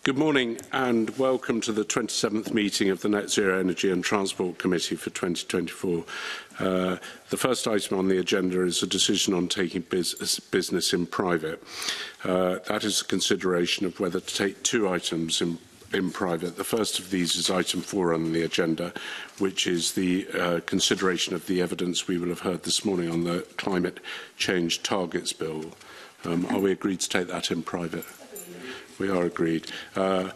Good morning and welcome to the 27th meeting of the Net Zero Energy and Transport Committee for 2024. The first item on the agenda is a decision on taking business in private. That is a consideration of whether to take two items in private. The first of these is item 4 on the agenda, which is the consideration of the evidence we will have heard this morning on the Climate Change Targets Bill. Are we agreed to take that in private? We are agreed. The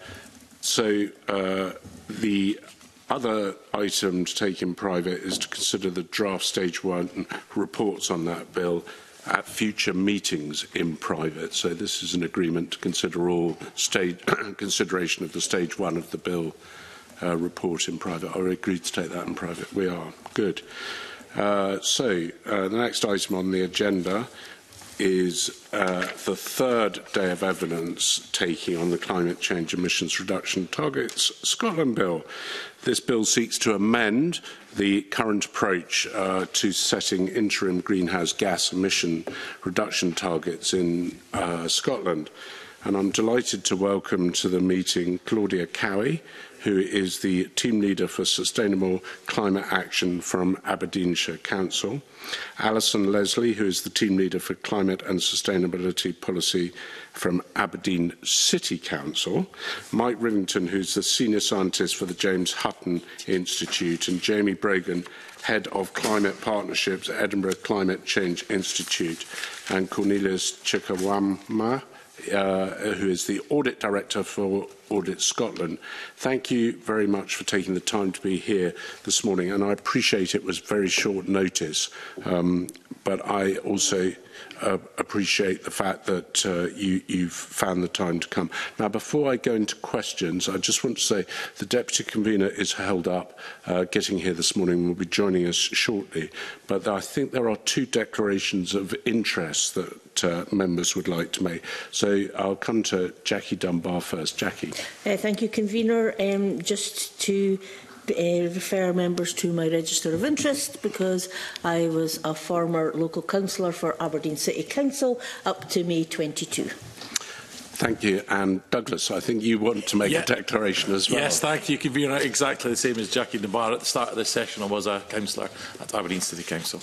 other item to take in private is to consider the draft Stage 1 reports on that bill at future meetings in private. So this is an agreement to consider all consideration of the Stage 1 of the bill report in private. Are we agreed to take that in private? We are. Good. The next item on the agenda is the third day of evidence taking on the Climate Change Emissions Reduction Targets Scotland Bill. This bill seeks to amend the current approach to setting interim greenhouse gas emission reduction targets in Scotland. And I'm delighted to welcome to the meeting Claudia Cowie, who is the Team Leader for Sustainable Climate Action from Aberdeenshire Council, Alison Leslie, who is the Team Leader for Climate and Sustainability Policy from Aberdeen City Council, Mike Rivington, who is the Senior Scientist for the James Hutton Institute, and Jamie Bragan, Head of Climate Partnerships at Edinburgh Climate Change Institute, and Cornelius Chikawama, who is the Audit Director for Audit Scotland. Thank you very much for taking the time to be here this morning, and I appreciate it was very short notice, but I also appreciate the fact that you've found the time to come. Now, before I go into questions, I just want to say the Deputy Convener is held up, getting here this morning and will be joining us shortly. But I think there are two declarations of interest that members would like to make. So I'll come to Jackie Dunbar first. Jackie. Thank you, Convener. Just to refer members to my register of interest, because I was a former local councillor for Aberdeen City Council up to May 22. Thank you. And Douglas, I think you want to make a declaration as well. Yes, thank you, Convener. Exactly the same as Jackie Dunbar. At the start of this session, I was a councillor at Aberdeen City Council.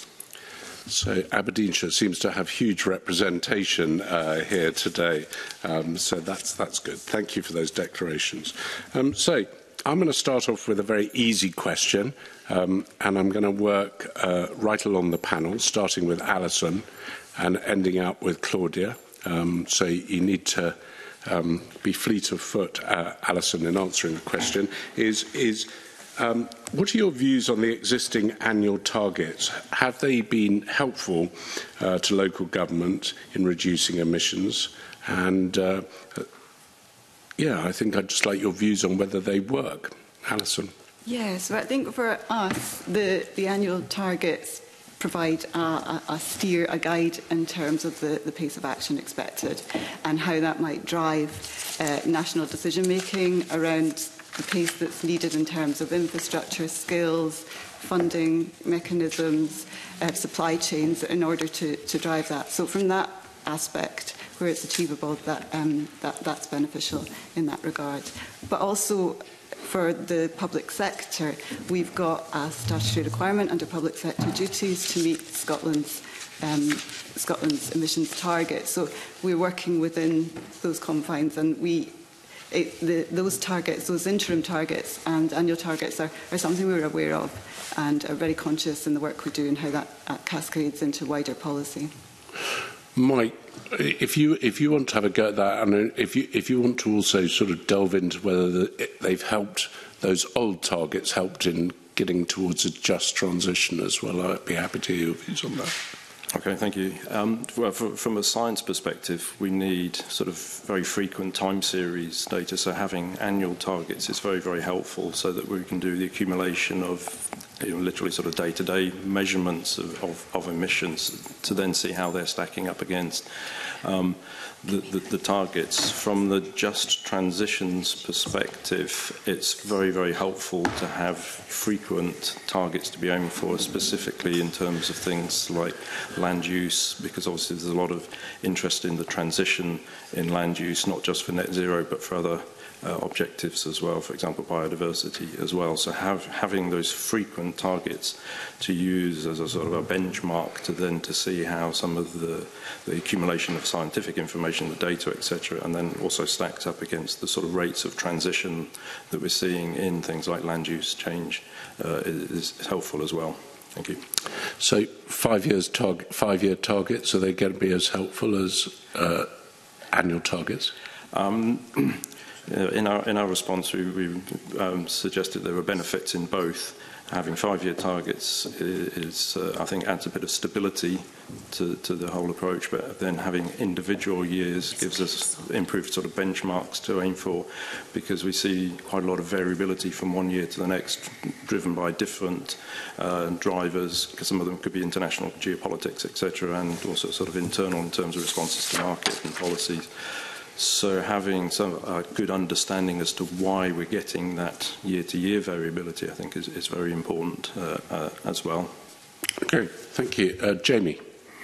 So Aberdeenshire seems to have huge representation here today, so that's good. Thank you for those declarations. So I'm going to start off with a very easy question, and I'm going to work right along the panel, starting with Alison and ending up with Claudia. So you need to be fleet of foot, Alison, in answering the question. What are your views on the existing annual targets? Have they been helpful to local government in reducing emissions? And I think I'd just like your views on whether they work. Alison. Yes, I think for us, the annual targets provide a steer, a guide in terms of the pace of action expected and how that might drive national decision-making around the pace that's needed in terms of infrastructure, skills, funding mechanisms, supply chains in order to drive that. So from that aspect, where it's achievable, that's beneficial in that regard. But also for the public sector, we've got a statutory requirement under public sector duties to meet Scotland's emissions targets. So we're working within those confines, and those targets, those interim targets and annual targets are something we're aware of and are very conscious in the work we do and how that cascades into wider policy. Mike, if you want to have a go at that, and if you want to also sort of delve into whether they've helped, those old targets helped in getting towards a just transition as well, I'd be happy to hear your views on that. Okay, thank you. Well, from a science perspective, we need sort of very frequent time series data, so having annual targets is very, very helpful so that we can do the accumulation of literally sort of day-to-day measurements of emissions to then see how they're stacking up against the targets. From the just transitions perspective, it's very, very helpful to have frequent targets to be aiming for, specifically in terms of things like land use, because obviously there's a lot of interest in the transition in land use, not just for net zero, but for other objectives as well, for example, biodiversity as well. So having those frequent targets to use as a sort of a benchmark to see how some of the accumulation of scientific information, the data, etc., and then also stacked up against the sort of rates of transition that we're seeing in things like land use change is helpful as well. Thank you. So 5 year targets, are they going to be as helpful as annual targets? In our response, we suggested there were benefits in both. Having 5-year targets is, I think, adds a bit of stability to the whole approach, but then having individual years gives us improved sort of benchmarks to aim for, because we see quite a lot of variability from one year to the next, driven by different drivers, because some of them could be international geopolitics, etc., and also sort of internal in terms of responses to market and policies. So having some good understanding as to why we're getting that year-to-year variability, I think, is very important as well. Okay, thank you. Jamie.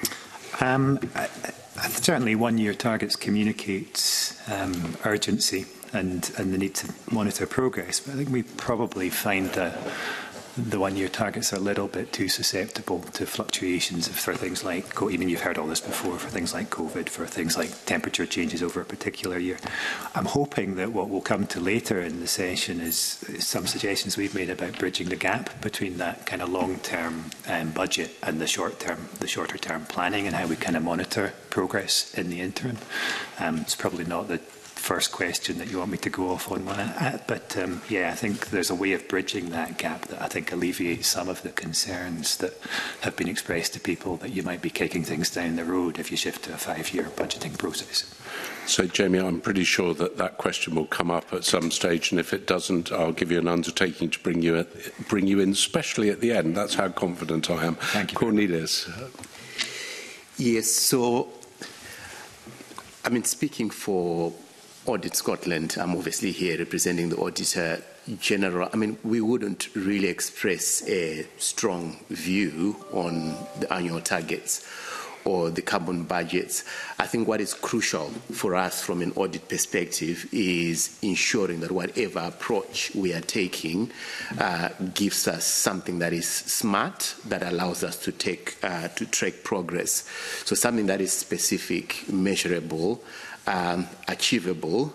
Certainly 1-year targets communicates urgency and the need to monitor progress. But I think we probably find the 1-year targets are a little bit too susceptible to fluctuations for things like, even you've heard all this before, for things like COVID, for things like temperature changes over a particular year. I'm hoping that what we'll come to later in the session is some suggestions we've made about bridging the gap between that kind of long-term budget and the shorter-term planning, and how we kind of monitor progress in the interim. It's probably not the first question that you want me to go off on one at, but yeah, I think there's a way of bridging that gap that I think alleviates some of the concerns that have been expressed to people that you might be kicking things down the road if you shift to a 5-year budgeting process. So, Jamie, I'm pretty sure that question will come up at some stage, and if it doesn't, I'll give you an undertaking to bring you in, especially at the end. That's how confident I am. Thank you. Cornelius. Yes, so, I mean, speaking for Audit Scotland, I'm obviously here representing the Auditor General. I mean, we wouldn't really express a strong view on the annual targets or the carbon budgets. I think what is crucial for us from an audit perspective is ensuring that whatever approach we are taking gives us something that is smart, that allows us to track progress. So something that is specific, measurable, achievable,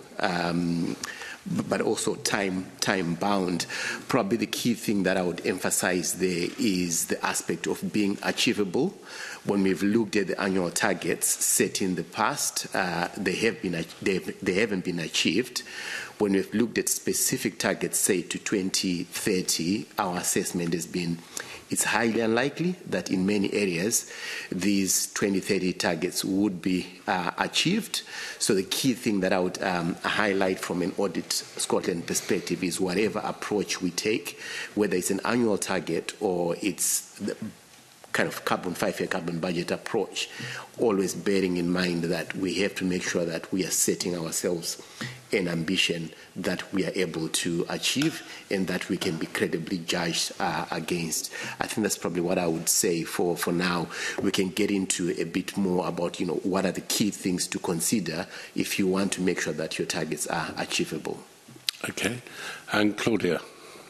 but also time-bound. Probably the key thing that I would emphasize there is the aspect of being achievable. When we've looked at the annual targets set in the past, they haven't been achieved. When we've looked at specific targets, say to 2030, our assessment has been it's highly unlikely that in many areas these 2030 targets would be achieved. So the key thing that I would highlight from an Audit Scotland perspective is whatever approach we take, whether it's an annual target or it's the kind of 5-year carbon budget approach, always bearing in mind that we have to make sure that we are setting ourselves an ambition that we are able to achieve and that we can be credibly judged against. I think that's probably what I would say for now. We can get into a bit more about, what are the key things to consider if you want to make sure that your targets are achievable. Okay. And Claudia.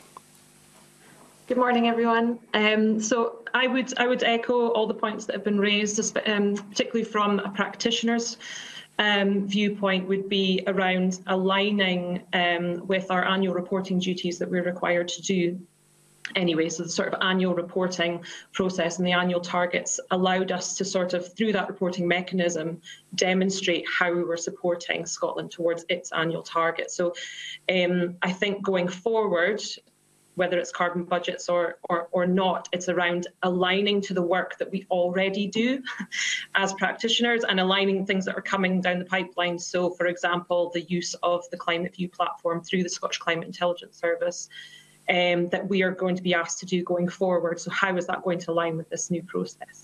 Good morning, everyone. So I would echo all the points that have been raised, particularly from a practitioner's viewpoint, would be around aligning with our annual reporting duties that we're required to do anyway. So the sort of annual reporting process and the annual targets allowed us to sort of, through that reporting mechanism, demonstrate how we were supporting Scotland towards its annual target. So I think going forward, whether it's carbon budgets or not, it's around aligning to the work that we already do as practitioners and aligning things that are coming down the pipeline. So, for example, the use of the Climate View platform through the Scottish Climate Intelligence Service that we are going to be asked to do going forward. So how is that going to align with this new process?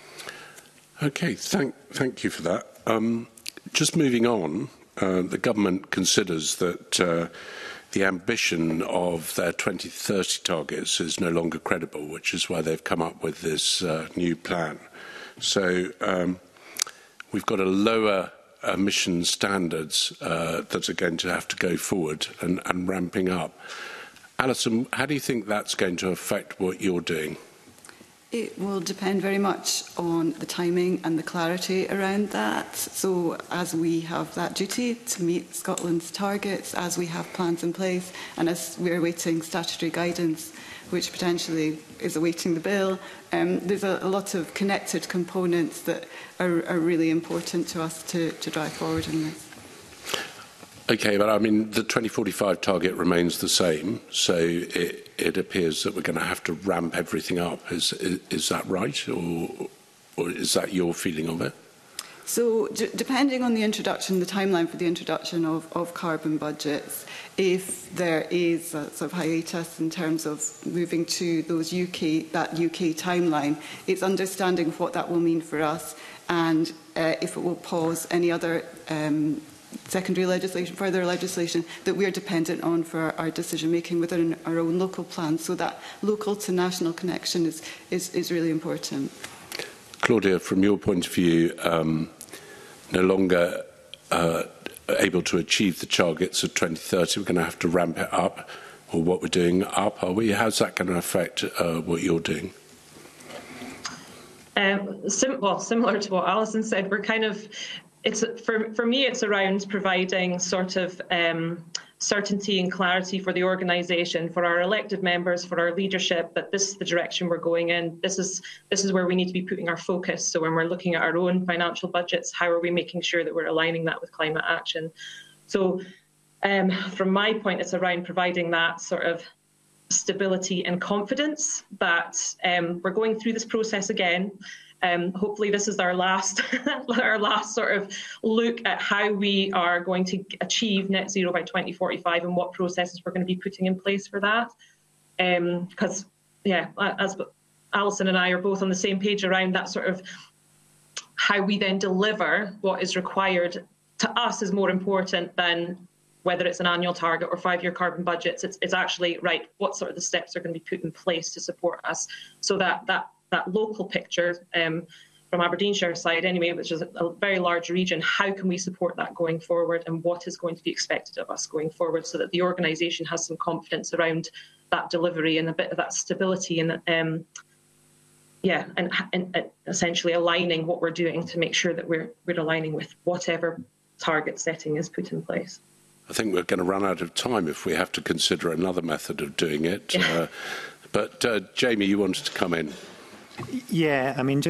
Okay, thank you for that. Just moving on, the government considers that the ambition of their 2030 targets is no longer credible, which is why they've come up with this new plan. So we've got a lower emission standards that are going to have to go forward and ramping up. Alison, how do you think that's going to affect what you're doing? It will depend very much on the timing and the clarity around that. So as we have that duty to meet Scotland's targets, as we have plans in place, and as we're awaiting statutory guidance, which potentially is awaiting the bill, there's a lot of connected components that are really important to us to drive forward in this. Okay, but I mean, the 2045 target remains the same, so it appears that we're going to have to ramp everything up. Is that right, or is that your feeling of it? So, depending on the introduction, the timeline for the introduction of carbon budgets, if there is a sort of hiatus in terms of moving to those that UK timeline, it's understanding what that will mean for us, and if it will pause any other secondary legislation, further legislation that we are dependent on for our decision-making within our own local plans. So that local to national connection is really important. Claudia, from your point of view, no longer able to achieve the targets of 2030, we're going to have to ramp it up, or what we're doing up, are we? How's that going to affect what you're doing? Well, similar to what Alison said, we're kind of... For me, it's around providing sort of certainty and clarity for the organisation, for our elected members, for our leadership, that this is the direction we're going in. This is where we need to be putting our focus. So when we're looking at our own financial budgets, how are we making sure that we're aligning that with climate action? So from my point, it's around providing that sort of stability and confidence that we're going through this process again. Hopefully this is our last sort of look at how we are going to achieve net zero by 2045 and what processes we're going to be putting in place for that. Because, yeah, as Alison and I are both on the same page around that sort of how we then deliver what is required to us is more important than whether it's an annual target or 5-year carbon budgets. It's actually, right, what sort of the steps are going to be put in place to support us so that local picture from Aberdeenshire side anyway, which is a very large region, how can we support that going forward and what is going to be expected of us going forward so that the organisation has some confidence around that delivery and a bit of that stability and essentially aligning what we're doing to make sure that we're aligning with whatever target setting is put in place. I think we're going to run out of time if we have to consider another method of doing it. But Jamie, you wanted to come in. Yeah, I mean,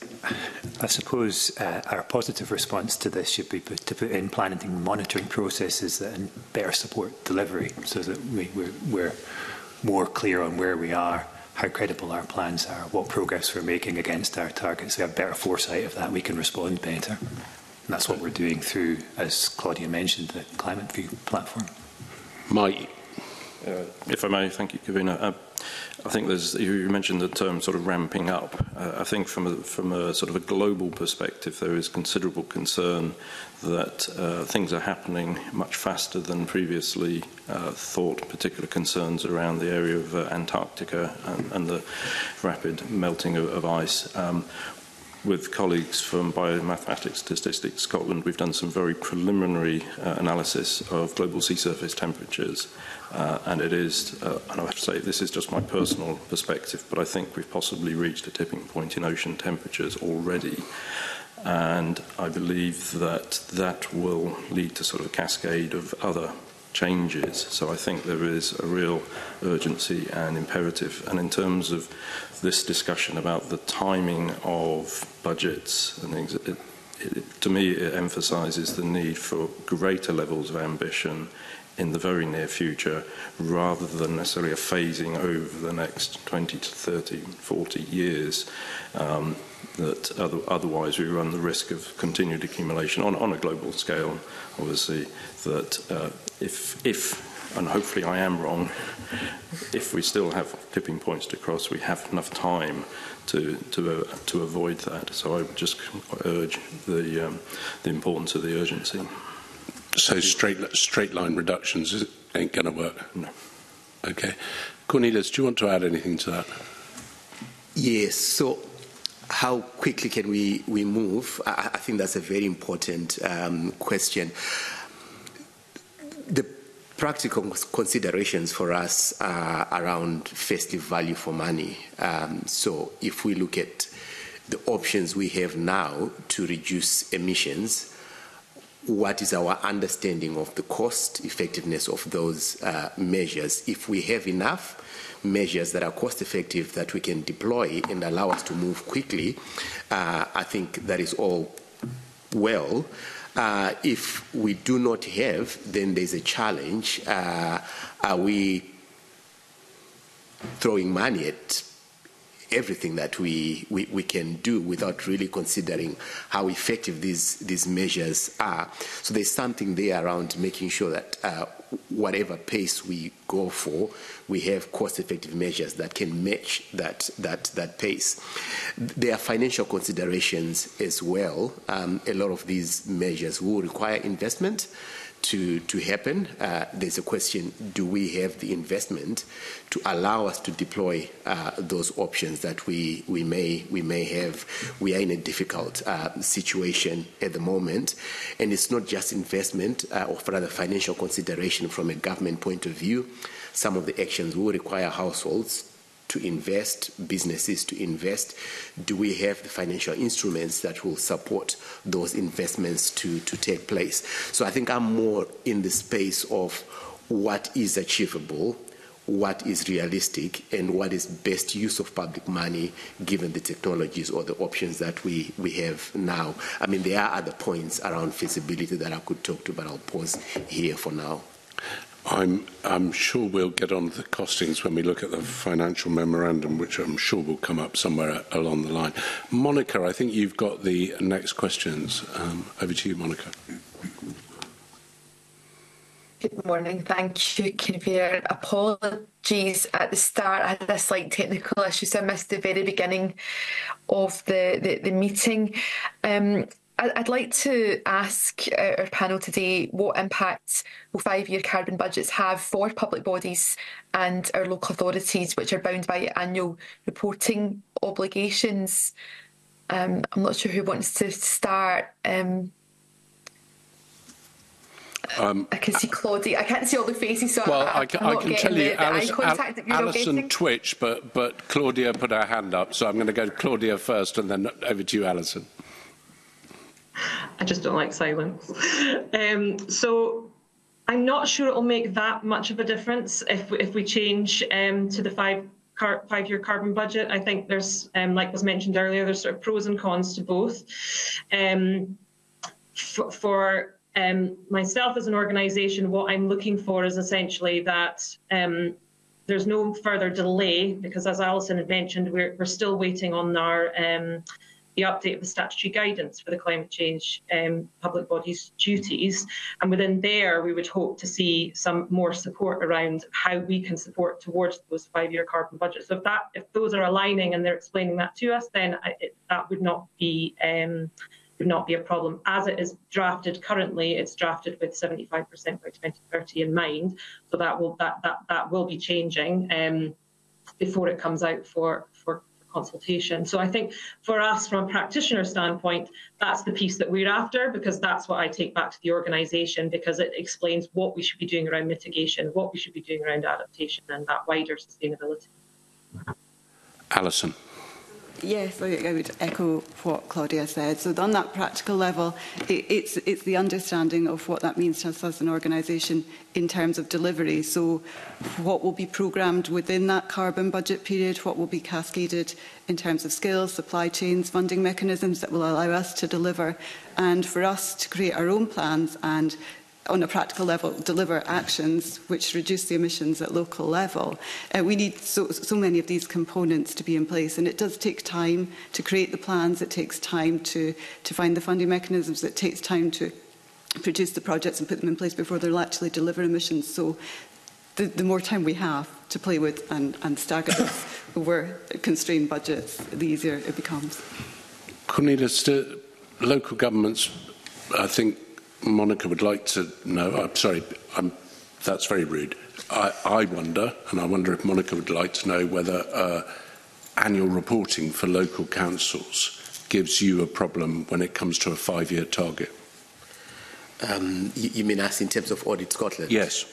I suppose our positive response to this should be to put in planning and monitoring processes that better support delivery so that we're more clear on where we are, how credible our plans are, what progress we're making against our targets. We have better foresight of that, we can respond better. And that's what we're doing through, as Claudia mentioned, the Climate View platform. Mike. If I may, thank you, Kavina. I think you mentioned the term sort of ramping up. I think from a sort of a global perspective, there is considerable concern that things are happening much faster than previously thought, particular concerns around the area of Antarctica and the rapid melting of ice. With colleagues from Biomathematics Statistics Scotland, we've done some very preliminary analysis of global sea surface temperatures. And it is, and I have to say, this is just my personal perspective, but I think we've possibly reached a tipping point in ocean temperatures already. And I believe that will lead to sort of a cascade of other changes. So I think there is a real urgency and imperative. And in terms of this discussion about the timing of budgets and things, to me it emphasises the need for greater levels of ambition in the very near future, rather than necessarily a phasing over the next 20 to 30, 40 years, that otherwise we run the risk of continued accumulation on a global scale, obviously, that if, and hopefully I am wrong, if we still have tipping points to cross, we have enough time to avoid that. So I would just urge the importance of the urgency. So straight line reductions ain't going to work? No. Okay. Cornelius, do you want to add anything to that? Yes. So how quickly can we move? I think that's a very important question. The practical considerations for us are around festive value for money. So if we look at the options we have now to reduce emissions, what is our understanding of the cost effectiveness of those measures? If we have enough measures that are cost effective that we can deploy and allow us to move quickly, I think that is all well. If we do not have, then there's a challenge. Are we throwing money at everything that we can do without really considering how effective these measures are? So there's something there around making sure that whatever pace we go for, we have cost-effective measures that can match that pace. There are financial considerations as well. A lot of these measures will require investment to happen. There's a question, do we have the investment to allow us to deploy those options that we may have? We are in a difficult situation at the moment, and it's not just investment or rather financial consideration from a government point of view. Some of the actions will require households to invest, businesses to invest. Do we have the financial instruments that will support those investments to take place? So I think I'm more in the space of what is achievable, what is realistic, and what is best use of public money given the technologies or the options that we have now. I mean, there are other points around feasibility that I could talk to, but I'll pause here for now. I'm sure we'll get on to the costings when we look at the financial memorandum, which I'm sure will come up somewhere along the line. Monica, I think you've got the next questions. Over to you, Monica. Good morning. Thank you, Convener. Apologies at the start. I had a slight technical issue, so I missed the very beginning of the meeting. I'd like to ask our panel today what impact will 5-year carbon budgets have for public bodies and our local authorities, which are bound by annual reporting obligations. I'm not sure who wants to start. I can see Claudia. I can't see all the faces, so well, I I'm not can tell you, the eye contact that you're Alison getting. twitched, but Claudia put her hand up, so I'm going to go to Claudia first, and then over to you, Alison. I just don't like silence. So I'm not sure it'll make that much of a difference if we change to the five-year carbon budget. I think there's, like was mentioned earlier, there's sort of pros and cons to both. For myself as an organisation, what I'm looking for is essentially that there's no further delay, because as Alison had mentioned, we're still waiting on our the update of the statutory guidance for the climate change public bodies' duties. And within there, we would hope to see some more support around how we can support towards those 5-year carbon budgets. So if those are aligning and they're explaining that to us, then that would not be a problem. As it is drafted currently, it's drafted with 75% by 2030 in mind. So that will be changing before it comes out for consultation. So I think for us, from a practitioner standpoint, that's the piece that we're after, because that's what I take back to the organisation, because it explains what we should be doing around mitigation, what we should be doing around adaptation and that wider sustainability. Alison. Yes, I would echo what Claudia said. So on that practical level, it's the understanding of what that means to us as an organisation in terms of delivery. So what will be programmed within that carbon budget period, what will be cascaded in terms of skills, supply chains, funding mechanisms that will allow us to deliver, and for us to create our own plans and on a practical level, deliver actions which reduce the emissions at local level. We need so many of these components to be in place, and it does take time to create the plans. It takes time to find the funding mechanisms. It takes time to produce the projects and put them in place before they'll actually deliver emissions. So the more time we have to play with and stagger this over constrained budgets, the easier it becomes. Cornelius, local governments, I think Monica would like to know. I'm sorry, that's very rude. I wonder, and I wonder if Monica would like to know whether annual reporting for local councils gives you a problem when it comes to a 5-year target? You mean us in terms of Audit Scotland? Yes.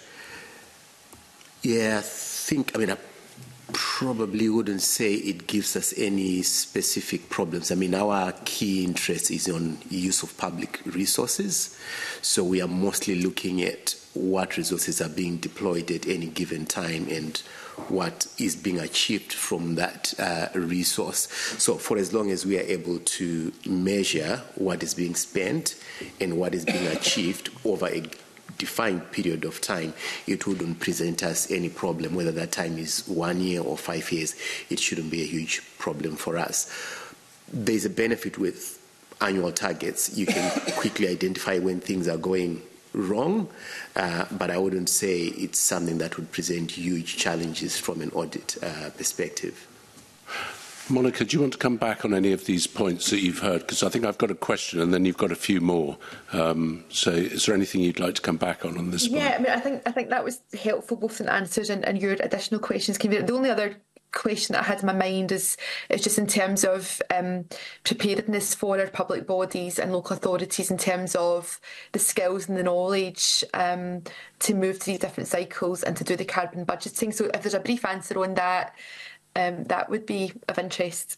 Yeah, I probably wouldn't say it gives us any specific problems. I mean, our key interest is on use of public resources. So we are mostly looking at what resources are being deployed at any given time and what is being achieved from that resource. So for as long as we are able to measure what is being spent and what is being achieved over a defined period of time, it wouldn't present us any problem. Whether that time is 1 year or 5 years, it shouldn't be a huge problem for us. There's a benefit with annual targets. You can quickly identify when things are going wrong, but I wouldn't say it's something that would present huge challenges from an audit perspective. Monica, do you want to come back on any of these points that you've heard? Because I think I've got a question and then you've got a few more. So is there anything you'd like to come back on this point? Yeah, I mean, I think that was helpful, both in answers and your additional questions. The only other question that I had in my mind is just in terms of preparedness for our public bodies and local authorities in terms of the skills and the knowledge to move to these different cycles and to do the carbon budgeting. So if there's a brief answer on that, that would be of interest.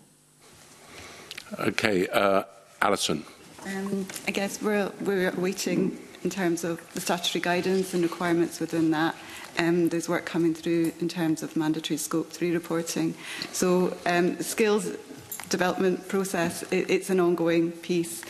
Okay, Alison. I guess we're waiting in terms of the statutory guidance and requirements within that. There's work coming through in terms of mandatory Scope 3 reporting. So the skills development process, it's an ongoing piece.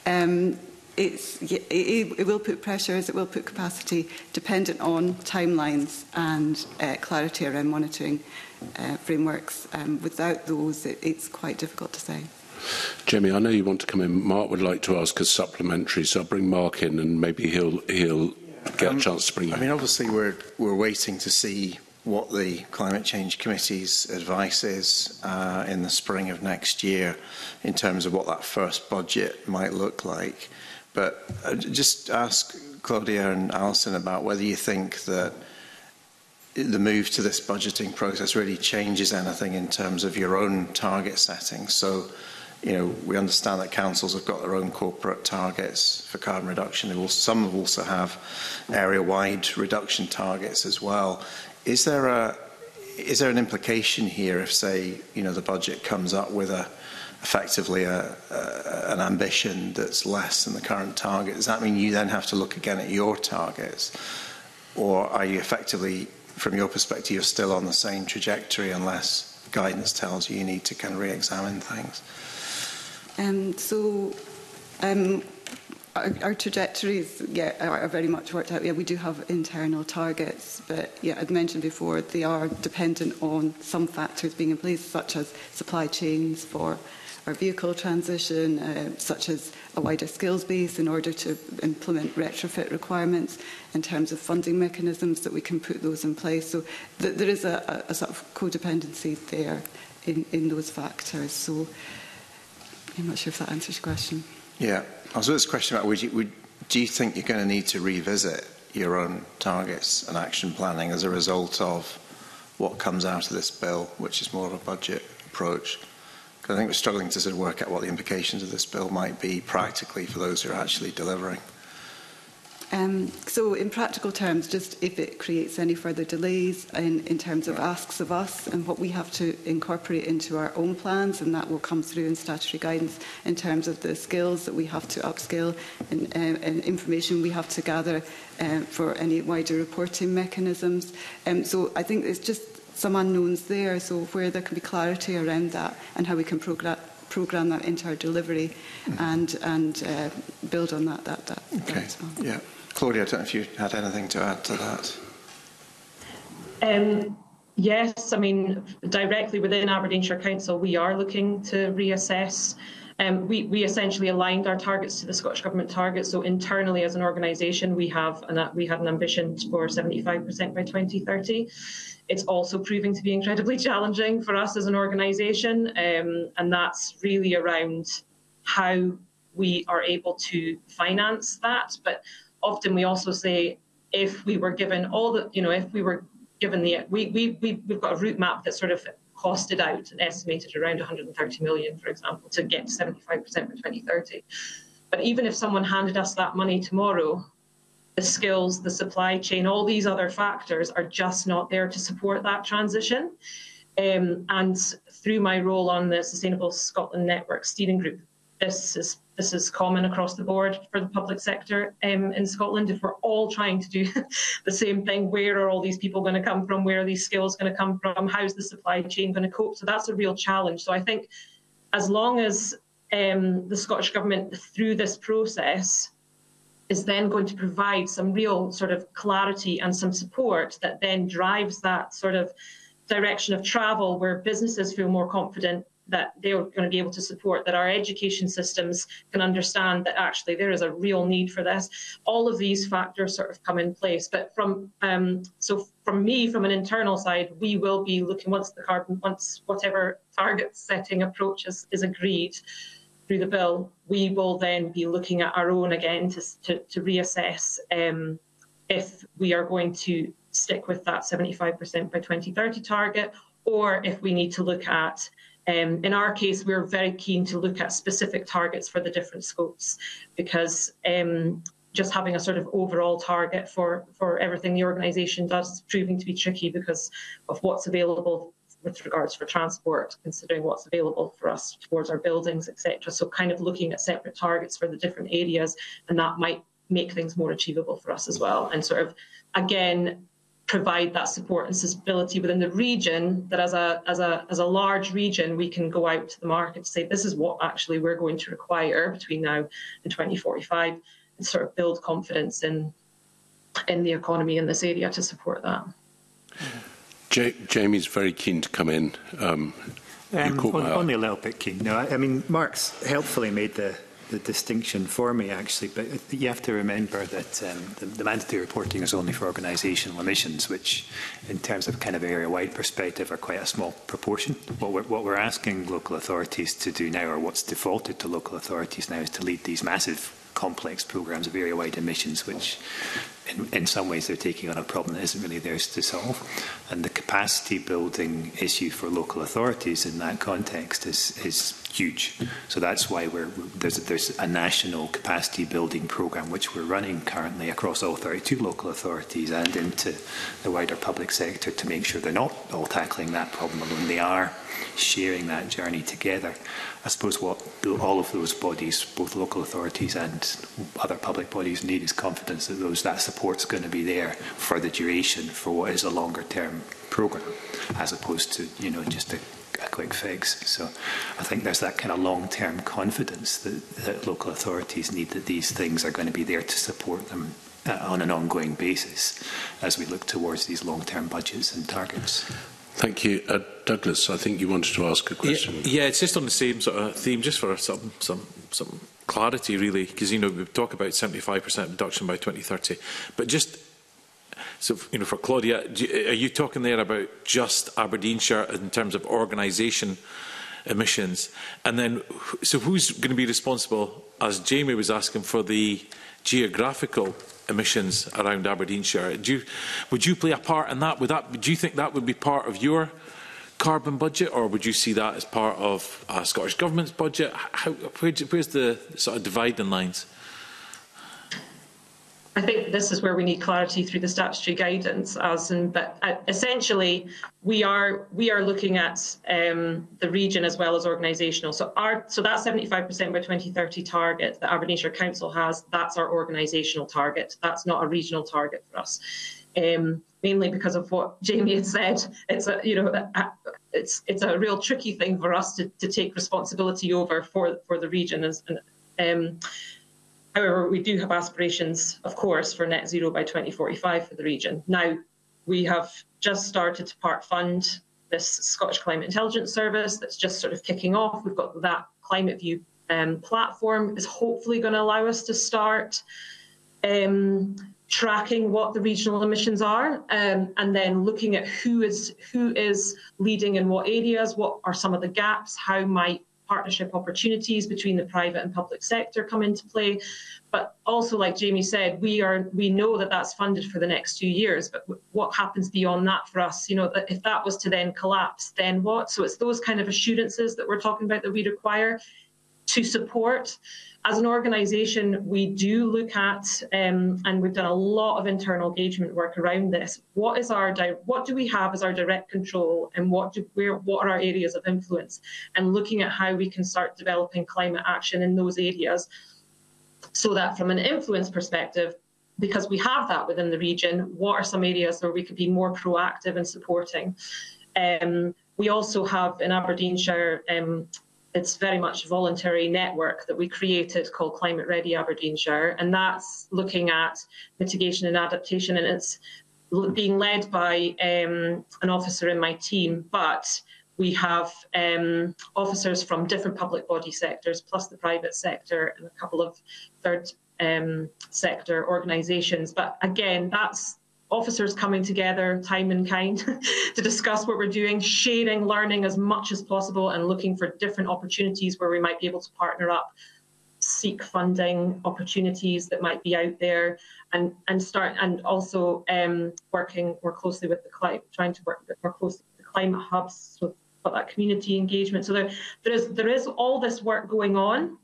It will put pressures, it will put capacity dependent on timelines and clarity around monitoring frameworks. Without those, it's quite difficult to say. Jamie, I know you want to come in. Mark would like to ask a supplementary, so I'll bring Mark in and maybe he'll get a chance to bring you in. I mean, obviously we're waiting to see what the Climate Change Committee's advice is in the spring of next year in terms of what that first budget might look like. But just ask Claudia and Alison about whether you think that the move to this budgeting process really changes anything in terms of your own target setting. So, you know, we understand that councils have got their own corporate targets for carbon reduction. Some also have area-wide reduction targets as well. Is there an implication here if, say, you know, the budget comes up with effectively an ambition that's less than the current target? Does that mean you then have to look again at your targets? Or are you effectively, from your perspective, you're still on the same trajectory unless guidance tells you need to kind of re-examine things? Our trajectories, are very much worked out. Yeah, we do have internal targets, but yeah, as mentioned before, they are dependent on some factors being in place, such as supply chains for our vehicle transition, such as a wider skills base in order to implement retrofit requirements, in terms of funding mechanisms that we can put those in place. So there is a sort of codependency there in those factors. So I'm not sure if that answers your question. Yeah, I was this question about do you think you're going to need to revisit your own targets and action planning as a result of what comes out of this bill, which is more of a budget approach? Because I think we're struggling to sort of work out what the implications of this bill might be practically for those who are actually delivering. So in practical terms, just if it creates any further delays in terms of asks of us and what we have to incorporate into our own plans, and that will come through in statutory guidance in terms of the skills that we have to upskill and information we have to gather for any wider reporting mechanisms. So I think it's just some unknowns there, so where there can be clarity around that and how we can programme that into our delivery and build on that okay. As well. Yeah. Claudia, I don't know if you had anything to add to that. Yes, I mean, directly within Aberdeenshire Council, we are looking to reassess. We essentially aligned our targets to the Scottish Government targets. So internally as an organisation, we had an ambition for 75% by 2030. It's also proving to be incredibly challenging for us as an organisation, and that's really around how we are able to finance that. But often we also say, if we were given all the, if we were given we've got a route map that sort of costed out and estimated around 130 million, for example, to get to 75% by 2030. But even if someone handed us that money tomorrow, the skills, the supply chain, all these other factors are just not there to support that transition. And through my role on the Sustainable Scotland Network Steering Group, this is common across the board for the public sector in Scotland. If we're all trying to do the same thing, where are all these people going to come from? Where are these skills going to come from? How's the supply chain going to cope? So that's a real challenge. So I think as long as the Scottish Government, through this process, is then going to provide some real sort of clarity and some support that then drives that sort of direction of travel where businesses feel more confident that they're going to be able to support, that our education systems can understand that actually there is a real need for this. All of these factors sort of come in place. But from me, from an internal side, we will be looking once whatever target setting approach is agreed through the bill, we will then be looking at our own again to reassess if we are going to stick with that 75% by 2030 target, or if we need to look at, in our case, we're very keen to look at specific targets for the different scopes, because just having a sort of overall target for everything the organisation does is proving to be tricky because of what's available with regards for transport, considering what's available for us towards our buildings, etc. So kind of looking at separate targets for the different areas, and that might make things more achievable for us as well, and sort of, again, provide that support and stability within the region, that as a large region, we can go out to the market to say, this is what actually we're going to require between now and 2045, and sort of build confidence in the economy in this area to support that. Jamie's very keen to come in. Only a little bit keen. No, I mean, Mark's helpfully made the distinction for me, actually, but you have to remember that the mandatory reporting is only for organisational emissions, which, in terms of kind of area-wide perspective, are quite a small proportion. What we're asking local authorities to do now, or what's defaulted to local authorities now, is to lead these massive complex programmes of area-wide emissions, which in some ways they're taking on a problem that isn't really theirs to solve. And the capacity building issue for local authorities in that context is huge. So that's why there's a national capacity building programme which we're running currently across all 32 local authorities and into the wider public sector to make sure they're not all tackling that problem alone. They are sharing that journey together. I suppose what all of those bodies, both local authorities and other public bodies, need is confidence that that support's going to be there for the duration for what is a longer term programme, as opposed to just a quick fix. So I think there's that kind of long term confidence that local authorities need, that these things are going to be there to support them on an ongoing basis as we look towards these long term budgets and targets. Thank you. Douglas, I think you wanted to ask a question. Yeah, it's just on the same sort of theme, just for some clarity, really, because, we talk about 75% reduction by 2030, but just, so, for Claudia, are you talking there about just Aberdeenshire in terms of organisation emissions? And then, so who's going to be responsible, as Jamie was asking, for the geographical emissions around Aberdeenshire? Would you play a part in that? Do you think that would be part of your carbon budget, or would you see that as part of Scottish Government's budget? Where's the sort of dividing lines? I think this is where we need clarity through the statutory guidance, Alison. But essentially, we are looking at the region as well as organisational. So that 75% by 2030 target that Aberdeenshire Council has, that's our organisational target. That's not a regional target for us. Mainly because of what Jamie had said, it's a real tricky thing for us to take responsibility over for the region. However, we do have aspirations, of course, for net zero by 2045 for the region. Now, we have just started to part fund this Scottish Climate Intelligence Service that's just sort of kicking off. We've got that Climate View platform is hopefully going to allow us to start tracking what the regional emissions are, and then looking at who is leading in what areas, what are some of the gaps, how might partnership opportunities between the private and public sector come into play. But also, like Jamie said, we know that that's funded for the next 2 years, but what happens beyond that for us? You know, if that was to then collapse, then what? So it's those kind of assurances that we're talking about that we require to support. As an organisation, we do look at, and we've done a lot of internal engagement work around this. What do we have as our direct control, and what are our areas of influence? And looking at how we can start developing climate action in those areas, so that from an influence perspective, because we have that within the region, what are some areas where we could be more proactive in supporting? We also have in Aberdeenshire, it's very much a voluntary network that we created called Climate Ready Aberdeenshire, and that's looking at mitigation and adaptation, and it's being led by an officer in my team, but we have officers from different public body sectors, plus the private sector and a couple of third sector organisations. But again, that's officers coming together, time and kind, to discuss what we're doing, sharing, learning as much as possible, and looking for different opportunities where we might be able to partner up, seek funding opportunities that might be out there, and also working more closely with trying to work more closely with the climate hubs, so that community engagement. So there is all this work going on.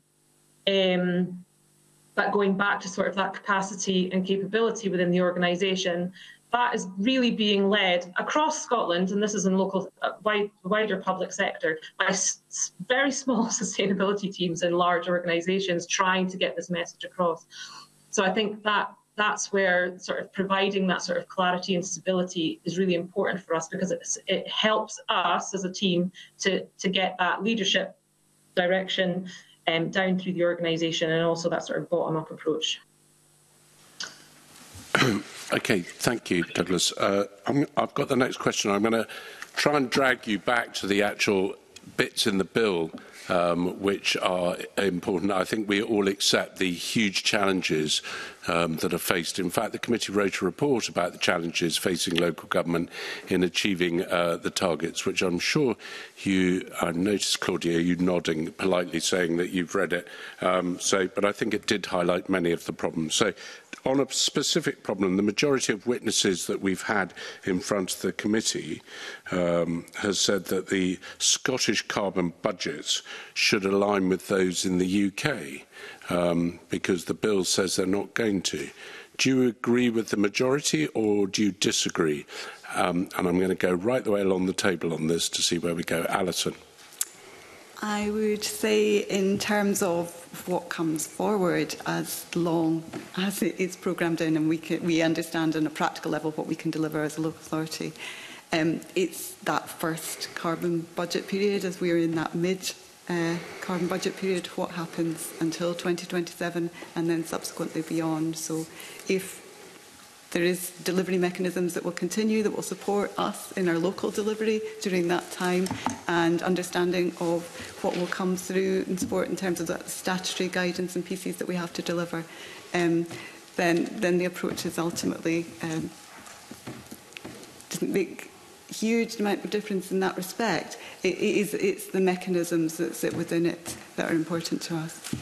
But going back to sort of that capacity and capability within the organisation, that is really being led across Scotland, and this is in local, wider public sector, by very small sustainability teams in large organisations trying to get this message across. So I think that's where sort of providing that sort of clarity and stability is really important for us, because it helps us as a team to get that leadership direction down through the organisation, and also that sort of bottom-up approach. Okay, thank you, Douglas. I've got the next question. I'm going to try and drag you back to the actual bits in the bill which are important. I think we all accept the huge challenges that are faced. In fact, the committee wrote a report about the challenges facing local government in achieving the targets, which I'm sure I noticed, Claudia, you nodding politely, saying that you've read it. But I think it did highlight many of the problems. So, on a specific problem, the majority of witnesses that we've had in front of the committee has said that the Scottish carbon budgets should align with those in the UK, because the bill says they're not going to. Do you agree with the majority, or do you disagree? And I'm going to go right the way along the table on this to see where we go. Alison. I would say, in terms of what comes forward, as long as it is programmed in and we understand on a practical level what we can deliver as a local authority, it's that first carbon budget period, as we're in that mid-carbon budget period, what happens until 2027 and then subsequently beyond. So if there is delivery mechanisms that will continue, that will support us in our local delivery during that time, and understanding of what will come through and support in terms of that statutory guidance and pieces that we have to deliver, then the approach is ultimately doesn't make a huge amount of difference in that respect. It's the mechanisms that sit within it that are important to us.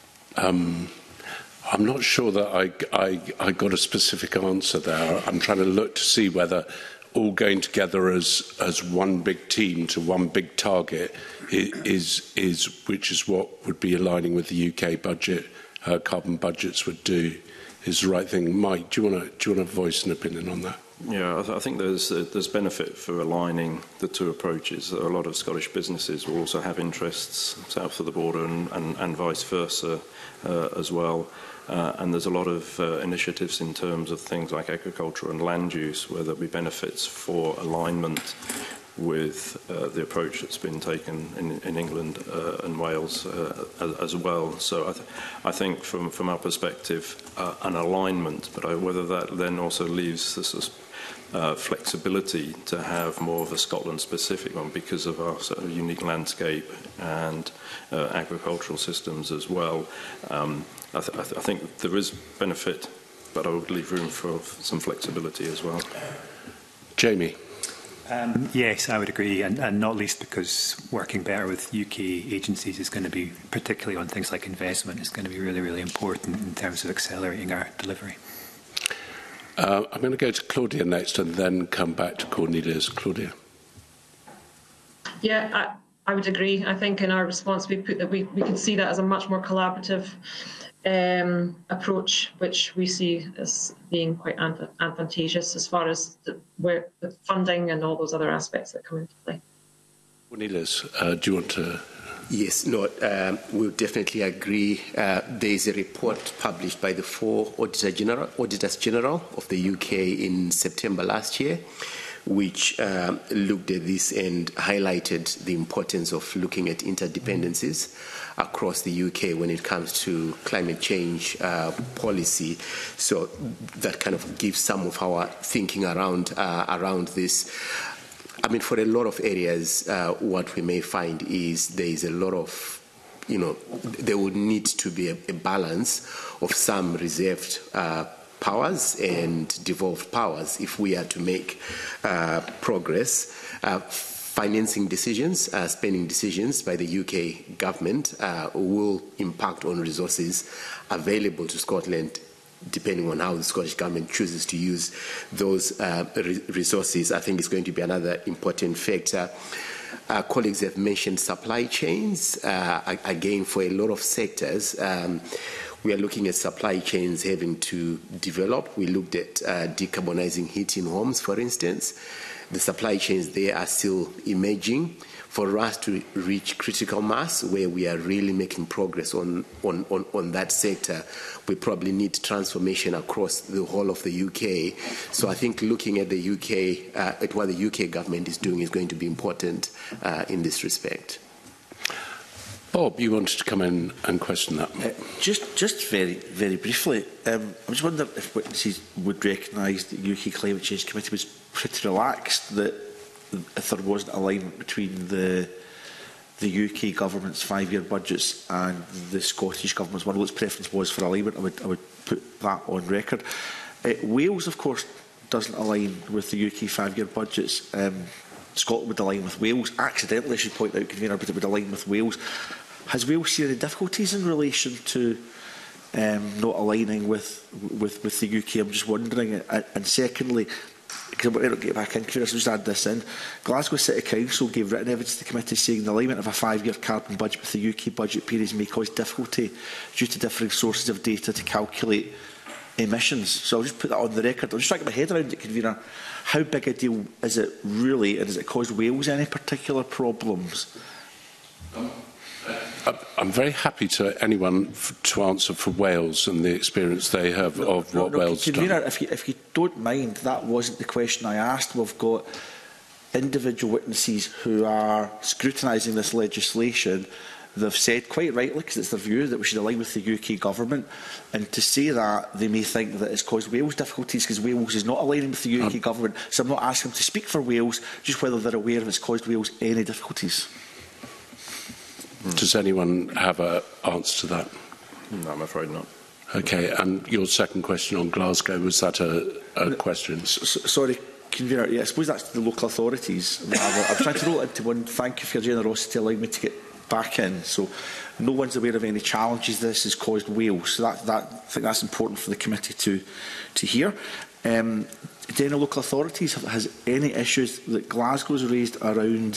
I'm not sure that I got a specific answer there. I'm trying to look to see whether all going together as one big team to one big target which is what would be aligning with the UK budget, carbon budgets would do, is the right thing. Mike, do you want to voice an opinion on that? Yeah, I think there's benefit for aligning the two approaches. A lot of Scottish businesses will also have interests south of the border and vice versa as well. And there's a lot of initiatives in terms of things like agriculture and land use where there'll be benefits for alignment with the approach that's been taken in England and Wales as well. So I think from our perspective, an alignment, but whether that then also leaves this flexibility to have more of a Scotland-specific one because of our sort of unique landscape and agricultural systems as well. I think there is benefit, but I would leave room for some flexibility as well. Jamie. Yes, I would agree, and not least because working better with UK agencies is going to be, particularly on things like investment, is going to be really, really important in terms of accelerating our delivery. I'm going to go to Claudia next and then come back to Cornelius. Claudia. Yeah, I would agree. I think in our response we put that we can see that as a much more collaborative approach, which we see as being quite advantageous as far as the funding and all those other aspects that come into play. Cornelius, do you want to? Yes, no, we'll definitely agree. There is a report published by the 4 Auditors General of the UK in September last year, which looked at this and highlighted the importance of looking at interdependencies across the UK when it comes to climate change policy. So that kind of gives some of our thinking around this. I mean, for a lot of areas, what we may find is there is a lot of, there would need to be a balance of some reserved powers and devolved powers if we are to make progress. Financing decisions, spending decisions by the UK government will impact on resources available to Scotland, depending on how the Scottish Government chooses to use those resources. I think it's going to be another important factor. Colleagues have mentioned supply chains. Again, for a lot of sectors, we are looking at supply chains having to develop. We looked at decarbonising heating homes, for instance. The supply chains there are still emerging. For us to reach critical mass where we are really making progress on that sector, we probably need transformation across the whole of the UK. So I think looking at the UK, at what the UK government is doing is going to be important in this respect. Bob, you wanted to come in and question that. Just very, very briefly, I was wondering if witnesses would recognise that the UK Climate Change Committee was pretty relaxed that if there wasn't alignment between the UK government's 5-year budgets and the Scottish government's one. Its preference was for alignment. I would put that on record. Wales, of course, doesn't align with the UK 5-year budgets. Scotland would align with Wales. Accidentally, I should point out, convener, but it would align with Wales. Has Wales seen any difficulties in relation to not aligning with the UK? I'm just wondering. And secondly, because I want to get back in, I'll just add this in. Glasgow City Council gave written evidence to the committee saying the alignment of a 5-year carbon budget with the UK budget periods may cause difficulty due to differing sources of data to calculate emissions. So I'll just put that on the record. I'm just trying to get my head around it, convener. How big a deal is it really, and has it caused Wales any particular problems? I'm very happy to anyone to answer for Wales and the experience they have of what Wales has done. If you don't mind, that wasn't the question I asked. We've got individual witnesses who are scrutinising this legislation. They've said, quite rightly, because it's their view, that we should align with the UK government. And to say that, they may think that it's caused Wales difficulties because Wales is not aligning with the UK government. So I'm not asking them to speak for Wales, just whether they're aware if it's caused Wales any difficulties. Does anyone have an answer to that? No, I'm afraid not. Okay, and your second question on Glasgow, was that a question? Sorry, convener, yeah, I suppose that's the local authorities. I'm trying to roll it into one. Thank you for your generosity allowing me to get back in. So no one's aware of any challenges this has caused Wales. So I think that's important for the committee to hear. Do any local authorities has any issues that Glasgow's raised around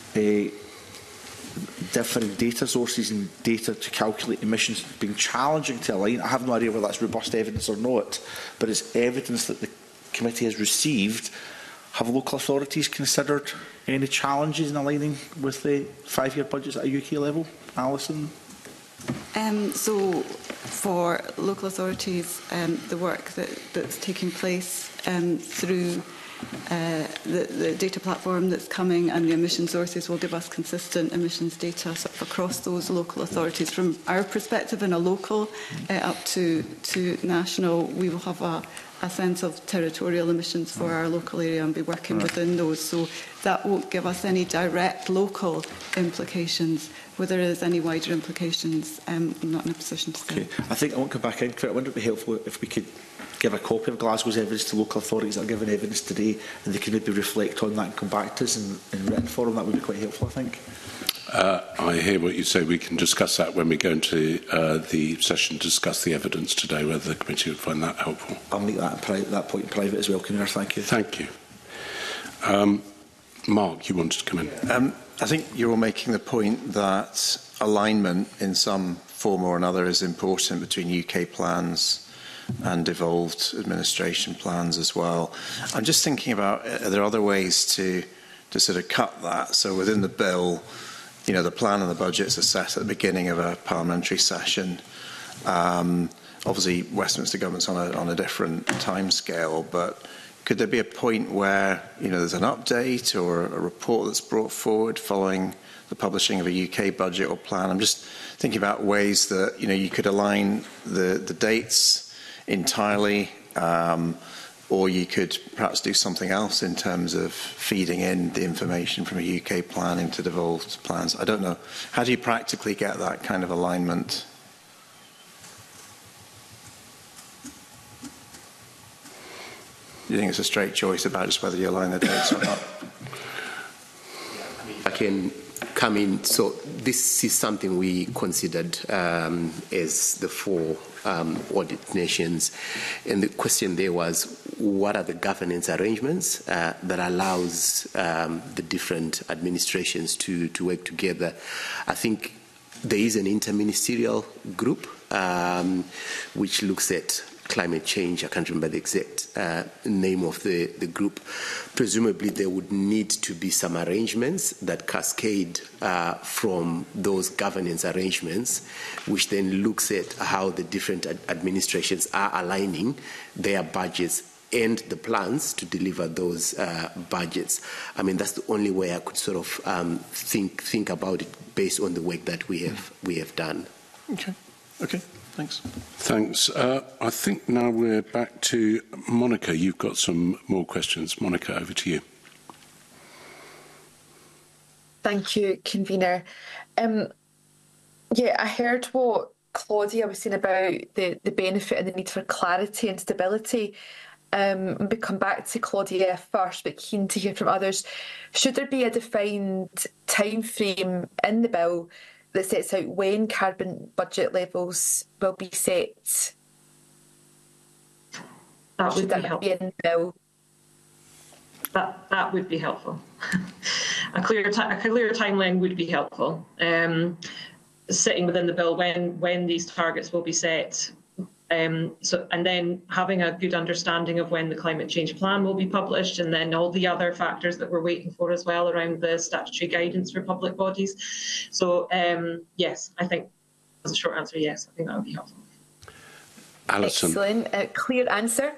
different data sources and data to calculate emissions being challenging to align? I have no idea whether that's robust evidence or not, but it's evidence that the committee has received. Have local authorities considered any challenges in aligning with the 5-year budgets at a UK level? Alison? So for local authorities, the work that's taking place through the data platform that's coming and the emission sources will give us consistent emissions data sort of across those local authorities. From our perspective in a local up to national, we will have a sense of territorial emissions for our local area and be working within those. So that won't give us any direct local implications. Whether there is any wider implications, I'm not in a position to say. Okay. I think I won't come back into it. I wonder if it would be helpful if we could give a copy of Glasgow's evidence to local authorities that are giving evidence today, and they can maybe reflect on that and come back to us in written form. That would be quite helpful, I think. I hear what you say. We can discuss that when we go into the session to discuss the evidence today, whether the committee would find that helpful. I'll make that point in private as well, Convener. Thank you. Thank you. Mark, you wanted to come in. I think you're all making the point that alignment in some form or another is important between UK plans and devolved administration plans as well. I'm just thinking about, are there other ways to sort of cut that? So within the bill, you know, the plan and the budgets are set at the beginning of a parliamentary session. Obviously, Westminster government's on a different timescale, but could there be a point where, you know, there's an update or a report that's brought forward following the publishing of a UK budget or plan? I'm just thinking about ways that, you know, you could align the dates entirely, or you could perhaps do something else in terms of feeding in the information from a UK plan into devolved plans. I don't know. How do you practically get that kind of alignment? Do you think it's a straight choice about just whether you align the dates or not? I can come in. So this is something we considered as the four audit nations. And the question there was, what are the governance arrangements that allows the different administrations to work together? I think there is an interministerial group which looks at climate change. I can't remember the exact name of the group. Presumably there would need to be some arrangements that cascade from those governance arrangements, which then looks at how the different administrations are aligning their budgets and the plans to deliver those budgets. I mean, that's the only way I could sort of think about it based on the work that we have done. Okay. Okay. Thanks. Thanks. I think now we're back to Monica. You've got some more questions. Monica, over to you. Thank you, Convener. Yeah, I heard what Claudia was saying about the benefit and the need for clarity and stability. We'll come back to Claudia first, but keen to hear from others. Should there be a defined time frame in the bill that sets out when carbon budget levels will be set? That would be helpful. Be in the bill? That would be helpful. a clear timeline would be helpful. Sitting within the bill when these targets will be set. And then having a good understanding of when the climate change plan will be published, and then all the other factors that we're waiting for as well around the statutory guidance for public bodies. So yes, I think as a short answer, yes, I think that would be helpful. Alison. Excellent, clear answer.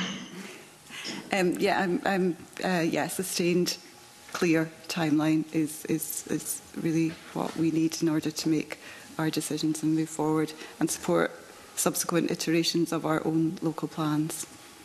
Yeah, sustained, clear timeline is really what we need in order to make our decisions and move forward and support subsequent iterations of our own local plans.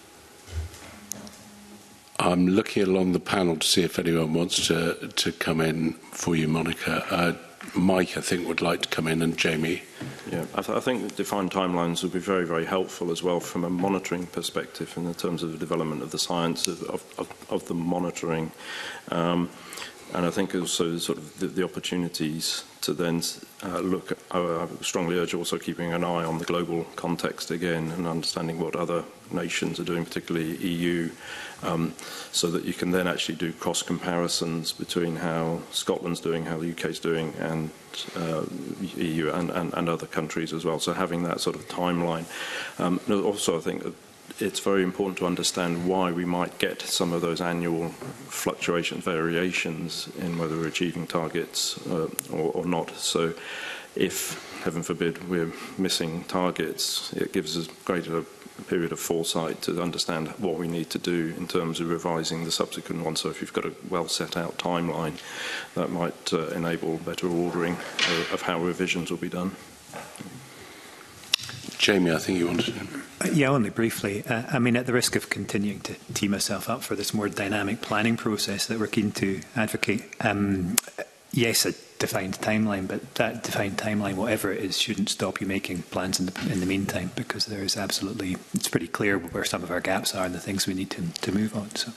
I'm looking along the panel to see if anyone wants to come in for you, Monica. Mike, I think, would like to come in, and Jamie. Yeah, I think defined timelines would be very, very helpful as well from a monitoring perspective in terms of the development of the science of the monitoring. And I think also sort of the opportunities to then look at, I strongly urge also keeping an eye on the global context again and understanding what other nations are doing, particularly EU, so that you can then actually do cross comparisons between how Scotland's doing, how the UK's doing, and EU and other countries as well. So having that sort of timeline. Also, I think it's very important to understand why we might get some of those annual fluctuations, variations in whether we're achieving targets or not. So if, heaven forbid, we're missing targets, it gives us greater period of foresight to understand what we need to do in terms of revising the subsequent one. So if you've got a well set out timeline, that might enable better ordering of how revisions will be done. Jamie, I think you wanted to. Yeah, only briefly. I mean, at the risk of continuing to tee myself up for this more dynamic planning process that we're keen to advocate, yes, a defined timeline, but that defined timeline, whatever it is, shouldn't stop you making plans in the meantime, because there is absolutely, it's pretty clear where some of our gaps are and the things we need to move on. So.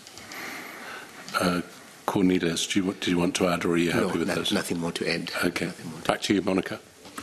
Cornelius, do you want to add, or are you happy with this? Nothing more to add. Okay. Back to you, Monica.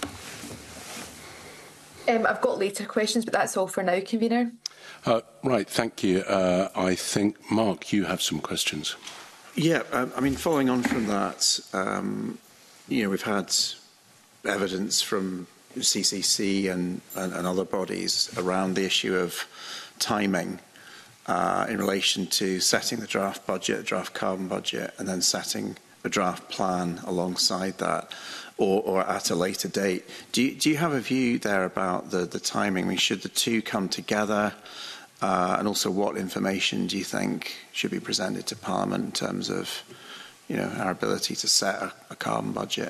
I've got later questions, but that's all for now, Convener. Right, thank you. I think, Mark, you have some questions. Yeah, I mean, following on from that, we've had evidence from CCC and other bodies around the issue of timing in relation to setting the draft budget, draft carbon budget, and then setting a draft plan alongside that, or at a later date. Do you have a view there about the timing? I mean, should the two come together? And also, what information do you think should be presented to Parliament in terms of, our ability to set a carbon budget?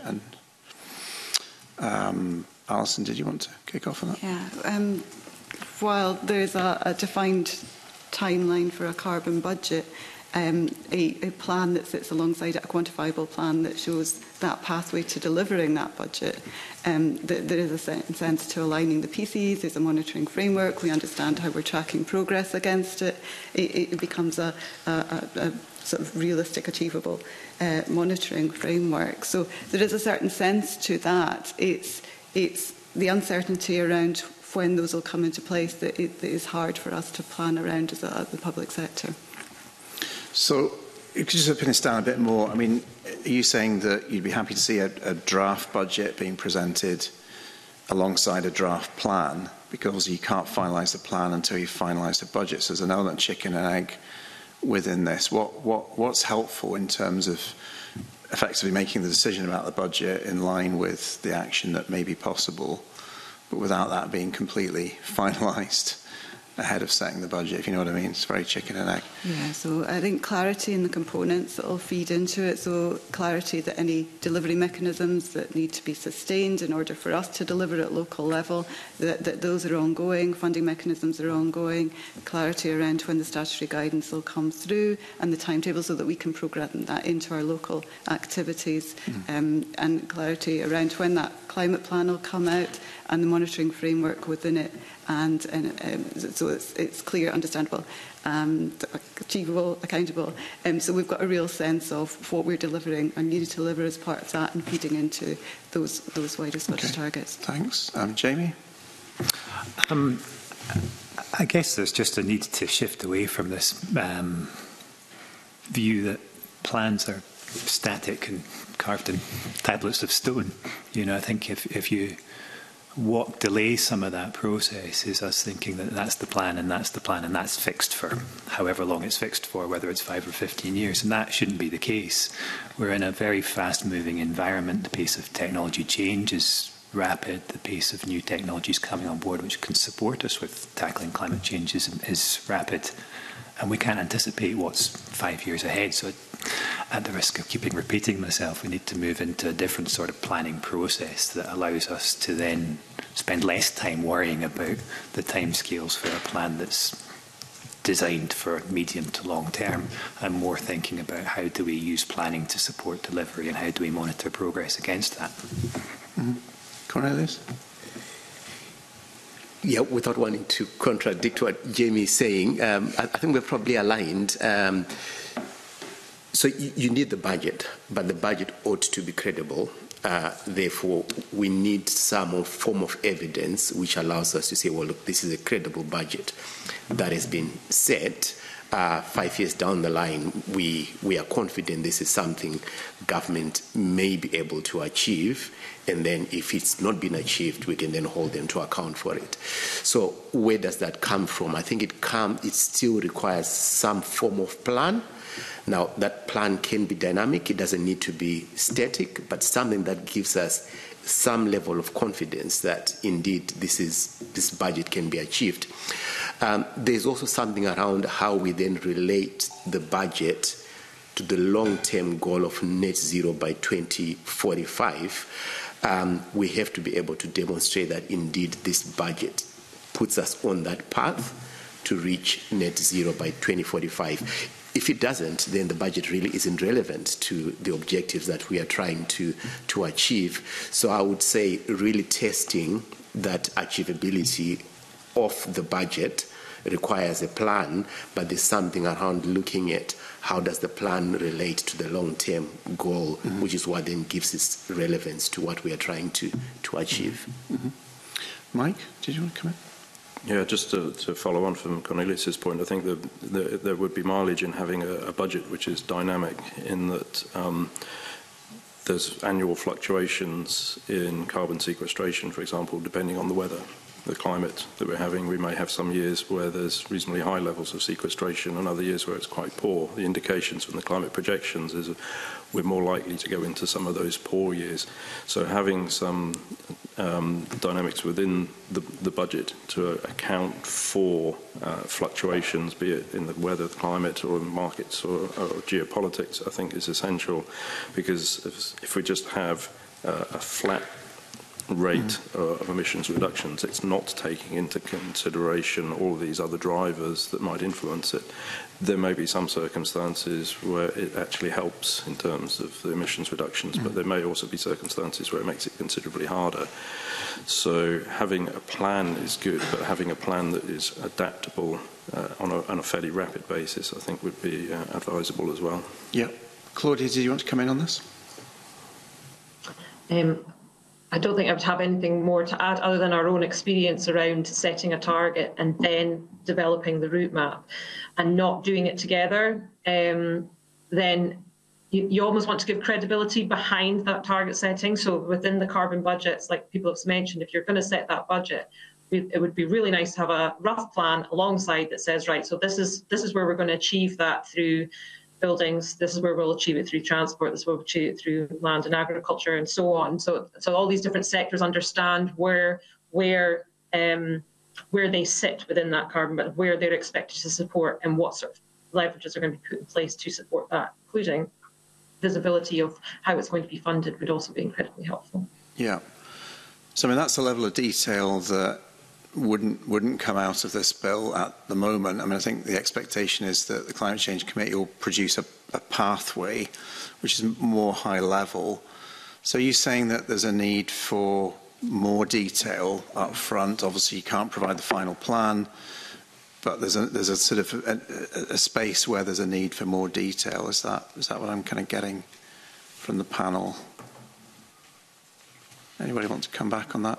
And Alison, did you want to kick off on that? Yeah. While there's a defined timeline for a carbon budget, a plan that sits alongside it, a quantifiable plan that shows that pathway to delivering that budget. There is a sense to aligning the PCs, there's a monitoring framework, we understand how we're tracking progress against it. It becomes a sort of realistic, achievable monitoring framework. So there is a certain sense to that. It's the uncertainty around when those will come into place that is hard for us to plan around as the public sector. So, could you just pin us down a bit more? I mean, are you saying that you'd be happy to see a draft budget being presented alongside a draft plan? Because you can't finalise the plan until you finalise the budget. So there's an element of chicken and egg within this. What's helpful in terms of effectively making the decision about the budget in line with the action that may be possible, but without that being completely finalised ahead of setting the budget, if you know what I mean? It's very chicken and egg. Yeah, so I think clarity in the components that will feed into it. So clarity that any delivery mechanisms that need to be sustained in order for us to deliver at local level, that those are ongoing, funding mechanisms are ongoing, clarity around when the statutory guidance will come through and the timetable so that we can program that into our local activities, and clarity around when that climate plan will come out and the monitoring framework within it. And so it's clear, understandable, achievable, accountable. So we've got a real sense of what we're delivering and need to deliver as part of that and feeding into those wider Scottish targets. Thanks. Jamie? I guess there's just a need to shift away from this view that plans are static and carved in tablets of stone. I think what delays some of that process is us thinking that that's the plan and that's the plan and that's fixed for however long it's fixed for, whether it's 5 or 15 years. And that shouldn't be the case. We're in a very fast-moving environment. The pace of technology change is rapid. The pace of new technologies coming on board which can support us with tackling climate change is rapid. And we can't anticipate what's 5 years ahead. So at the risk of keeping repeating myself, we need to move into a different sort of planning process that allows us to then spend less time worrying about the timescales for a plan that's designed for medium to long term, and more thinking about how do we use planning to support delivery and how do we monitor progress against that. Cornelius? Yeah, without wanting to contradict what Jamie is saying, I think we're probably aligned. So you need the budget, but the budget ought to be credible. Therefore, we need some form of evidence which allows us to say, well, look, this is a credible budget that has been set. 5 years down the line, we are confident this is something government may be able to achieve. And then if it's not been achieved, we can then hold them to account for it. So where does that come from? I think it still requires some form of plan. Now, that plan can be dynamic. It doesn't need to be static, but something that gives us some level of confidence that indeed this budget can be achieved. There's also something around how we then relate the budget to the long-term goal of net zero by 2045. We have to be able to demonstrate that indeed this budget puts us on that path to reach net zero by 2045. If it doesn't, then the budget really isn't relevant to the objectives that we are trying to achieve. So I would say really testing that achievability of the budget requires a plan, but there's something around looking at how does the plan relate to the long-term goal, which is what then gives its relevance to what we are trying to achieve. Mike, did you want to come in? Yeah, just to follow on from Cornelius's point, I think that there would be mileage in having a budget which is dynamic in that there's annual fluctuations in carbon sequestration, for example, depending on the weather, the climate that we're having. We may have some years where there's reasonably high levels of sequestration and other years where it's quite poor. The indications from the climate projections is that we're more likely to go into some of those poor years. So having some dynamics within the budget to account for fluctuations, be it in the weather, the climate, or markets, or geopolitics, I think is essential, because if we just have a flat rate of emissions reductions, it's not taking into consideration all of these other drivers that might influence it. There may be some circumstances where it actually helps in terms of the emissions reductions, but there may also be circumstances where it makes it considerably harder. So having a plan is good, but having a plan that is adaptable on a fairly rapid basis, I think, would be advisable as well. Yeah. Claudia, do you want to come in on this? I don't think I would have anything more to add other than our own experience around setting a target and then developing the route map, and not doing it together. Then you almost want to give credibility behind that target setting. So within the carbon budgets, like people have mentioned, if you're going to set that budget, it would be really nice to have a rough plan alongside that says, right, so this is where we're going to achieve that through buildings, this is where we'll achieve it through transport, this is where we'll achieve it through land and agriculture, and so on. So all these different sectors understand where they sit within that carbon, but where they're expected to support and what sort of leverages are going to be put in place to support that, including visibility of how it's going to be funded would also be incredibly helpful. Yeah. So I mean, that's a level of detail that wouldn't come out of this bill at the moment. I mean, I think the expectation is that the Climate Change Committee will produce a pathway which is more high level. So are you saying that there's a need for more detail up front? Obviously, you can't provide the final plan, but there's a sort of a space where there's a need for more detail. Is that what I'm kind of getting from the panel? Anybody want to come back on that?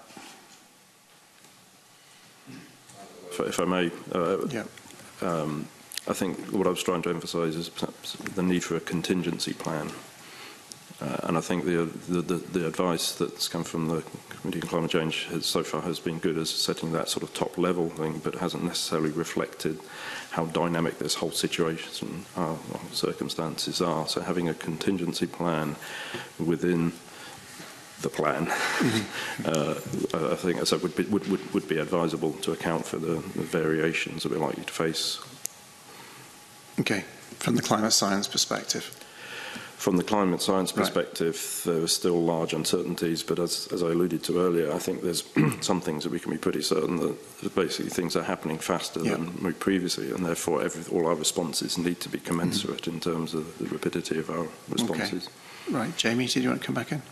If I may, Yeah. I think what I was trying to emphasise is the need for a contingency plan. And I think the advice that's come from the Committee on Climate Change so far has been good as setting that sort of top level thing, but hasn't necessarily reflected how dynamic this whole situation, circumstances are. So having a contingency plan within the plan, I think, as I said, would be advisable to account for the variations that we're likely to face. Okay, from the climate science perspective. From the climate science perspective, there are still large uncertainties, but as I alluded to earlier, I think there's some things that we can be pretty certain that basically things are happening faster than we previously, and therefore all our responses need to be commensurate in terms of the rapidity of our responses. Okay. Right, Jamie, did you want to come back in?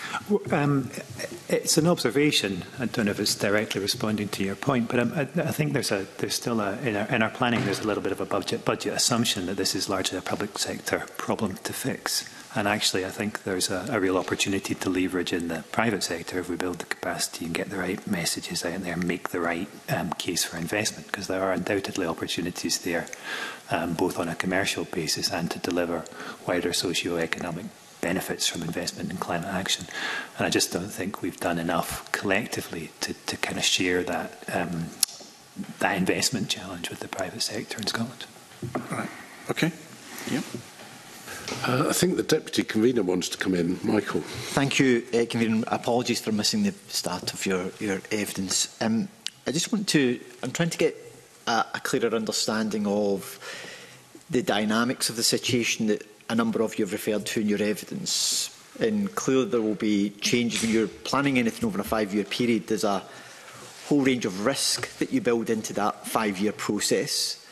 It's an observation. I don't know if it's directly responding to your point, but I think there's still in our planning there's a little bit of a budget assumption that this is largely a public sector problem to fix. And actually, I think there's a real opportunity to leverage in the private sector if we build the capacity and get the right messages out there and make the right case for investment, because there are undoubtedly opportunities there, both on a commercial basis and to deliver wider socio-economic benefits from investment in climate action. And I just don't think we've done enough collectively to kind of share that that investment challenge with the private sector in Scotland. Right. Okay. Yep. I think the Deputy Convener wants to come in. Michael. Thank you, Convener. Apologies for missing the start of your evidence. I just want to, I'm trying to get a clearer understanding of the dynamics of the situation that a number of you have referred to in your evidence. And clearly there will be changes when you're planning anything over a 5-year period. There's a whole range of risk that you build into that 5-year process.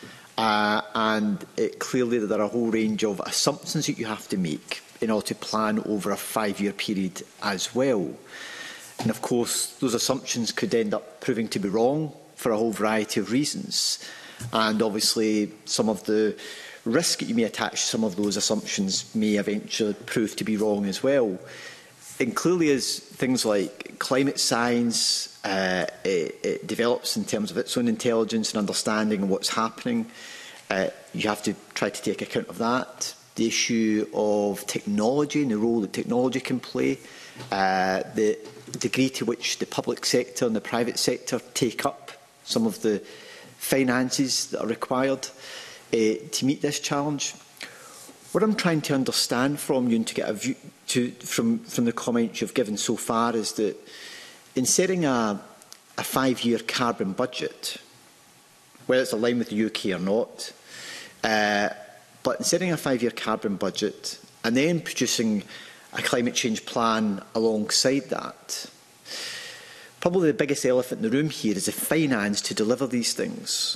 And clearly there are a whole range of assumptions that you have to make in order to plan over a 5-year period as well. And of course, those assumptions could end up proving to be wrong for a whole variety of reasons. And obviously, some of the risk that you may attach to some of those assumptions may eventually prove to be wrong as well. And clearly, as things like climate science it develops in terms of its own intelligence and understanding of what's happening, you have to try to take account of that. The issue of technology and the role that technology can play, the degree to which the public sector and the private sector take up some of the finances that are required to meet this challenge. What I'm trying to understand from you and to get a view from the comments you've given so far is that in setting a 5-year carbon budget, whether it's aligned with the UK or not, but in setting a 5-year carbon budget and then producing a climate change plan alongside that, probably the biggest elephant in the room here is the finance to deliver these things.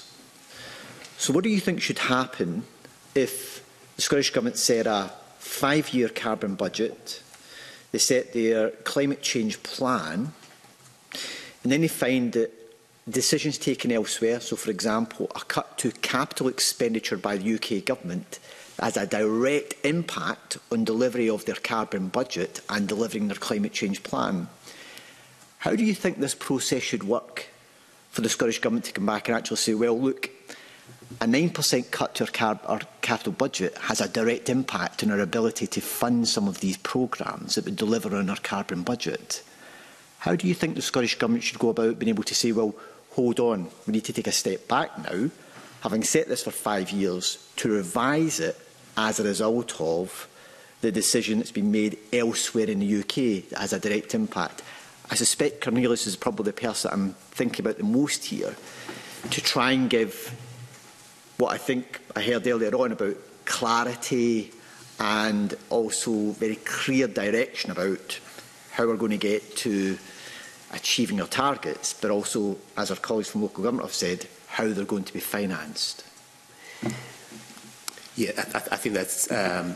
So what do you think should happen if the Scottish Government set a 5-year carbon budget, they set their climate change plan, and then they find that decisions taken elsewhere, so for example, a cut to capital expenditure by the UK Government has a direct impact on delivery of their carbon budget and delivering their climate change plan? How do you think this process should work for the Scottish Government to come back and actually say, well, look, a 9% cut to our capital budget has a direct impact on our ability to fund some of these programmes that would deliver on our carbon budget? How do you think the Scottish Government should go about being able to say, well, hold on, we need to take a step back now, having set this for 5 years, to revise it as a result of the decision that's been made elsewhere in the UK that has a direct impact? I suspect Cornelius is probably the person that I'm thinking about the most here, to try and give what I think I heard earlier on about clarity and also very clear direction about how we're going to get to achieving our targets, but also, as our colleagues from local government have said, how they're going to be financed. Yeah, I think that's a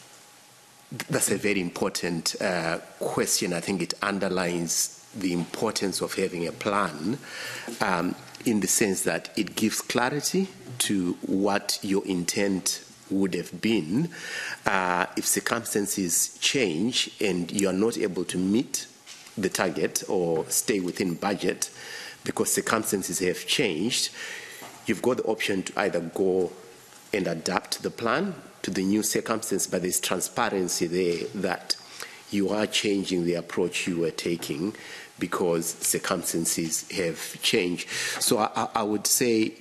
very important question. I think it underlines the importance of having a plan in the sense that it gives clarity to what your intent would have been if circumstances change and you are not able to meet the target or stay within budget because circumstances have changed. You've got the option to either go and adapt the plan to the new circumstance, but there's transparency there that you are changing the approach you were taking because circumstances have changed. So I would say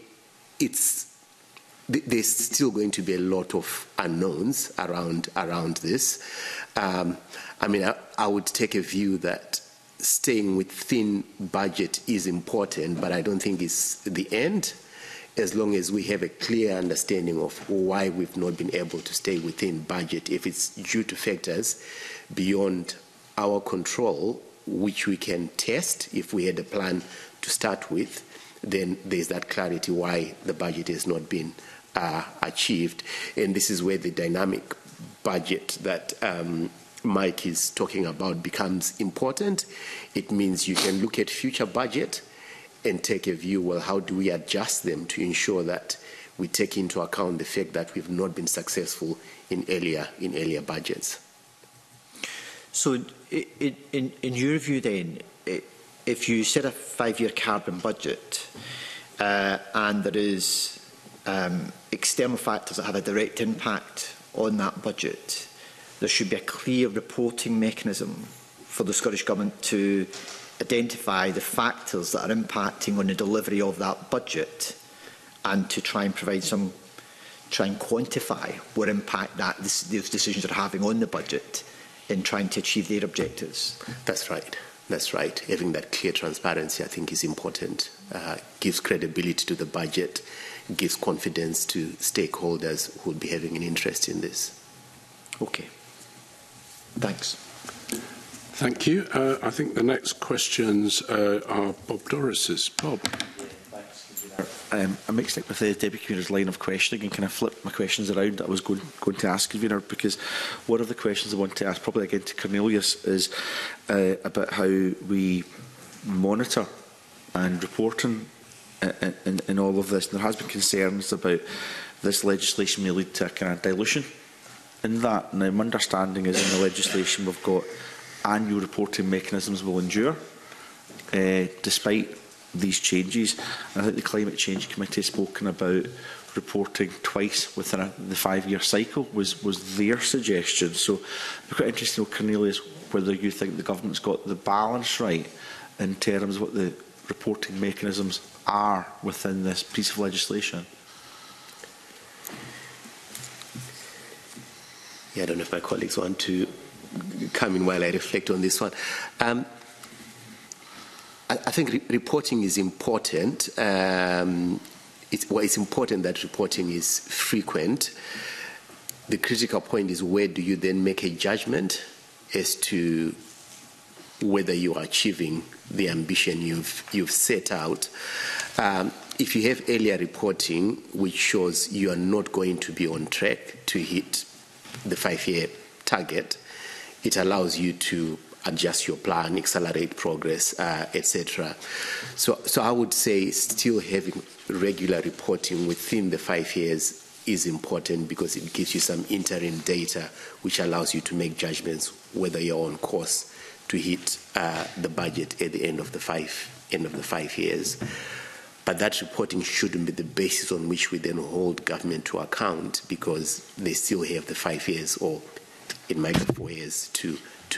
there's still going to be a lot of unknowns around this. I mean, I would take a view that staying within budget is important, but I don't think it's the end, as long as we have a clear understanding of why we've not been able to stay within budget. If it's due to factors beyond our control, which we can test if we had a plan to start with, then there's that clarity why the budget has not been achieved. And this is where the dynamic budget that Mike is talking about becomes important. It means you can look at future budget and take a view, well, how do we adjust them to ensure that we take into account the fact that we've not been successful in earlier budgets. So in your view then, if you set a 5-year carbon budget and there is external factors that have a direct impact on that budget, there should be a clear reporting mechanism for the Scottish Government to identify the factors that are impacting on the delivery of that budget and to try and quantify what impact those decisions are having on the budget in trying to achieve their objectives. That's right. That's right. Having that clear transparency, I think, is important. Gives credibility to the budget, gives confidence to stakeholders who will be having an interest in this. Okay. Thanks. Thank you. I think the next questions are Bob Doris's. Bob. I mixed up with the Deputy Convener's line of questioning and kind of flipped my questions around that I was going to ask Convener, because one of the questions I want to ask, probably again to Cornelius, is about how we monitor and reporting in all of this. And there has been concerns about this legislation may lead to a kind of dilution in that. Now, my understanding is in the legislation we've got annual reporting mechanisms will endure despite these changes. And I think the Climate Change Committee has spoken about reporting twice within the 5-year cycle was their suggestion. So I'm quite interested to know, Cornelius, whether you think the government's got the balance right in terms of what the reporting mechanisms are within this piece of legislation. Yeah, I don't know if my colleagues want to come in while I reflect on this one. I think reporting is important. It's important that reporting is frequent. The critical point is, where do you then make a judgment as to whether you are achieving the ambition you've set out? If you have earlier reporting which shows you are not going to be on track to hit the 5-year target, it allows you to adjust your plan, accelerate progress, etc. So I would say still having regular reporting within the 5 years is important, because it gives you some interim data which allows you to make judgments whether you're on course to hit the budget at the end of the 5 years. But that reporting shouldn't be the basis on which we then hold government to account, because they still have the 5 years, or it might be 4 years to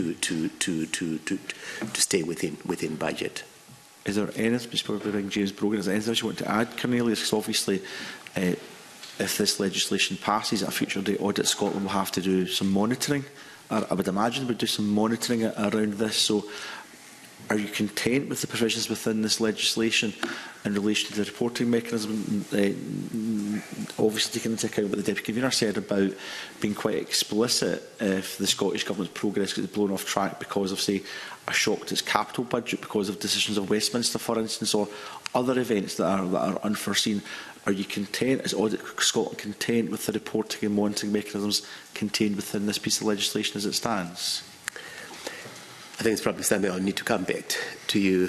stay within budget. Is there anything, probably James Brogan, is there anything else you want to add, Cornelius? Because obviously, if this legislation passes at a future date, Audit Scotland will have to do some monitoring. I would imagine would do some monitoring around this. So, are you content with the provisions within this legislation in relation to the reporting mechanism? Obviously, taking into account what the Deputy Convener said about being quite explicit if the Scottish Government's progress gets blown off track because of, say, a shock to its capital budget, because of decisions of Westminster, for instance, or other events that are unforeseen. Are you content, is Audit Scotland content with the reporting and monitoring mechanisms contained within this piece of legislation as it stands? I think it's probably something I'll need to come back to you,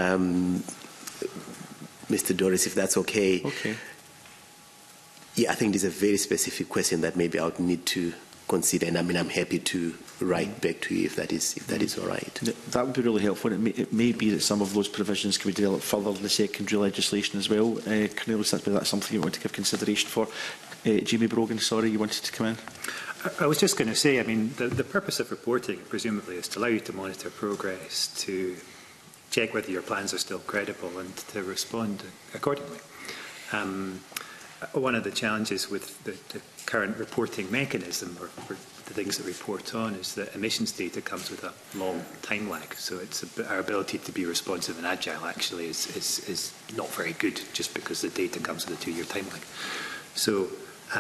Mr. Doris, if that's okay. Okay. Yeah, I think it's a very specific question that maybe I would need to consider, and I mean, I'm happy to write back to you if that is all right. That would be really helpful. It may be that some of those provisions can be developed further in the secondary legislation as well. Cornelius, that's something you want to give consideration for. Jamie Brogan, sorry, you wanted to come in? I was just going to say, I mean, the purpose of reporting, presumably, is to allow you to monitor progress, to check whether your plans are still credible and to respond accordingly. One of the challenges with the current reporting mechanism, or the things that we report on, is that emissions data comes with a long time lag. So our ability to be responsive and agile actually is not very good, just because the data comes with a 2-year time lag. So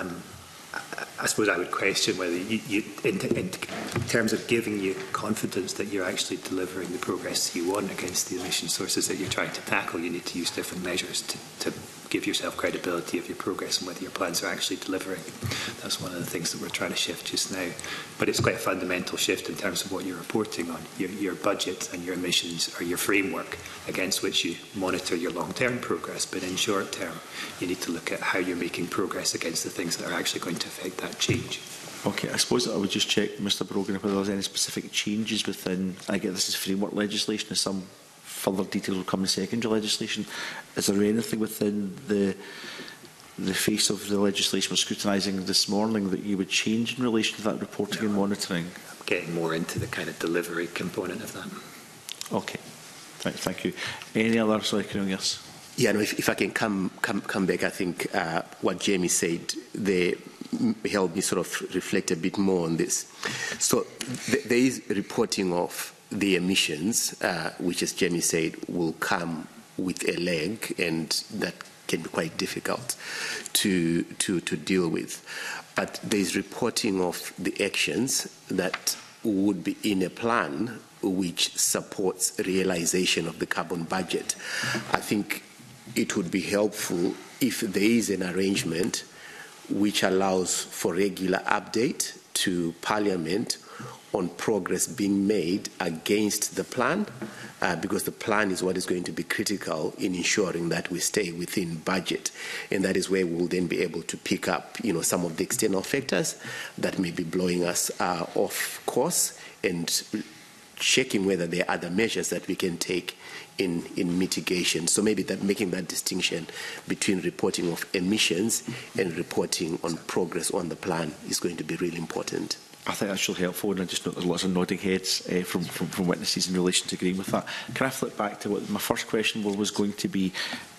I suppose I would question whether in terms of giving you confidence that you're actually delivering the progress you want against the emission sources that you're trying to tackle, you need to use different measures to give yourself credibility of your progress and whether your plans are actually delivering. That's one of the things that we're trying to shift just now. But it's quite a fundamental shift in terms of what you're reporting on. Your budget and your emissions are your framework against which you monitor your long-term progress. But in short term, you need to look at how you're making progress against the things that are actually going to affect that change. Okay, I suppose I would just check, Mr. Brogan, whether there's any specific changes within, I get this is framework legislation, as some further details will come in secondary legislation. Is there anything within the face of the legislation we're scrutinising this morning that you would change in relation to that reporting and monitoring? I'm getting more into the kind of delivery component of that. Okay, thank you. Any other, sorry, Cornelius? Yeah, no, if I can come back, I think what Jamie said, they helped me sort of reflect a bit more on this. So there is reporting of the emissions, which, as Jamie said, will come with a lag, and that can be quite difficult to deal with. But there is reporting of the actions that would be in a plan which supports realization of the carbon budget. I think it would be helpful if there is an arrangement which allows for regular update to Parliament on progress being made against the plan, because the plan is what is going to be critical in ensuring that we stay within budget. And that is where we'll then be able to pick up, some of the external factors that may be blowing us off course, and checking whether there are other measures that we can take in mitigation. So maybe that making that distinction between reporting of emissions and reporting on progress on the plan is going to be really important. I think that's really helpful, and I just know there's lots of nodding heads from witnesses in relation to agreeing with that. Can I flip back to what my first question was going to be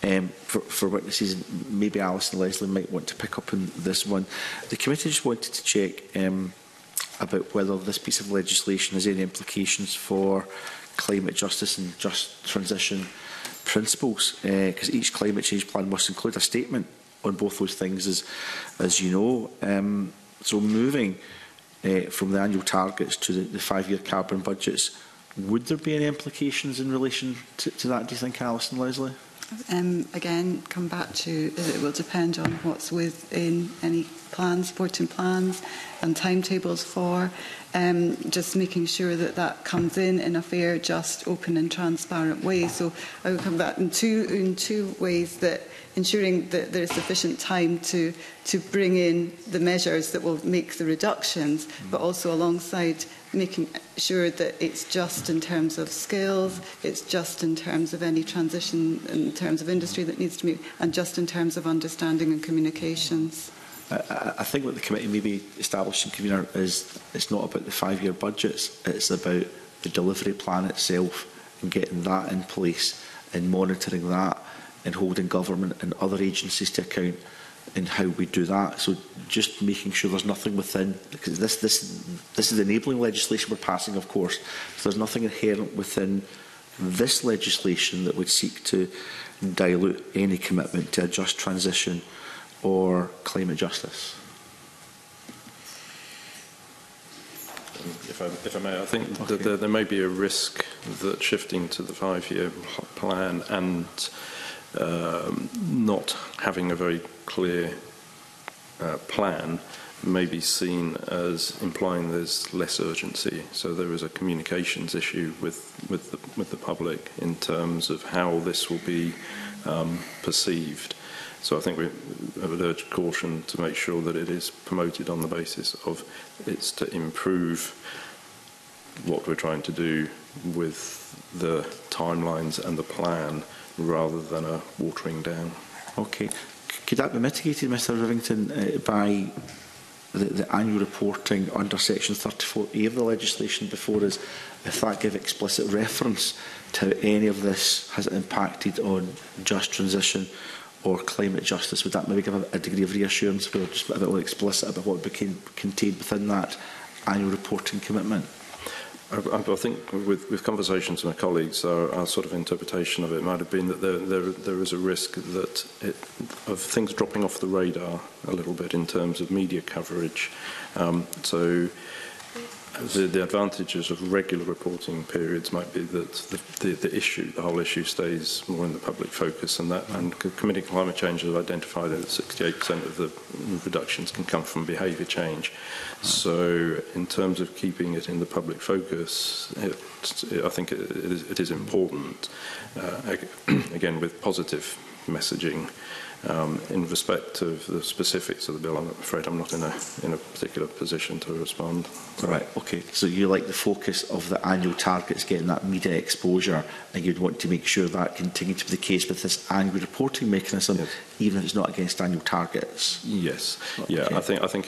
for witnesses? Maybe Alice and Leslie might want to pick up on this one. The committee just wanted to check about whether this piece of legislation has any implications for climate justice and just transition principles, because each climate change plan must include a statement on both those things, as you know. So moving from the annual targets to the 5-year carbon budgets, would there be any implications in relation to that, do you think, Alice and Leslie? Again, come back to it will depend on what's within any plans, supporting plans and timetables for, just making sure that that comes in a fair, just, open and transparent way. So I would come back in two ways, that ensuring that there is sufficient time to bring in the measures that will make the reductions, but also alongside making sure that it's just in terms of skills, it's just in terms of any transition in terms of industry that needs to be, and just in terms of understanding and communications. I think what the committee may be establishing, convener, is it's not about the 5-year budgets, it's about the delivery plan itself and getting that in place and monitoring that and holding government and other agencies to account in how we do that. So just making sure there's nothing within, because this is enabling legislation we're passing, of course, so there's nothing inherent within this legislation that would seek to dilute any commitment to a just transition or climate justice. If I may, I think that there may be a risk that shifting to the 5-year plan and not having a very clear plan may be seen as implying there's less urgency. So there is a communications issue with the public in terms of how this will be perceived. So I think I would urge caution to make sure that it is promoted on the basis of it's to improve what we're trying to do with the timelines and the plan, rather than a watering down. Okay. Could that be mitigated, Mr Rivington, by the annual reporting under Section 34A of the legislation before us, if that gave explicit reference to how any of this has impacted on just transition or climate justice? Would that maybe give a degree of reassurance, we're just a bit more explicit about what became contained within that annual reporting commitment? I think with conversations with my colleagues, our sort of interpretation of it might have been that there is a risk that of things dropping off the radar a little bit in terms of media coverage. So the advantages of regular reporting periods might be that the whole issue stays more in the public focus, and Committee on Climate Change has identified that 68% of the reductions can come from behaviour change. So in terms of keeping it in the public focus, I think it is important, again with positive messaging. In respect of the specifics of the bill, I'm afraid I'm not in a particular position to respond. Right, okay. So you like the focus of the annual targets getting that media exposure, and you'd want to make sure that continued to be the case with this annual reporting mechanism, yes, even if it's not against annual targets? Yes. Okay. Yeah, I think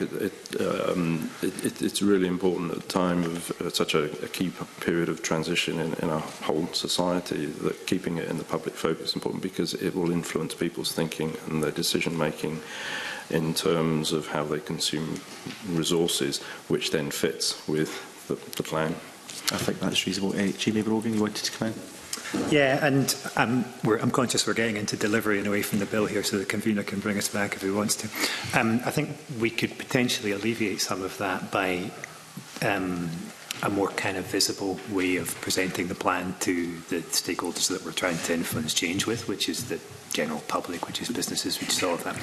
it's really important at a time of such a key period of transition in our whole society that keeping it in the public focus is important, because it will influence people's thinking and their decision making in terms of how they consume resources, which then fits with the plan. I think that's reasonable. Jamie Brogan, you wanted to come in? Yeah, and I'm conscious we're getting into delivery and away from the bill here, so the convener can bring us back if he wants to. I think we could potentially alleviate some of that by a more kind of visible way of presenting the plan to the stakeholders that we're trying to influence change with, which is the general public, which is businesses, which is all of that.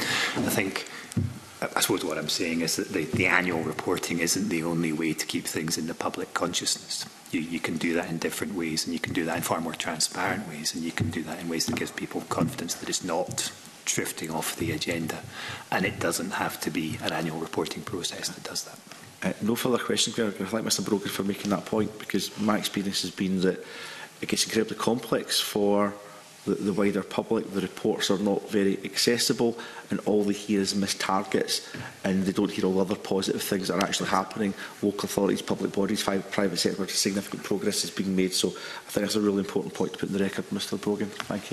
I suppose what I'm saying is that the annual reporting isn't the only way to keep things in the public consciousness. You can do that in different ways, and you can do that in far more transparent ways, and you can do that in ways that gives people confidence that it's not drifting off the agenda, and it doesn't have to be an annual reporting process that does that. No further questions. I thank Mr Brogan for making that point, because my experience has been that it gets incredibly complex for the wider public. The reports are not very accessible, and all they hear is missed targets, and they don't hear all the other positive things that are actually happening. Local authorities, public bodies, private sector, significant progress is being made. So I think that's a really important point to put in the record, Mr Brogan. Thank you.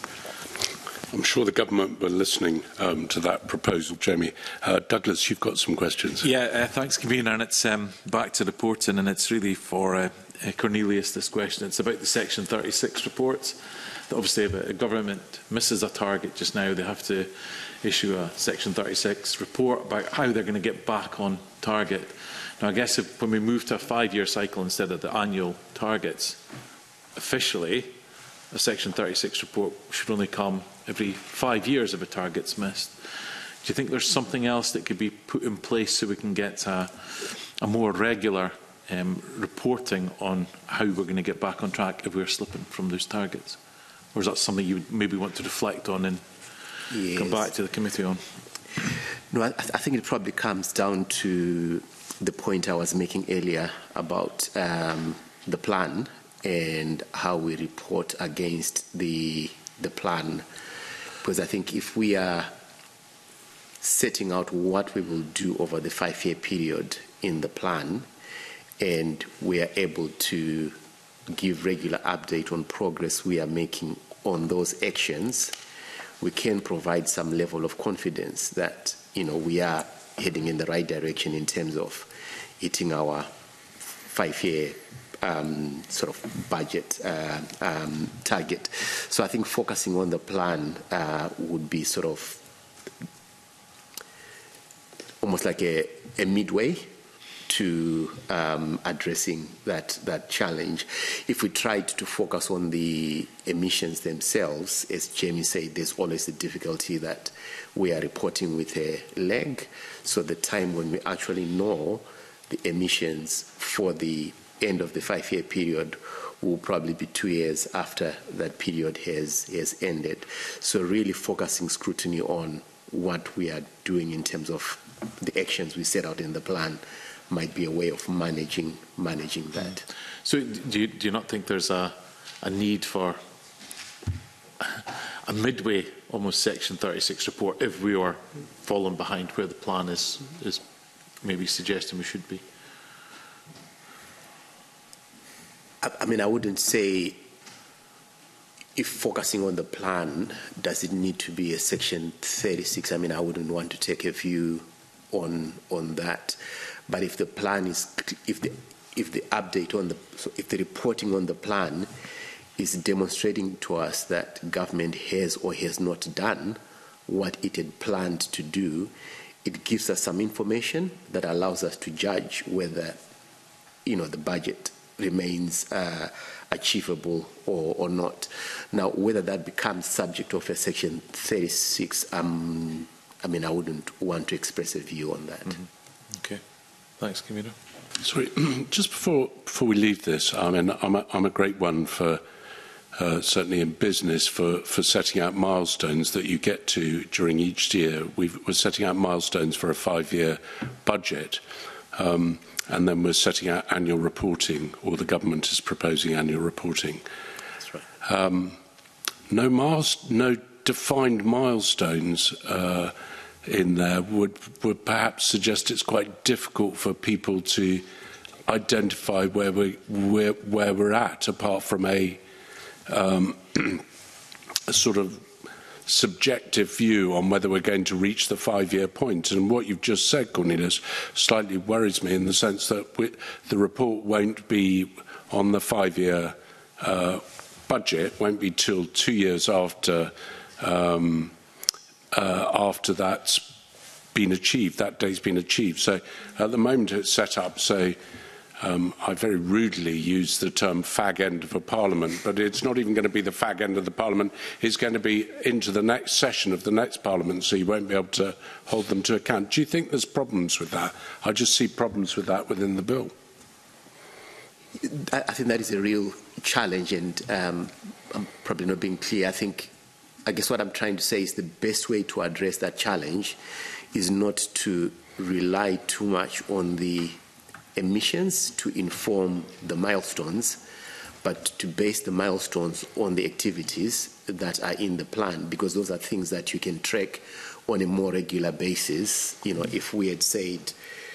I'm sure the government were listening to that proposal, Jamie. Douglas, you've got some questions. Yeah, thanks, Convener. And it's back to reporting, and it's really for Cornelius, this question. It's about the Section 36 reports. Obviously, if a government misses a target just now, they have to issue a Section 36 report about how they're going to get back on target. Now, I guess when we move to a 5-year cycle instead of the annual targets, officially, a Section 36 report should only come every 5 years if a target's missed. Do you think there's something else that could be put in place so we can get a more regular reporting on how we're going to get back on track if we're slipping from those targets? Or is that something you would maybe want to reflect on and come back to the committee on? No, I think it probably comes down to the point I was making earlier about the plan and how we report against the plan. Because I think if we are setting out what we will do over the 5-year period in the plan, and we are able to give regular update on progress we are making on those actions, we can provide some level of confidence that, you know, we are heading in the right direction in terms of hitting our 5-year sort of budget target. So I think focusing on the plan would be sort of almost like a midway to addressing that challenge. If we tried to focus on the emissions themselves, as Jamie said, there's always the difficulty that we are reporting with a lag. So the time when we actually know the emissions for the end of the 5-year period will probably be 2 years after that period has ended. So really focusing scrutiny on what we are doing in terms of the actions we set out in the plan might be a way of managing that. So do you not think there's a need for a midway, almost Section 36 report if we are falling behind where the plan is maybe suggesting we should be? I mean, I wouldn't say if focusing on the plan, does it need to be a Section 36? I mean, I wouldn't want to take a view on that. But if the plan is, if the update on if the reporting on the plan is demonstrating to us that government has or has not done what it had planned to do, it gives us some information that allows us to judge whether, you know, the budget remains achievable or not. Now, whether that becomes subject of a Section 36, I mean, I wouldn't want to express a view on that. Mm-hmm. Okay. Thanks, Camino. Sorry, just before we leave this, I mean, I'm a great one for certainly in business for setting out milestones that you get to during each year. We're setting out milestones for a 5-year budget, and then we're setting out annual reporting, or the government is proposing annual reporting. That's right. No defined milestones in there would perhaps suggest it's quite difficult for people to identify where we're at, apart from a sort of subjective view on whether we're going to reach the 5-year point. And what you've just said, Cornelius, slightly worries me in the sense that the report won't be on the 5-year budget, won't be till 2 years after that's been achieved, that day's been achieved. So at the moment it's set up so I very rudely used the term fag end of a parliament, but it's not even going to be the fag end of the parliament. It's going to be into the next session of the next parliament, so you won't be able to hold them to account. Do you think there's problems with that? I just see problems with that within the bill. I think that is a real challenge, and I'm probably not being clear. I guess what I'm trying to say is the best way to address that challenge is not to rely too much on the emissions to inform the milestones, but to base the milestones on the activities that are in the plan, because those are things that you can track on a more regular basis. You know, if we had said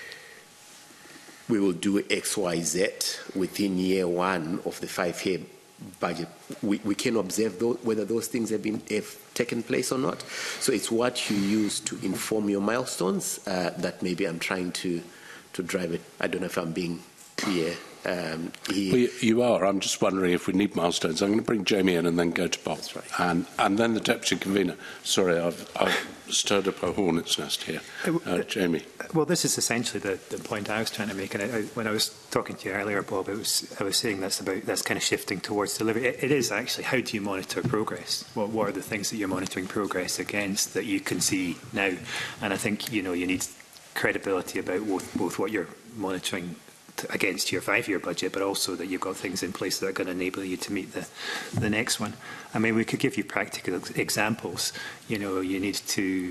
we will do X, Y, Z within year one of the 5-year budget, we can observe whether those things have taken place or not. So it's what you use to inform your milestones that maybe I'm trying to drive it. I don't know if I'm being clear here. Well, you are. I'm just wondering if we need milestones. I'm going to bring Jamie in and then go to Bob. That's right. And then the Deputy Convener. Sorry, I've stirred up a hornet's nest here. Jamie. Well, this is essentially the point I was trying to make. And when I was talking to you earlier, Bob, I was saying that's kind of shifting towards delivery. It is actually, how do you monitor progress? What are the things that you're monitoring progress against that you can see now? And I think, you need credibility about both what you're monitoring against your 5-year budget, but also that you've got things in place that are going to enable you to meet the next one. I mean, we could give you practical examples. You need to,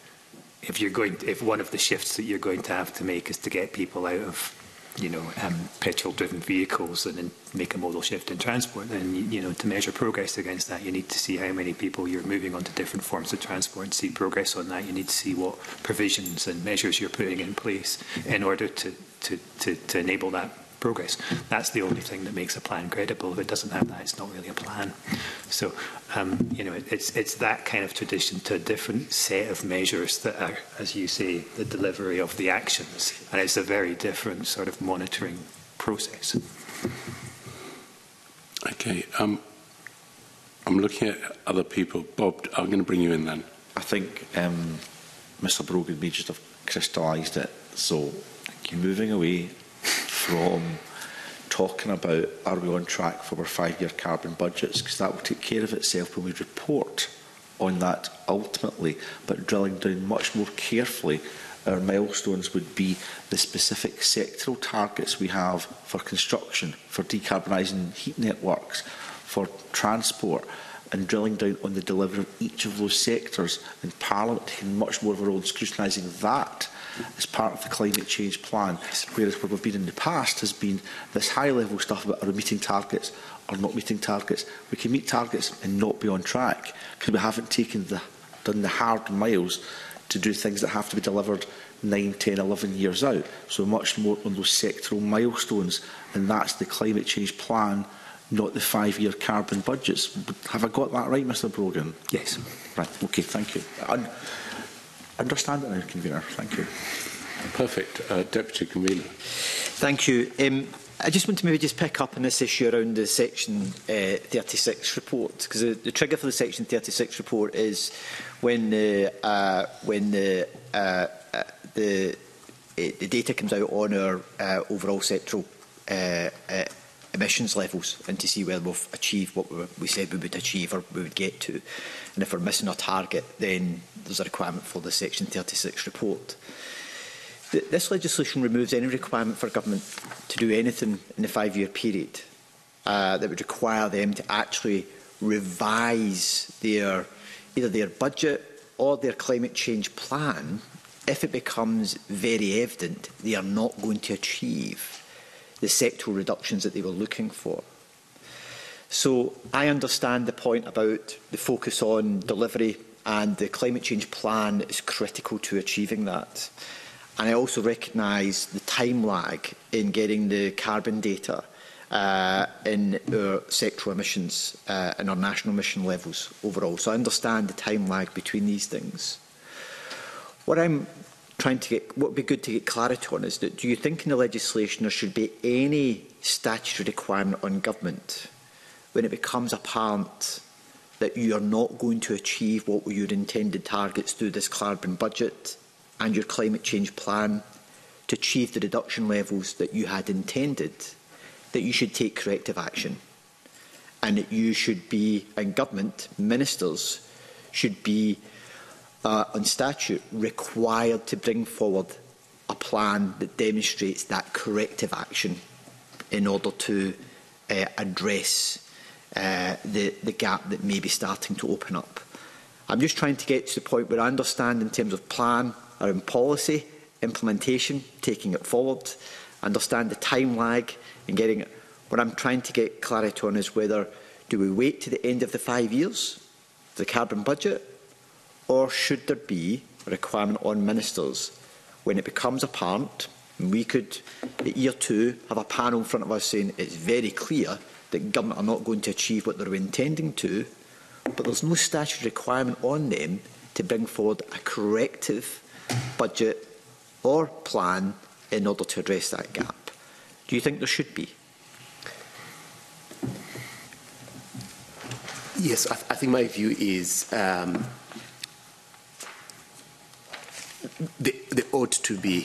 if one of the shifts that you're going to have to make is to get people out of, petrol-driven vehicles and then make a modal shift in transport, then, to measure progress against that, you need to see how many people you're moving onto different forms of transport and see progress on that. You need to see what provisions and measures you're putting in place in order to enable that progress. That's the only thing that makes a plan credible. If it doesn't have that, it's not really a plan. So, it's that kind of tradition to a different set of measures that are, as you say, the delivery of the actions. And it's a very different sort of monitoring process. Okay. I'm looking at other people. Bob, I'm going to bring you in then. I think Mr Brogan may just have crystallised it. So, moving away from talking about are we on track for our 5-year carbon budgets, because that will take care of itself when we report on that ultimately, but drilling down much more carefully, our milestones would be the specific sectoral targets we have for construction, for decarbonising heat networks, for transport, and drilling down on the delivery of each of those sectors, and Parliament taking much more of a role in scrutinising that as part of the climate change plan, whereas where we've been in the past has been this high-level stuff about are we meeting targets or not meeting targets. We can meet targets and not be on track because we haven't done the hard miles to do things that have to be delivered 9, 10, 11 years out. So much more on those sectoral milestones, and that's the climate change plan, not the 5-year carbon budgets. Have I got that right, Mr Brogan? Yes. Right, okay, thank you. Understand it now, Convener. Thank you. Perfect. Deputy Convener. Thank you. I just want to maybe just pick up on this issue around the Section 36 report, because the trigger for the Section 36 report is when the data comes out on our overall sectoral emissions levels, and to see whether we've achieved what we said we would achieve or we would get to. And if we're missing a target, then there's a requirement for the Section 36 report. This legislation removes any requirement for government to do anything in the 5-year period that would require them to actually revise either their budget or their climate change plan if it becomes very evident they are not going to achieve the sectoral reductions that they were looking for. So I understand the point about the focus on delivery, and the climate change plan is critical to achieving that. And I also recognise the time lag in getting the carbon data in our sectoral emissions and our national emission levels overall. So I understand the time lag between these things. What would be good to get clarity on is that, do you think in the legislation there should be any statutory requirement on government when it becomes apparent that you are not going to achieve what were your intended targets through this carbon budget and your climate change plan, to achieve the reduction levels that you had intended, that you should take corrective action. And that you should be, and government, ministers, should be, on statute, required to bring forward a plan that demonstrates that corrective action in order to address the gap that may be starting to open up. I'm just trying to get to the point where I understand in terms of plan or in policy, implementation, taking it forward, understand the time lag in getting it. What I'm trying to get clarity on is whether do we wait to the end of the 5 years, the carbon budget, or should there be a requirement on ministers when it becomes apparent, and we could, at year 2, have a panel in front of us saying it's very clear that government are not going to achieve what they're intending to, but there's no statutory requirement on them to bring forward a corrective budget or plan in order to address that gap. Do you think there should be? Yes, I think my view is there ought to be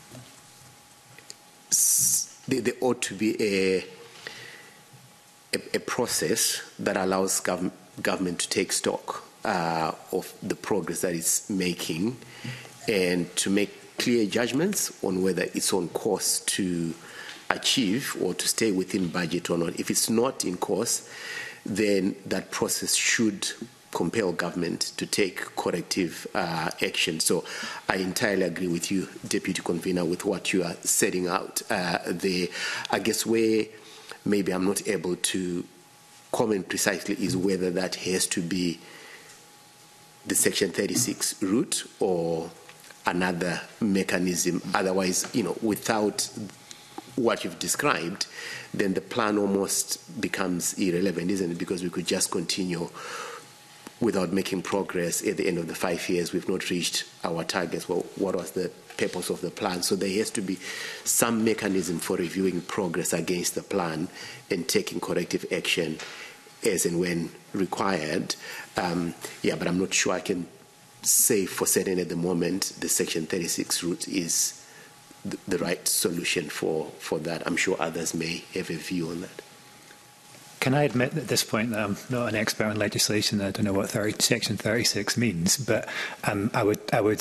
a process that allows government to take stock of the progress that it's making and to make clear judgments on whether it's on course to achieve or to stay within budget or not. If it's not in course, then that process should compel government to take corrective action. So I entirely agree with you, Deputy Convener, with what you are setting out there. I guess where maybe I'm not able to comment precisely is whether that has to be the Section 36 route or another mechanism. Otherwise, without what you've described, then the plan almost becomes irrelevant, isn't it? Because we could just continue without making progress. At the end of the 5 years, we've not reached our targets. Well, what was the purpose of the plan? So there has to be some mechanism for reviewing progress against the plan and taking corrective action as and when required. But I'm not sure I can say for certain at the moment the Section 36 route is the right solution for that. I'm sure others may have a view on that. Can I admit at this point that I'm not an expert on legislation? I don't know what Section 36 means, but I would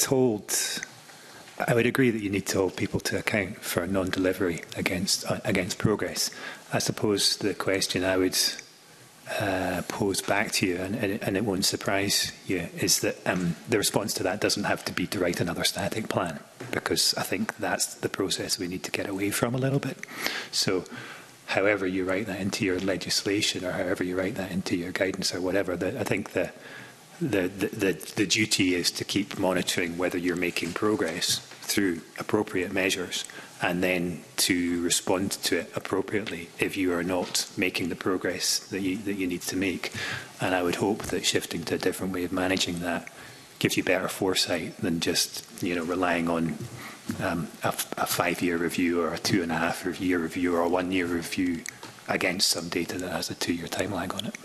agree that you need to hold people to account for non-delivery against progress. I suppose the question I would pose back to you, and it won't surprise you, is that the response to that doesn't have to be to write another static plan, because I think that's the process we need to get away from a little bit. So however you write that into your legislation or however you write that into your guidance or whatever, I think the duty is to keep monitoring whether you're making progress through appropriate measures, and then to respond to it appropriately if you are not making the progress that you need to make. And I would hope that shifting to a different way of managing that gives you better foresight than just relying on a 5-year review or a 2.5-year review or a 1-year review against some data that has a 2-year time lag on it.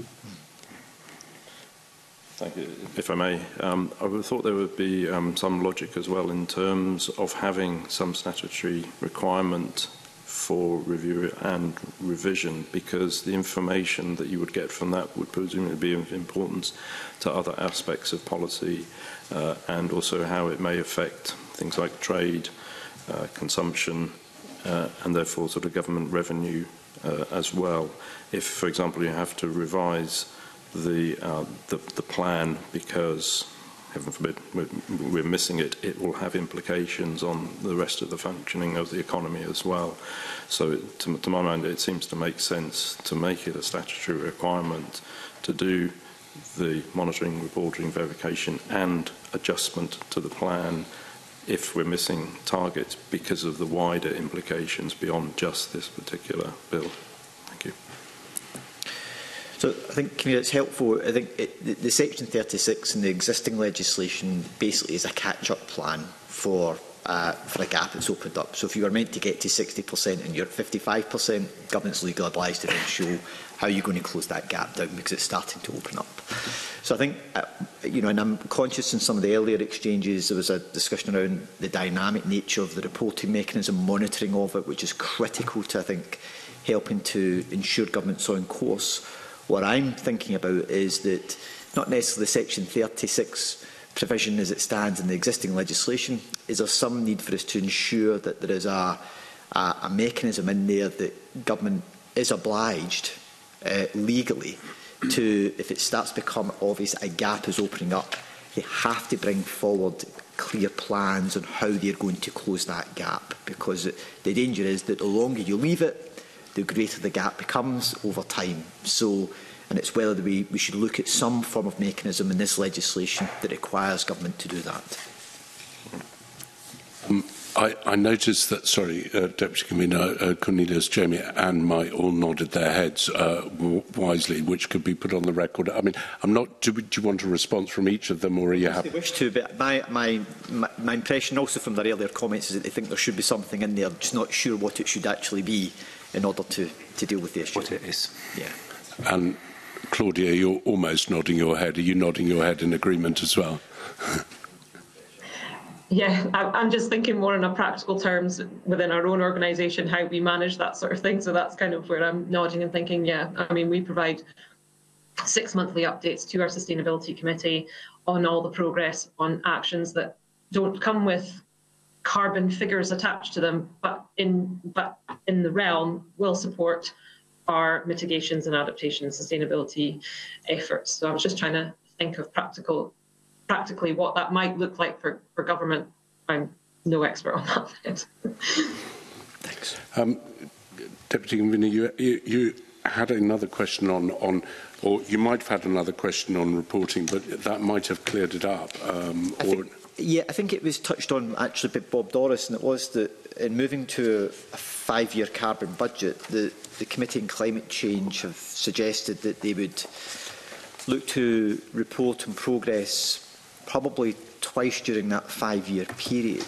Thank you. If I may, I would have thought there would be some logic as well in terms of having some statutory requirement for review and revision, because the information that you would get from that would presumably be of importance to other aspects of policy and also how it may affect things like trade, consumption, and therefore sort of government revenue as well. If, for example, you have to revise the plan because, heaven forbid, we're missing it, it will have implications on the rest of the functioning of the economy as well. So to my mind, it seems to make sense to make it a statutory requirement to do the monitoring, reporting, verification and adjustment to the plan if we're missing targets because of the wider implications beyond just this particular bill. Thank you. So I think it's helpful. I think the Section 36 in the existing legislation basically is a catch-up plan for a gap that's opened up. So if you were meant to get to 60% and you're at 55%, government's legally obliged to then show how you're going to close that gap down because it's starting to open up. So I think, and I'm conscious in some of the earlier exchanges, there was a discussion around the dynamic nature of the reporting mechanism, monitoring of it, which is critical to, I think, helping to ensure government's on course. What I'm thinking about is that not necessarily Section 36 provision as it stands in the existing legislation. Is there some need for us to ensure that there is a mechanism in there that government is obliged legally to, if it starts to become obvious a gap is opening up, they have to bring forward clear plans on how they're going to close that gap, because the danger is that the longer you leave it, the greater the gap becomes over time. So, and it's whether we should look at some form of mechanism in this legislation that requires government to do that. I noticed that, Deputy Convener Cornelius, Jamie and Mike all nodded their heads wisely, which could be put on the record. I mean, I'm not. Do you want a response from each of them, or are you happy? They wish to, but my impression also from their earlier comments is that they think there should be something in there. Just not sure what it should actually be in order to deal with the issue. What it is. Yeah. And Claudia, you're almost nodding your head. Are you nodding your head in agreement as well? Yeah, I'm just thinking more in a practical terms within our own organisation, how we manage that sort of thing. So that's kind of where I'm nodding and thinking, yeah, I mean, we provide 6 monthly updates to our Sustainability Committee on all the progress on actions that don't come with carbon figures attached to them, but in the realm will support our mitigations and adaptation and sustainability efforts. So I was just trying to think of practically what that might look like for government. I'm no expert on that. Thanks. Deputy Convener, you had another question on, or you might have had another question on reporting, but that might have cleared it up. I think it was touched on actually by Bob Doris, and it was that in moving to a 5-year carbon budget, the Committee on Climate Change have suggested that they would look to report on progress probably twice during that 5-year period,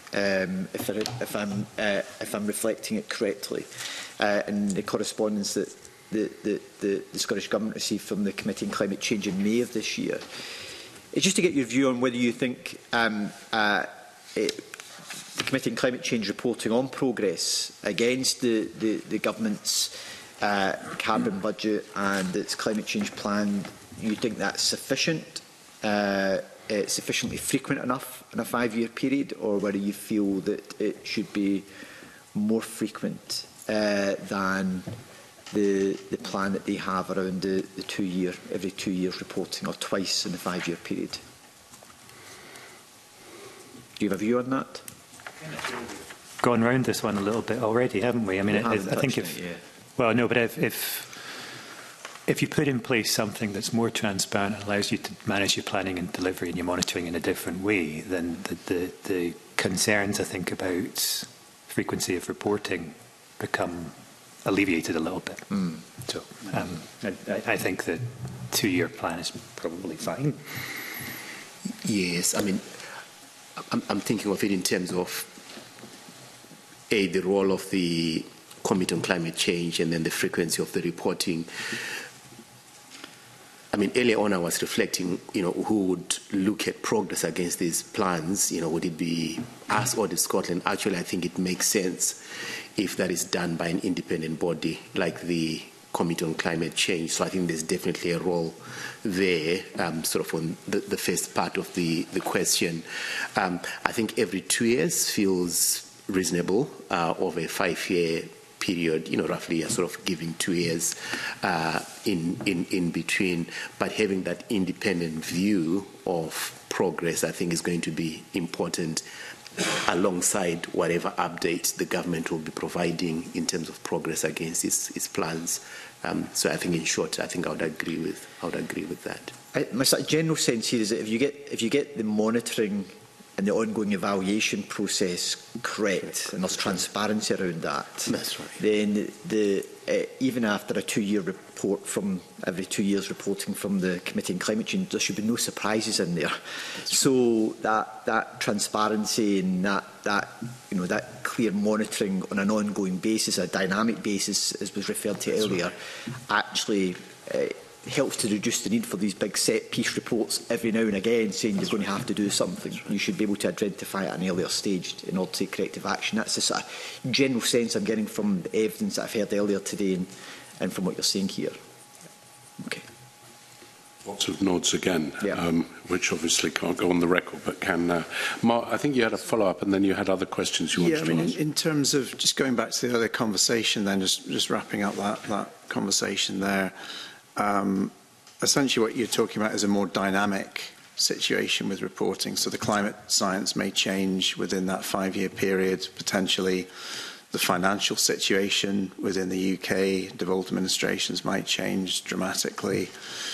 if I'm reflecting it correctly, in the correspondence that the Scottish Government received from the Committee on Climate Change in May of this year. It's just to get your view on whether you think the Committee on Climate Change reporting on progress against the Government's carbon budget and its climate change plan, you think that's sufficient? Sufficiently frequent enough in a 5-year period, or whether you feel that it should be more frequent than the plan that they have around the every 2 years reporting, or twice in the 5-year period? Do you have a view on that? Gone round this one a little bit already, haven't we? I mean, I think well, no, but if you put in place something that's more transparent and allows you to manage your planning and delivery and your monitoring in a different way, then the concerns, I think, about frequency of reporting become alleviated a little bit. So I think the 2-year plan is probably fine. Yes, I mean, I'm thinking of it in terms of the role of the Committee on Climate Change and then the frequency of the reporting. I mean, earlier on I was reflecting, who would look at progress against these plans? Would it be us or the Scotland? Actually, I think it makes sense if that is done by an independent body like the Committee on Climate Change. So I think there's definitely a role there, sort of on the first part of the question. I think every 2 years feels reasonable over a 5-year period, roughly sort of giving 2 years in between, but having that independent view of progress, I think, is going to be important alongside whatever updates the government will be providing in terms of progress against its plans. So I think, in short, I think I would agree with that. My sort of general sense here is that if you get the monitoring and the ongoing evaluation process correct, and there's transparency around that, that's right, then even after a 2-year report from every 2 years reporting from the Committee on Climate Change, there should be no surprises in there. So that transparency and that clear monitoring on an ongoing basis, a dynamic basis, as was referred to earlier, actually helps to reduce the need for these big set-piece reports every now and again saying you're going to have to do something. You should be able to identify at an earlier stage in order to take corrective action. That's the sort of general sense I'm getting from the evidence that I've heard earlier today and from what you're saying here. Okay. Lots of nods again, yeah. Which obviously can't go on the record, but can. Mark, I think you had a follow-up and then you had other questions you wanted to ask. In terms of just going back to the other conversation then, just wrapping up that conversation there, essentially what you're talking about is a more dynamic situation with reporting. So the climate science may change within that 5-year period, potentially the financial situation within the UK, devolved administrations might change dramatically.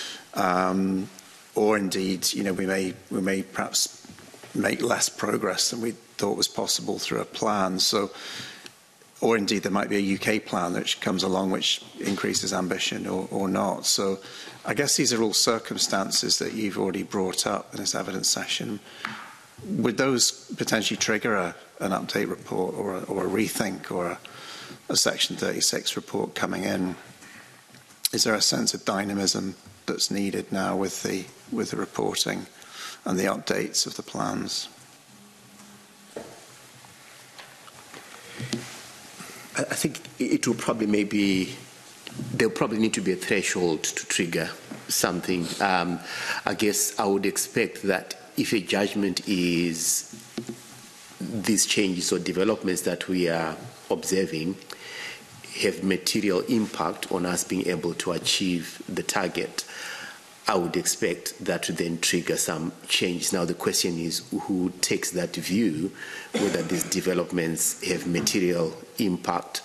Or indeed, we may perhaps make less progress than we thought was possible through a plan. So, or indeed, there might be a UK plan which comes along which increases ambition or not. So I guess these are all circumstances that you've already brought up in this evidence session. Would those potentially trigger an update report or a rethink or a Section 36 report coming in? Is there a sense of dynamism that's needed now with the reporting and the updates of the plans? I think it will probably there'll probably need to be a threshold to trigger something. I guess I would expect that if a judgment is these changes or developments that we are observing have material impact on us being able to achieve the target, I would expect that to then trigger some change. Now the question is who takes that view, whether these developments have material impact.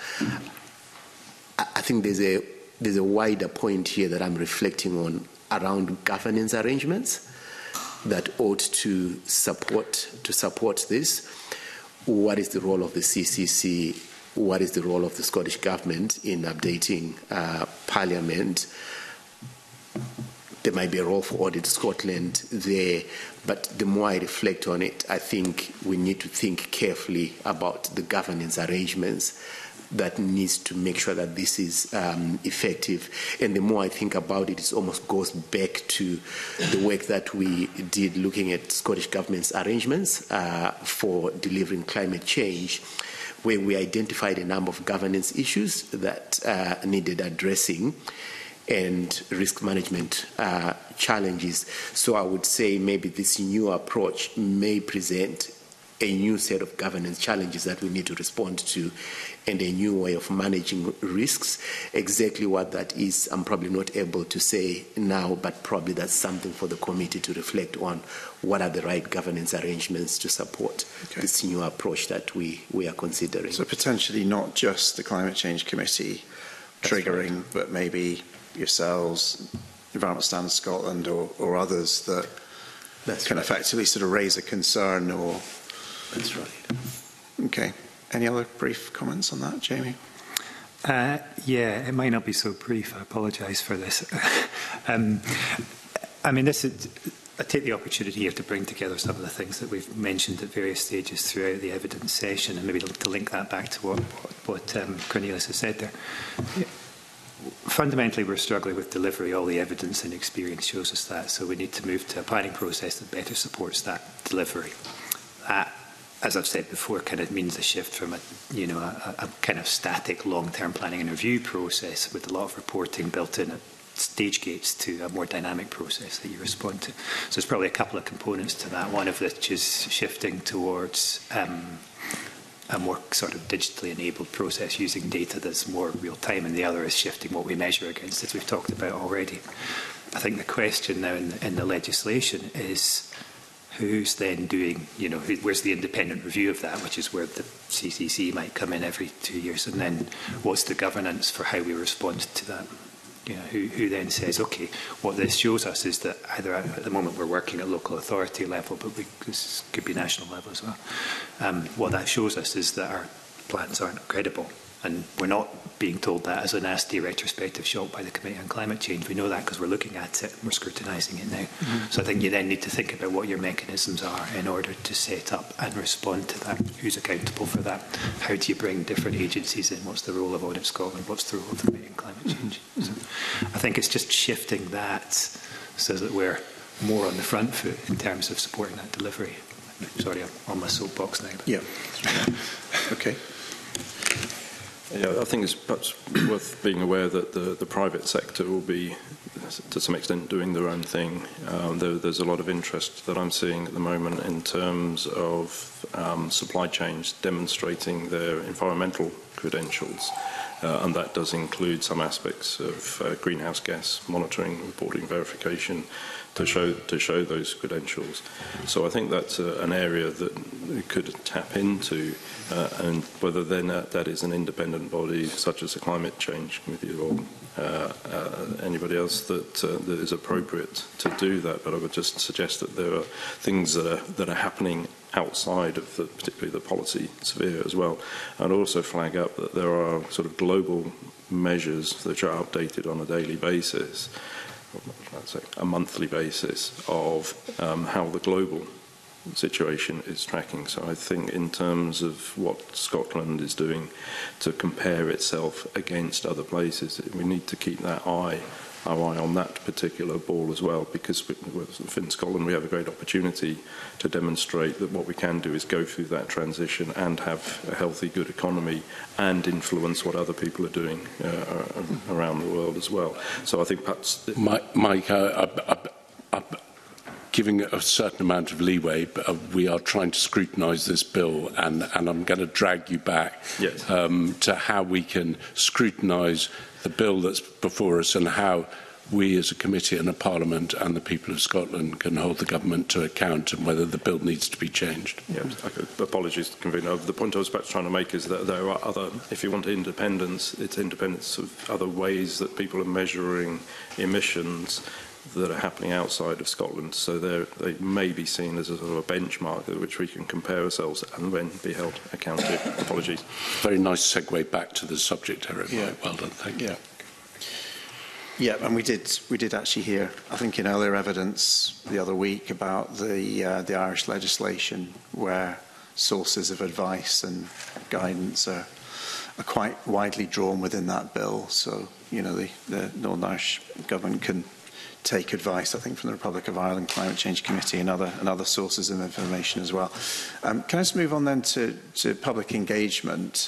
I think there's a wider point here that I'm reflecting on around governance arrangements that ought to support this. What is the role of the CCC? What is the role of the Scottish Government in updating Parliament? There might be a role for Audit Scotland there, but the more I reflect on it, I think we need to think carefully about the governance arrangements that needs to make sure that this is effective. And the more I think about it, it almost goes back to the work that we did looking at Scottish Government's arrangements for delivering climate change, where we identified a number of governance issues that needed addressing and risk management challenges. So I would say maybe this new approach may present a new set of governance challenges that we need to respond to and a new way of managing risks. Exactly what that is, I'm probably not able to say now, but probably that's something for the committee to reflect on. What are the right governance arrangements to support this new approach that we are considering? So potentially not just the Climate Change Committee triggering, but maybe yourselves, Environment Standards Scotland or others that can effectively sort of raise a concern or... That's right. Okay. Any other brief comments on that, Jamie? Yeah, it might not be so brief. I apologise for this. I mean, I take the opportunity here to bring together some of the things that we've mentioned at various stages throughout the evidence session, and maybe to link that back to what Cornelius has said there. Fundamentally, we're struggling with delivery. All the evidence and experience shows us that, so we need to move to a planning process that better supports that delivery. That, as I've said before, kind of means a shift from a kind of static long-term planning and review process with a lot of reporting built in at stage gates to a more dynamic process that you respond to. So there's probably a couple of components to that, one of which is shifting towards a more sort of digitally enabled process using data that's more real-time, and the other is shifting what we measure against, as we've talked about already. I think the question now in the legislation is who's then doing, where's the independent review of that, which is where the CCC might come in every 2 years, and then what's the governance for how we respond to that? who then says, OK, what this shows us is that either at the moment we're working at local authority level, but this could be national level as well. What that shows us is that our plans aren't credible. And we're not being told that as a nasty retrospective shock by the Committee on Climate Change. We know that because we're looking at it and we're scrutinising it now. So I think you then need to think about what your mechanisms are in order to set up and respond to that. Who's accountable for that? How do you bring different agencies in? What's the role of Audit Scotland? What's the role of the Committee on Climate Change? So I think it's just shifting that so that we're more on the front foot in terms of supporting that delivery. Sorry, I'm on my soapbox now. Yeah. Okay. Yeah, I think it's perhaps worth being aware that the private sector will be, to some extent, doing their own thing. There's a lot of interest that I'm seeing at the moment in terms of supply chains demonstrating their environmental credentials. And that does include some aspects of greenhouse gas monitoring, reporting, verification to show those credentials. So I think that's an area that we could tap into, and whether then that is an independent body such as the Climate Change Committee or anybody else that is appropriate to do that. But I would just suggest that there are things that are happening outside of particularly the policy sphere as well, and also flag up that there are sort of global measures which are updated on a daily basis, or let's say a monthly basis, of how the global situation is tracking. So I think in terms of what Scotland is doing to compare itself against other places, we need to keep our eye on that particular ball as well, because within Scotland we have a great opportunity to demonstrate that what we can do is go through that transition and have a healthy, good economy and influence what other people are doing around the world as well. So I think perhaps... Mike, I'm giving a certain amount of leeway, but we are trying to scrutinise this bill, and I'm going to drag you back to how we can scrutinise the bill that's before us and how we as a committee and a parliament and the people of Scotland can hold the government to account and whether the bill needs to be changed. Yes, apologies, Convener. The point I was perhaps trying to make is that there are other, if you want independence, it's independence of other ways that people are measuring emissions that are happening outside of Scotland. So they may be seen as a sort of a benchmark at which we can compare ourselves and then be held accountable. Apologies. Very nice segue back to the subject, Eric. Yeah. Well done, thank you. Yeah, and we did actually hear, I think, in earlier evidence the other week about the Irish legislation where sources of advice and guidance are quite widely drawn within that bill. So, you know, the Northern Irish government can take advice, I think, from the Republic of Ireland Climate Change Committee and other sources of information as well. Can I just move on then to public engagement?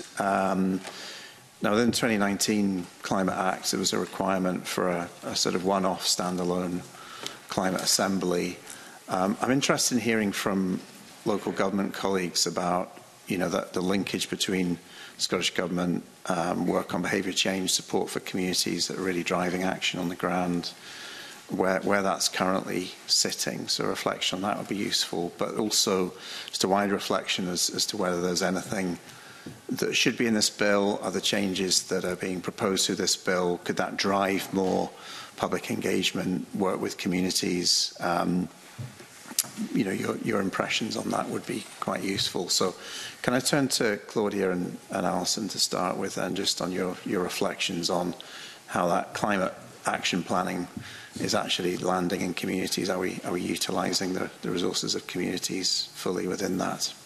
Now, within the 2019 Climate Act, there was a requirement for a sort of one-off standalone climate assembly. I'm interested in hearing from local government colleagues about, you know, the linkage between Scottish Government work on behaviour change, support for communities that are really driving action on the ground, where that's currently sitting. So a reflection on that would be useful, but also just a wider reflection as to whether there's anything that should be in this bill, other changes that are being proposed through this bill. Could that drive more public engagement, work with communities? You know, your impressions on that would be quite useful. So can I turn to Claudia and Alison to start with, and just on your reflections on how that climate action planning is actually landing in communities? Are we utilising the resources of communities fully within that?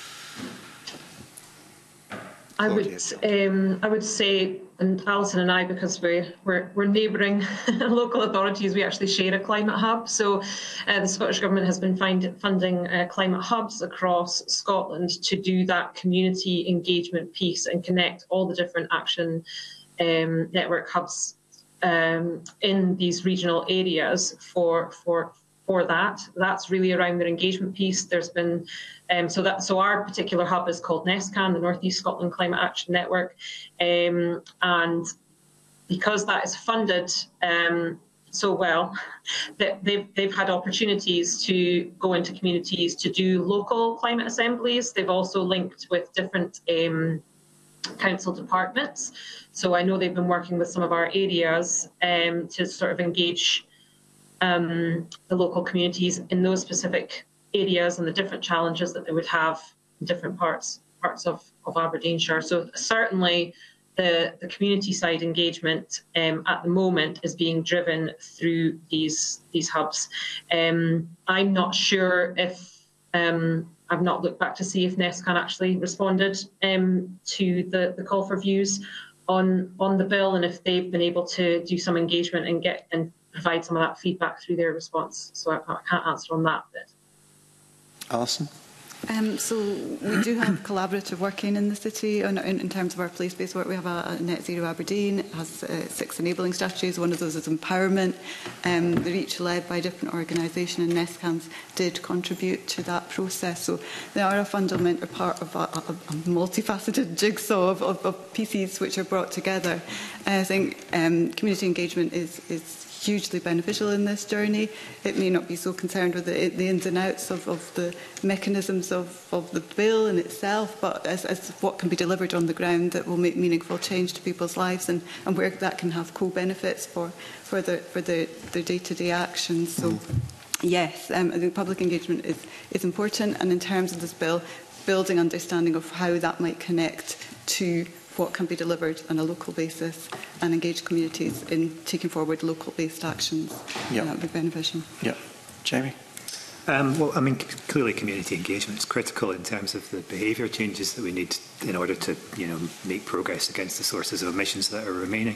I would say, and Alison and I, because we're neighbouring local authorities, we actually share a climate hub. So the Scottish Government has been funding climate hubs across Scotland to do that community engagement piece and connect all the different action network hubs in these regional areas for that. That's really around their engagement piece. There's been so our particular hub is called NESCAN, the North East Scotland Climate Action Network, and because that is funded so well, that they've had opportunities to go into communities to do local climate assemblies. They've also linked with different council departments. So I know they've been working with some of our areas to sort of engage the local communities in those specific areas and the different challenges that they would have in different parts of Aberdeenshire. So certainly the community side engagement at the moment is being driven through these hubs. I'm not sure if I've not looked back to see if NESCAN actually responded to the call for views on the bill, and if they've been able to do some engagement and provide some of that feedback through their response. So I can't answer on that bit. Alison? So we do have collaborative working in the city in terms of our place-based work. We have a Net Zero Aberdeen. It has 6 enabling strategies. One of those is empowerment. They're each led by a different organisation, and NESCANS did contribute to that process. So they are a fundamental part of a multifaceted jigsaw of pieces which are brought together. I think community engagement is hugely beneficial in this journey. It may not be so concerned with the ins and outs of the mechanisms of the bill in itself, but as what can be delivered on the ground that will make meaningful change to people's lives, and where that can have co-benefits for their day-to-day actions. So yes, I think public engagement is important, and in terms of this bill, building understanding of how that might connect to what can be delivered on a local basis and engage communities in taking forward local-based actions. Yep. That would be beneficial. Yeah, Jamie? Well, I mean, clearly community engagement is critical in terms of the behaviour changes that we need in order to, make progress against the sources of emissions that are remaining.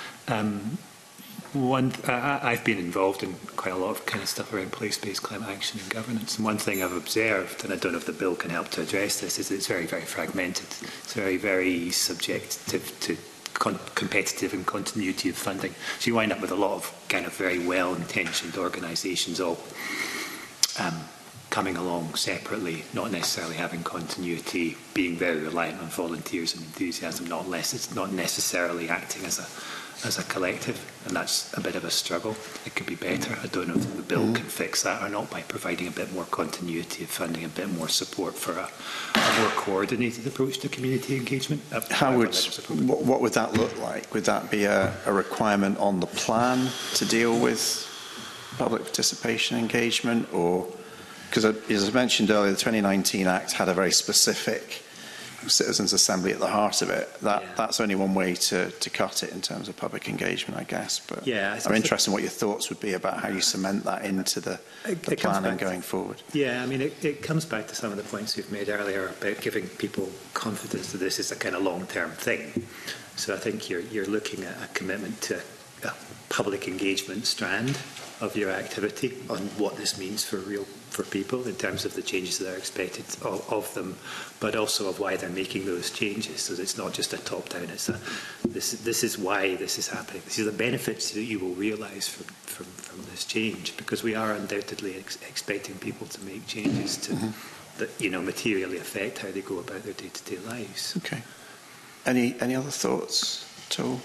I've been involved in quite a lot of kind of stuff around place-based climate action and governance. And one thing I've observed, and I don't know if the bill can help to address this, is that it's very, very fragmented. It's very, very subject to competitive and continuity of funding. So you wind up with a lot of kind of very well-intentioned organisations all coming along separately, not necessarily having continuity, being very reliant on volunteers and enthusiasm, not necessarily acting as a collective, and that's a bit of a struggle. It could be better. I don't know if the bill can fix that or not by providing a bit more continuity of funding, a bit more support for a more coordinated approach to community engagement. What would that look like? Would that be a requirement on the plan to deal with public participation engagement, or because as I mentioned earlier, the 2019 Act had a very specific Citizens' Assembly at the heart of it. That's only one way to cut it in terms of public engagement, I guess. But yeah, I'm interested in what your thoughts would be about how you cement that into the planning going forward. Yeah, I mean, it comes back to some of the points you've made earlier about giving people confidence that this is a kind of long-term thing. So I think you're looking at a commitment to a public engagement strand of your activity on what this means for people in terms of the changes that are expected of them, but also of why they're making those changes. So it's not just a top-down. It's this is why this is happening. These are the benefits that you will realise from this change, because we are undoubtedly expecting people to make changes that materially affect how they go about their day-to-day lives. Okay. Any other thoughts at all?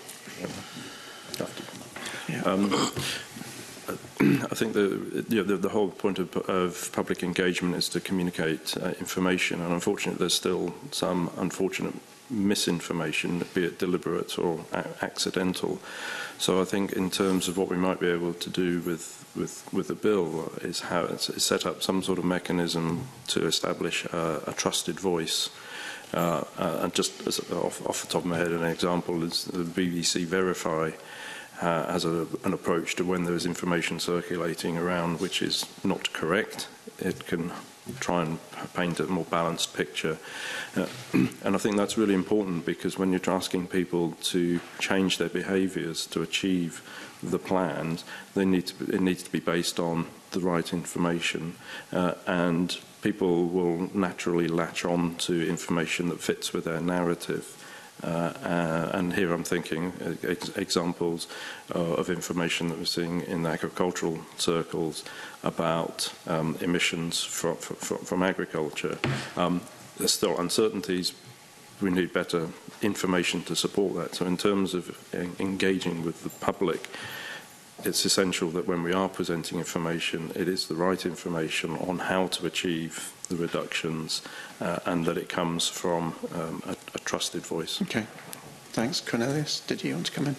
Yeah. I think the whole point of public engagement is to communicate information, and unfortunately there's still some unfortunate misinformation, be it deliberate or accidental. So I think in terms of what we might be able to do with the bill is set up some sort of mechanism to establish a trusted voice. And just off the top of my head, an example is the BBC Verify has an approach to when there is information circulating around which is not correct. It can try and paint a more balanced picture. And I think that's really important, because when you're asking people to change their behaviours to achieve the plans, it needs to be based on the right information, and people will naturally latch on to information that fits with their narrative. And here I'm thinking examples of information that we're seeing in agricultural circles about emissions from agriculture. There's still uncertainties. We need better information to support that. So in terms of engaging with the public, it's essential that when we are presenting information, it is the right information on how to achieve the reductions and that it comes from a trusted voice. Okay. Thanks. Cornelius, did you want to come in?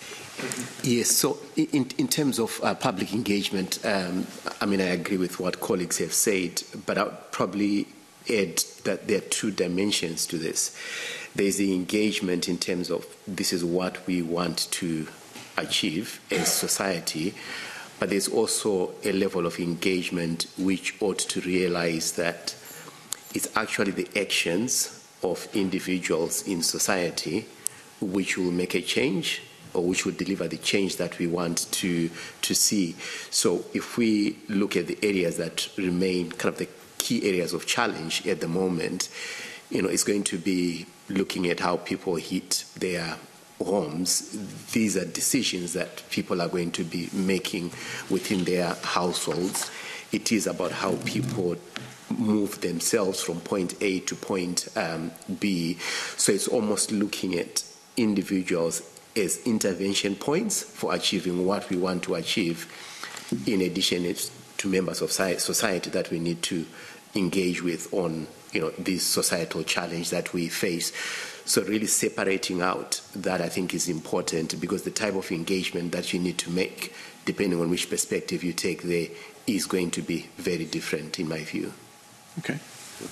Yes, so in terms of public engagement, I mean, I agree with what colleagues have said, but I'll probably add that there are two dimensions to this. There's the engagement in terms of this is what we want to achieve as society, but there's also a level of engagement which ought to realize that it's actually the actions of individuals in society which will make a change or which will deliver the change that we want to see. So if we look at the areas that remain kind of the key areas of challenge at the moment, you know, it's going to be looking at how people heat their homes. These are decisions that people are going to be making within their households. It is about how people move themselves from point A to point B. So it's almost looking at individuals as intervention points for achieving what we want to achieve, in addition to members of society that we need to engage with on, you know, this societal challenge that we face. So really separating out that, I think, is important, because the type of engagement that you need to make, depending on which perspective you take there, is going to be very different, in my view. Okay.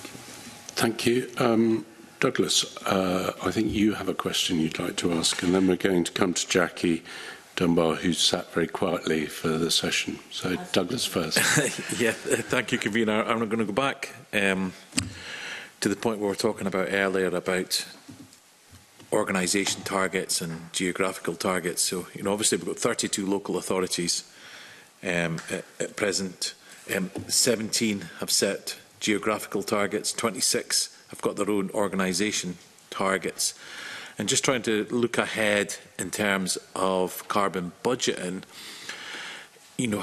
Thank you. Douglas, I think you have a question you'd like to ask, and then we're going to come to Jackie Dunbar, who sat very quietly for the session. So, Douglas first. Yeah, thank you, Convener. I'm going to go back to the point we were talking about earlier about organisation targets and geographical targets. So, you know, obviously we've got 32 local authorities at present. 17 have set geographical targets, 26 have got their own organisation targets. And just trying to look ahead in terms of carbon budgeting, you know,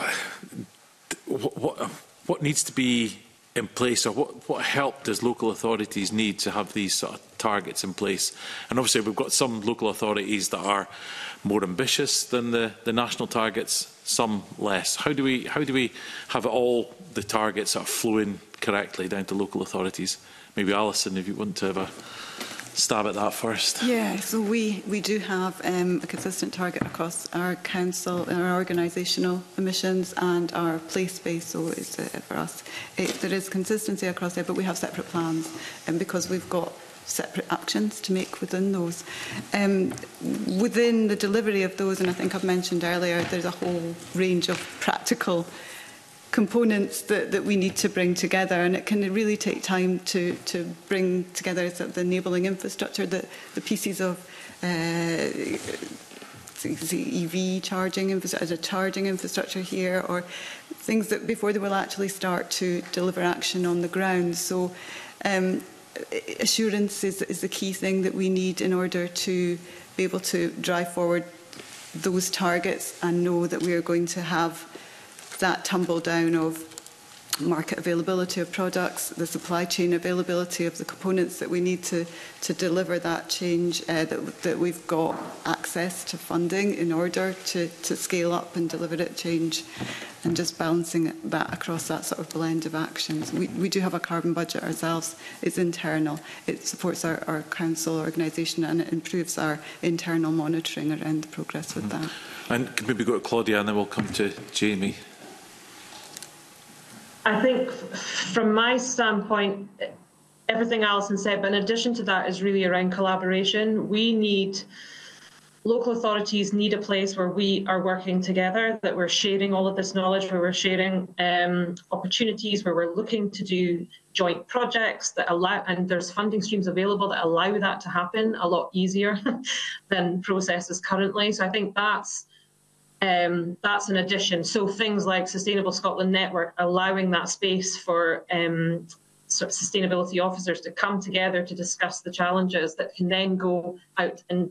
what needs to be in place, or what help does local authorities need to have these sort of targets in place? And obviously we've got some local authorities that are more ambitious than the national targets, some less. How do we have all the targets sort of flowing correctly down to local authorities? Maybe Alison, if you want to have a stab at that first. Yeah, so we do have a consistent target across our council and our organisational emissions and our place-based, so it's, for us there is consistency across there, but we have separate plans, and because we've got separate actions to make within those. Within the delivery of those, and I think I've mentioned earlier, there's a whole range of practical components that we need to bring together, and it can really take time to bring together sort of the enabling infrastructure, the pieces of EV charging infrastructure here, or things that before they will actually start to deliver action on the ground. So assurance is the key thing that we need in order to be able to drive forward those targets and know that we are going to have that tumble down of market availability of products, the supply chain availability of the components that we need to deliver that change, that we've got access to funding in order to scale up and deliver that change, and just balancing that across that sort of blend of actions. We do have a carbon budget ourselves. It's internal. It supports our council organisation, and it improves our internal monitoring around the progress with that. And can maybe go to Claudia, and then we'll come to Jamie. I think from my standpoint, everything Alison said, but in addition to that is really around collaboration. Local authorities need a place where we are working together, that we're sharing all of this knowledge, where we're sharing opportunities, where we're looking to do joint projects that allow, and there's funding streams available that allow that to happen a lot easier than processes currently. So I think that's an addition. So things like Sustainable Scotland Network, allowing that space for sort of sustainability officers to come together to discuss the challenges that can then go out and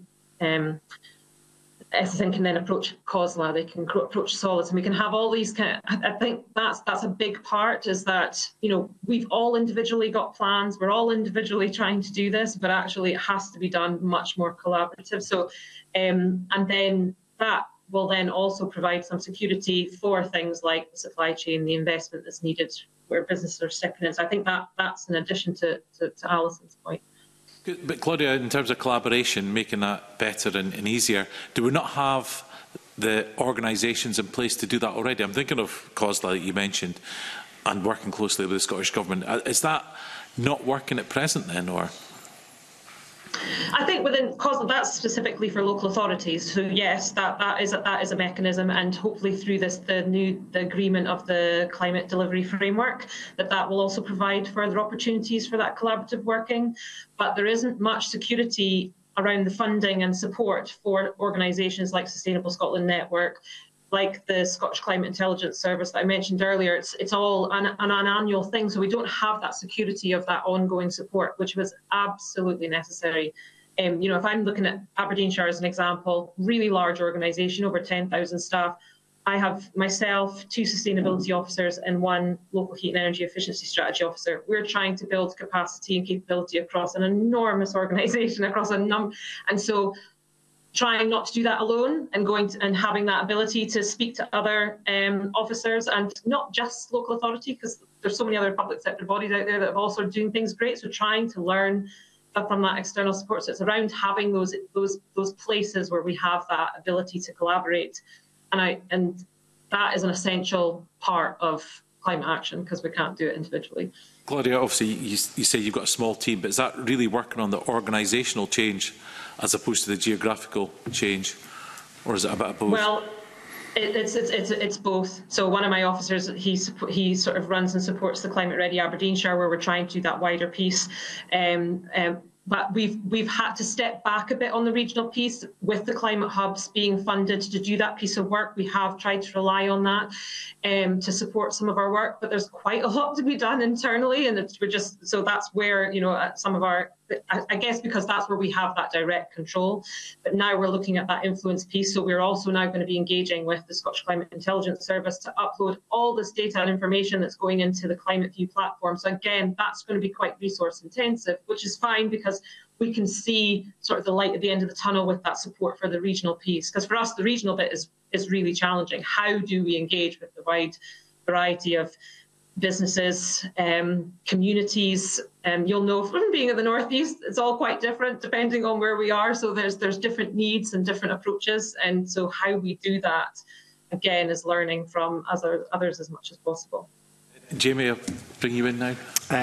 SSN can then approach COSLA, they can approach Solids, and we can have all these kind of, I think that's a big part, is that, you know, we've all individually got plans, we're all individually trying to do this, but actually it has to be done much more collaborative. So, and then that will then also provide some security for things like the supply chain, the investment that's needed where businesses are stepping in. So I think that's in addition to Alison's point. But Claudia, in terms of collaboration, making that better and easier, do we not have the organisations in place to do that already? I'm thinking of COSLA that you mentioned and working closely with the Scottish Government. Is that not working at present then, or? I think within COSLA, that's specifically for local authorities. So yes, that is a mechanism, and hopefully through the agreement of the climate delivery framework, that will also provide further opportunities for that collaborative working. But there isn't much security around the funding and support for organisations like Sustainable Scotland Network, like the Scottish Climate Intelligence Service that I mentioned earlier. It's all an annual thing, so we don't have that security of that ongoing support, which was absolutely necessary. If I'm looking at Aberdeenshire as an example, really large organisation, over 10,000 staff. I have myself, 2 sustainability officers and 1 local heat and energy efficiency strategy officer. We're trying to build capacity and capability across an enormous organisation, across a number, and so trying not to do that alone and having that ability to speak to other officers, and not just local authority, because there's so many other public sector bodies out there that are also doing things great. So trying to learn from that external support. So it's around having those places where we have that ability to collaborate, and that is an essential part of climate action, because we can't do it individually. Claudia, obviously you say you've got a small team, but is that really working on the organisational change as opposed to the geographical change, or is it a bit of both? Well, it's both. So one of my officers, he sort of runs and supports the Climate Ready Aberdeenshire, where we're trying to do that wider piece. But we've had to step back a bit on the regional piece with the climate hubs being funded to do that piece of work. We have tried to rely on that to support some of our work, but there's quite a lot to be done internally, and so that's where some of our, I guess, because that's where we have that direct control. But now we're looking at that influence piece. So we're also now going to be engaging with the Scottish Climate Intelligence Service to upload all this data and information that's going into the Climate View platform. So again, that's going to be quite resource intensive, which is fine, because we can see sort of the light at the end of the tunnel with that support for the regional piece. Because for us, the regional bit is really challenging. How do we engage with the wide variety of businesses, communities? You'll know from being in the Northeast, it's all quite different depending on where we are. So there's different needs and different approaches. And so how we do that, again, is learning from others as much as possible. Jamie, I'll bring you in now.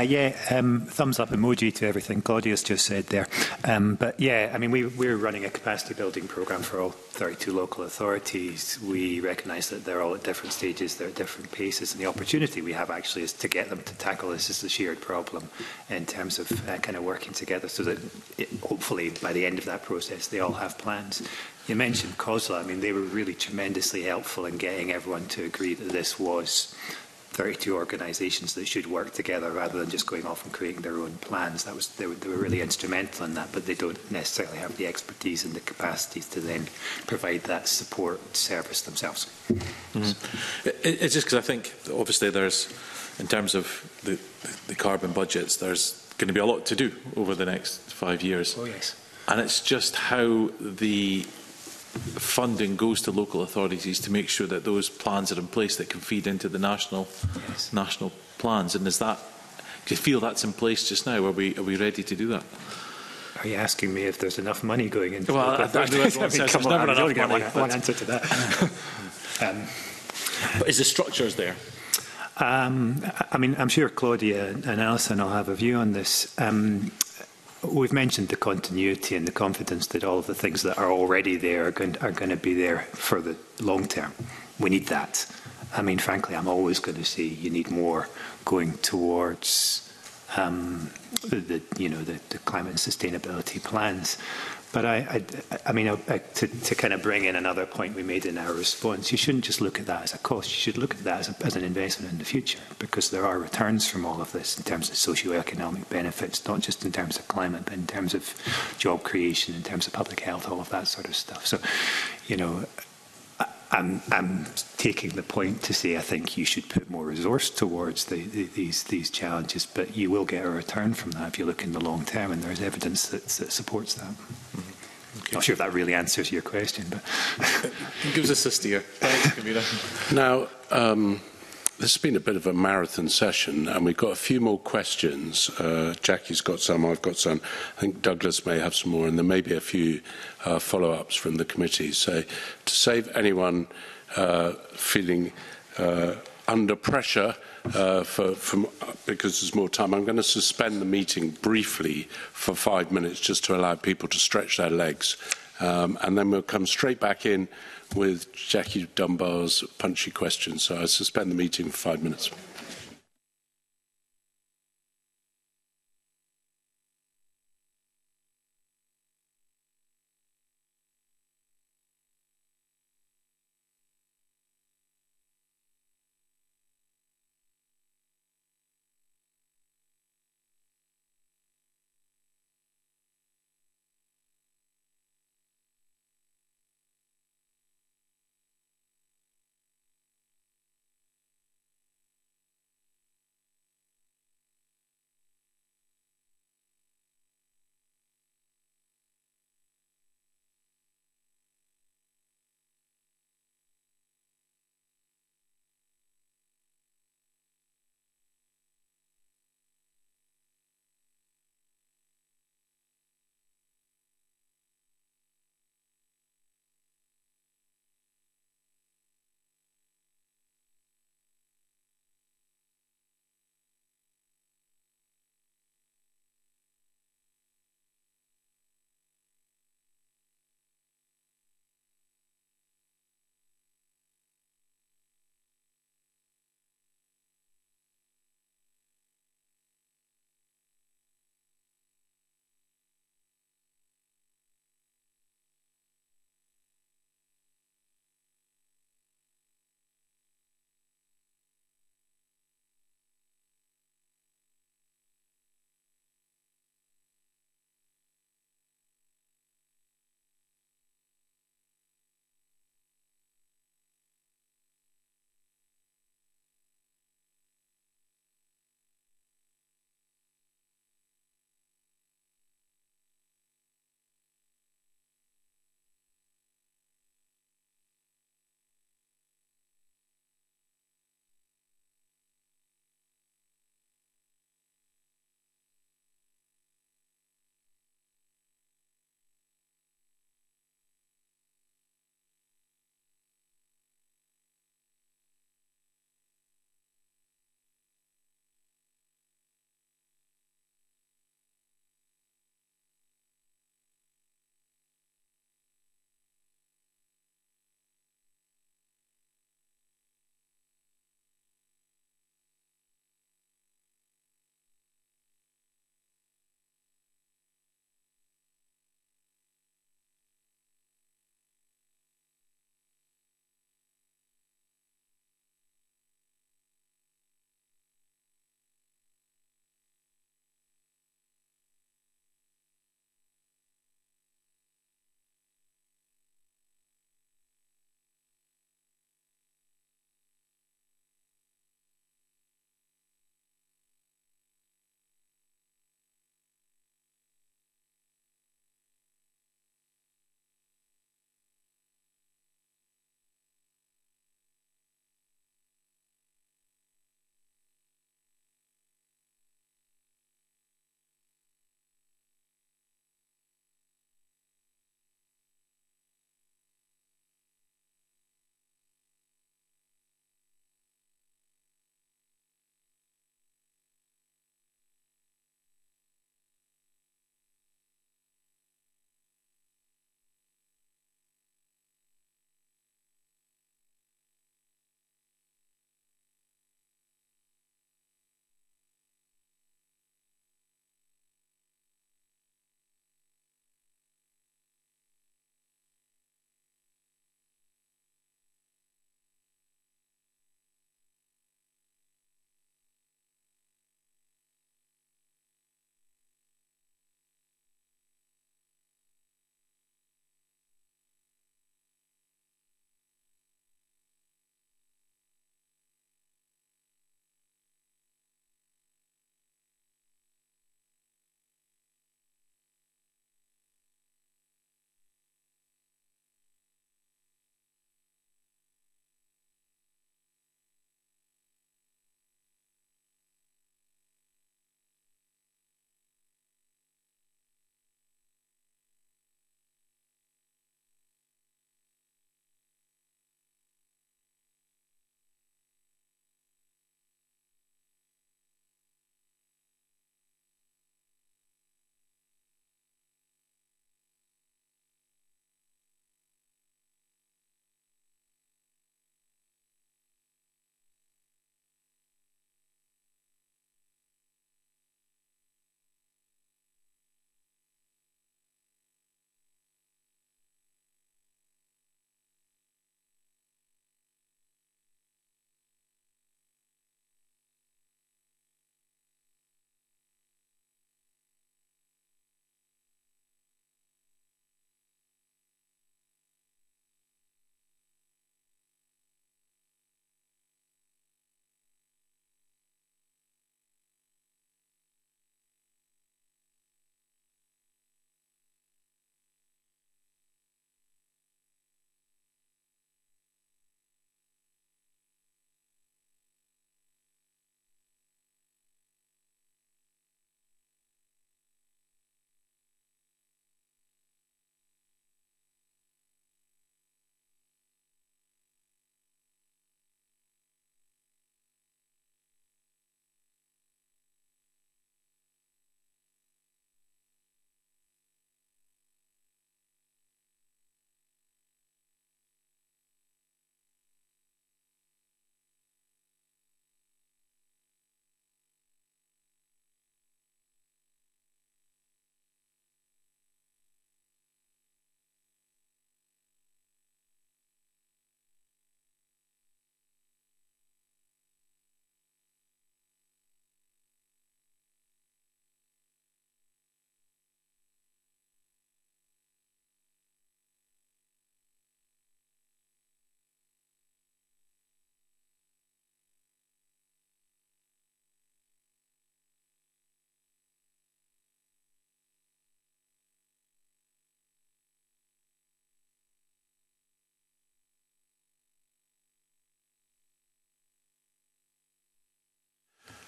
Thumbs up emoji to everything Claudia's just said there. But yeah, I mean, we're running a capacity building programme for all 32 local authorities. We recognise that they're all at different stages, they're at different paces, and the opportunity we have actually is to get them to tackle this as a shared problem in terms of kind of working together, so that hopefully by the end of that process they all have plans. You mentioned COSLA. I mean, they were really tremendously helpful in getting everyone to agree that this was 32 organisations that should work together rather than just going off and creating their own plans. They were really instrumental in that, but they don't necessarily have the expertise and the capacities to then provide that support service themselves. Mm-hmm. It's just because I think obviously there's, in terms of the carbon budgets, there's going to be a lot to do over the next 5 years. Oh yes. And it's just how the funding goes to local authorities to make sure that those plans are in place that can feed into the national plans. And do you feel that's in place just now? Are we ready to do that? Are you asking me if there's enough money going into well, local authorities? There's never enough money. One answer to that. But is the structures there? I mean, I'm sure Claudia and Alison will have a view on this. We've mentioned the continuity and the confidence that all of the things that are already there are going to be there for the long term. We need that. I mean, frankly, I'm always going to say you need more going towards the climate and sustainability plans. But I mean, to kind of bring in another point we made in our response, you shouldn't just look at that as a cost. You should look at that as an investment in the future, because there are returns from all of this in terms of socio-economic benefits, not just in terms of climate, but in terms of job creation, in terms of public health, all of that sort of stuff. So, I'm taking the point to say I think you should put more resource towards these challenges, but you will get a return from that if you look in the long term, and there's evidence that supports that. Mm-hmm. Not sure if that really answers your question, but Gives us a steer. Thanks, Convener. Now, this has been a bit of a marathon session, and we've got a few more questions. Jackie's got some, I've got some. I think Douglas may have some more, and there may be a few follow-ups from the committee. So to save anyone feeling under pressure because there's more time, I'm going to suspend the meeting briefly for 5 minutes just to allow people to stretch their legs. And then we'll come straight back in with Jackie Dunbar's punchy questions. So I suspend the meeting for 5 minutes.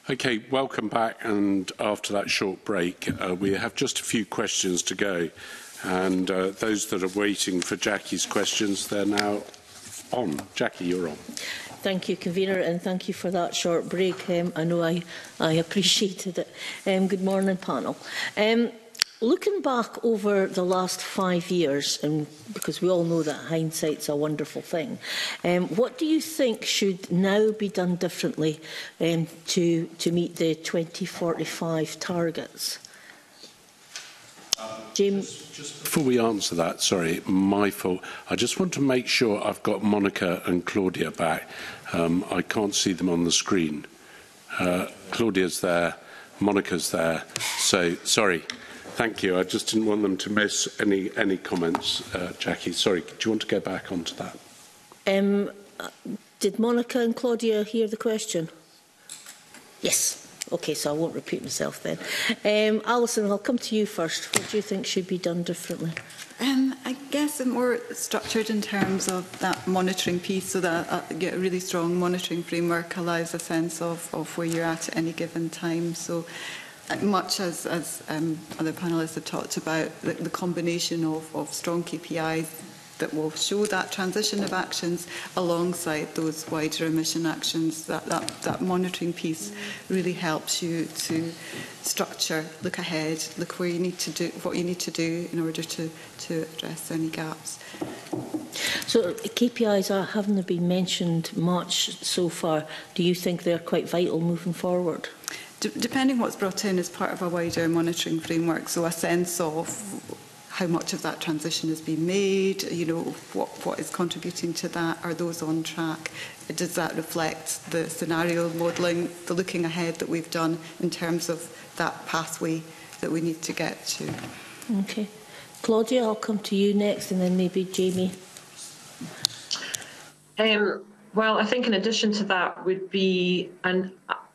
Okay, welcome back. And after that short break, we have just a few questions to go. And those that are waiting for Jackie's questions, they're now on. Jackie, you're on. Thank you, Convener, and thank you for that short break. I know I appreciated it. Good morning, panel. Looking back over the last 5 years, and because we all know that hindsight's a wonderful thing, what do you think should now be done differently to meet the 2045 targets? James? Just before we answer that, sorry, my fault. I just want to make sure I've got Monica and Claudia back. I can't see them on the screen. Claudia's there, Monica's there. So, sorry. Thank you. I just didn't want them to miss any comments, Jackie. Sorry, do you want to go back onto that? Did Monica and Claudia hear the question? Yes. Okay, so I won't repeat myself then. Alison, I'll come to you first. What do you think should be done differently? I guess more structured in terms of that monitoring piece, so that a really strong monitoring framework allows a sense of where you're at any given time. So much as other panellists have talked about, the combination of strong KPIs that will show that transition of actions alongside those wider emission actions, that monitoring piece really helps you to structure, look ahead, look where you need to do, what you need to do in order to address any gaps. So KPIs haven't been mentioned much so far. Do you think they're quite vital moving forward? Depending what's brought in as part of a wider monitoring framework, so a sense of how much of that transition has been made, you know, what is contributing to that, are those on track? Does that reflect the scenario modelling, the looking ahead that we've done in terms of that pathway that we need to get to? Okay. Claudia, I'll come to you next, and then maybe Jamie. Well, I think in addition to that would be an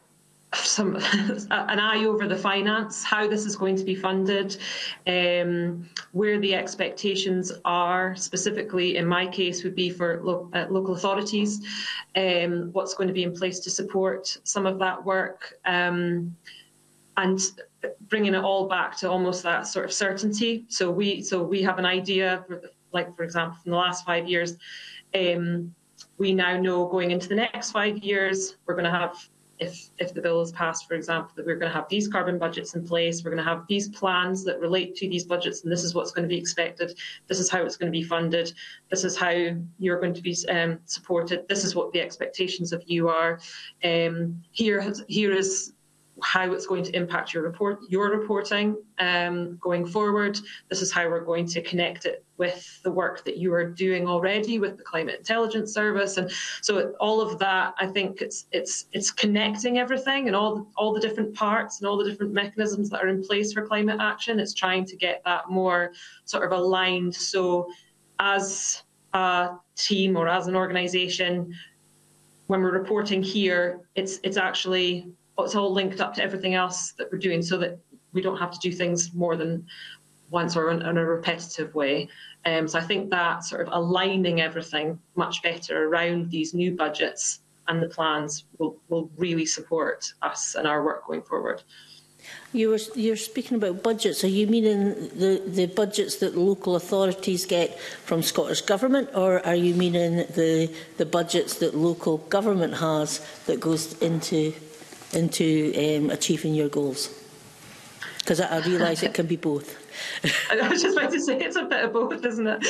eye over the finance, how this is going to be funded, where the expectations are, specifically in my case would be for local authorities, what's going to be in place to support some of that work, and bringing it all back to almost that sort of certainty. So we have an idea, like for example from the last 5 years, we now know going into the next 5 years we're going to have, if the bill is passed, for example, that we're going to have these carbon budgets in place, we're going to have these plans that relate to these budgets, and this is what's going to be expected, this is how it's going to be funded, this is how you're going to be supported, this is what the expectations of you are, here is how it's going to impact your reporting going forward. This is how we're going to connect it with the work that you are doing already with the Climate Intelligence Service. And so all of that, I think it's connecting everything and all the different parts and all the different mechanisms that are in place for climate action. It's trying to get that more sort of aligned. So as a team or as an organisation, when we're reporting here, it's all linked up to everything else that we're doing, so that we don't have to do things more than once or in a repetitive way. So I think that sort of aligning everything much better around these new budgets and the plans will really support us and our work going forward. You're speaking about budgets. Are you meaning the budgets that local authorities get from Scottish Government, or are you meaning the budgets that local government has that goes into achieving your goals? Because I realise it can be both. I was just about to say it's a bit of both, isn't it?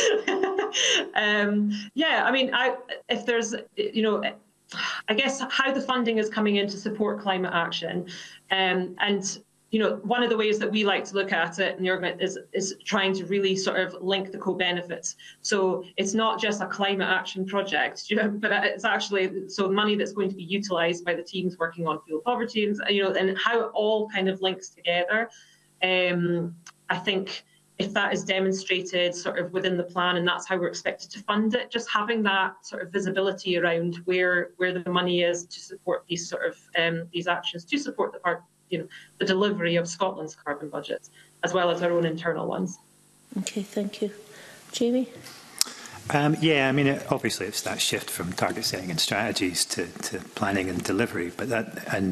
Yeah, I mean, if there's, you know, I guess how the funding is coming in to support climate action, and you know, one of the ways that we like to look at it in the organisation is trying to really sort of link the co-benefits. So it's not just a climate action project, you know, but it's actually so money that's going to be utilised by the teams working on fuel poverty, and you know, and how it all kind of links together. I think if that is demonstrated sort of within the plan, and that's how we're expected to fund it, just having that sort of visibility around where the money is to support these sort of these actions, to support the delivery of Scotland's carbon budget, as well as our own internal ones. Okay, thank you. Jamie? Yeah, I mean, obviously it's that shift from target setting and strategies to planning and delivery, but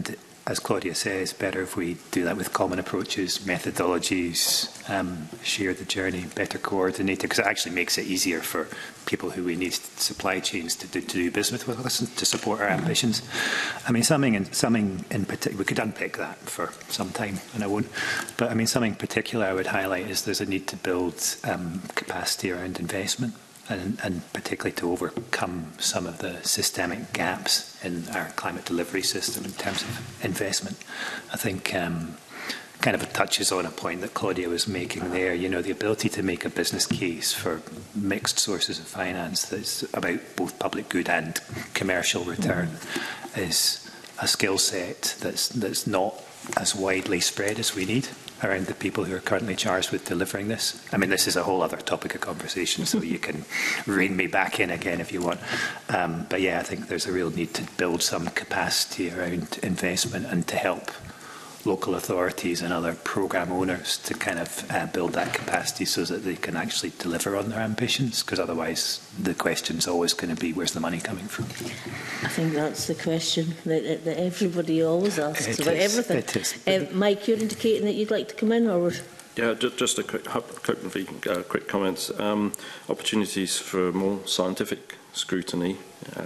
as Claudia says, better if we do that with common approaches, methodologies, share the journey, better coordinated, because it actually makes it easier for people who we need supply chains to do business with us to support our ambitions. I mean, something in particular, we could unpick that for some time, and I won't. But I mean, something particular I would highlight is there's a need to build capacity around investment. And particularly to overcome some of the systemic gaps in our climate delivery system in terms of investment. I think kind of touches on a point that Claudia was making there, you know, the ability to make a business case for mixed sources of finance that's about both public good and commercial return is a skill set that's not as widely spread as we need around the people who are currently charged with delivering this. I mean, this is a whole other topic of conversation, so you can rein me back in again if you want. But yeah, I think there's a real need to build some capacity around investment and to help local authorities and other programme owners to kind of build that capacity so that they can actually deliver on their ambitions, because otherwise the question's always going to be, where's the money coming from? I think that's the question that everybody always asks about everything. It is. Mike, you're indicating that you'd like to come in, or... Yeah, just a quick comments. Opportunities for more scientific scrutiny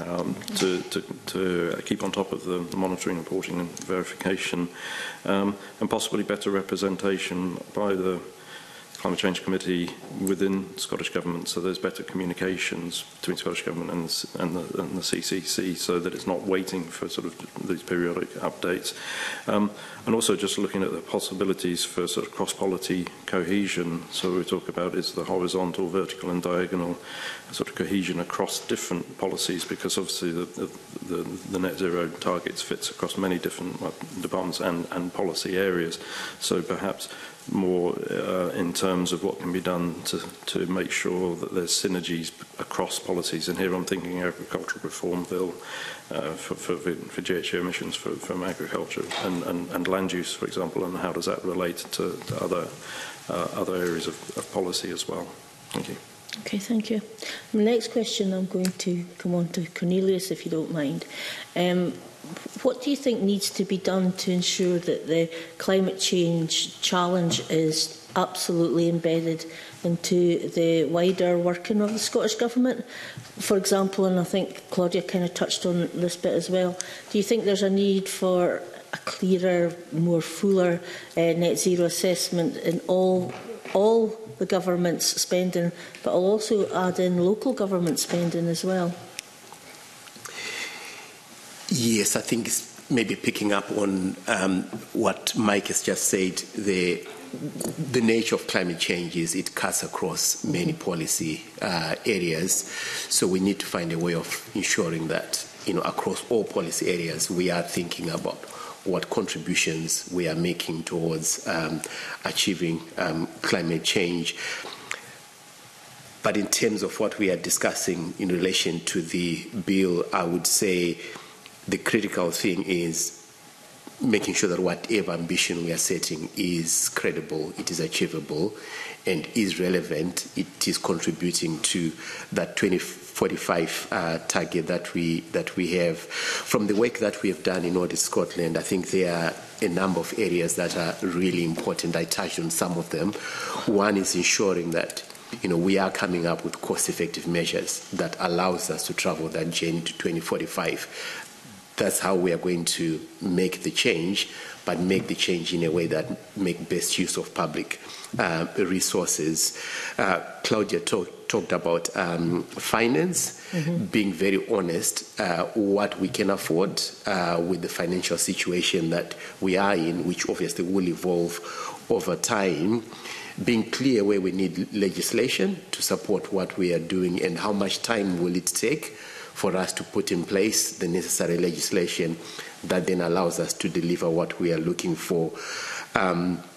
to keep on top of the monitoring, reporting and verification, and possibly better representation by the Climate Change Committee within Scottish Government, so there's better communications between Scottish Government and the CCC, so that it's not waiting for sort of these periodic updates. And also just looking at the possibilities for sort of cross-policy cohesion. So we talk about is the horizontal, vertical and diagonal sort of cohesion across different policies, because obviously the net zero targets fits across many different departments and policy areas. So perhaps more in terms of what can be done to make sure that there's synergies across policies. And here I'm thinking agricultural reform bill for GHG emissions from agriculture and land use, for example, and how does that relate to other areas of policy as well. Thank you. Okay, thank you. The next question, I'm going to come on to Cornelius, if you don't mind. What do you think needs to be done to ensure that the climate change challenge is absolutely embedded into the wider working of the Scottish Government? For example, and I think Claudia kind of touched on this bit as well, do you think there's a need for a clearer, more fuller net zero assessment in all the government's spending, but I'll also add in local government spending as well? Yes, I think it's maybe picking up on what Mike has just said. The nature of climate change is it cuts across many policy areas. So we need to find a way of ensuring that, you know, across all policy areas, we are thinking about what contributions we are making towards achieving climate change. But in terms of what we are discussing in relation to the bill, I would say the critical thing is making sure that whatever ambition we are setting is credible, it is achievable, and is relevant. It is contributing to that 2045 target that we have. From the work that we have done in North Scotland, I think there are a number of areas that are really important. I touched on some of them. One is ensuring that, you know, we are coming up with cost-effective measures that allows us to travel that journey to 2045. That's how we are going to make the change, but make the change in a way that make best use of public resources. Claudia talked about finance, being very honest, what we can afford with the financial situation that we are in, which obviously will evolve over time. Being clear where we need legislation to support what we are doing and how much time will it take for us to put in place the necessary legislation that then allows us to deliver what we are looking for.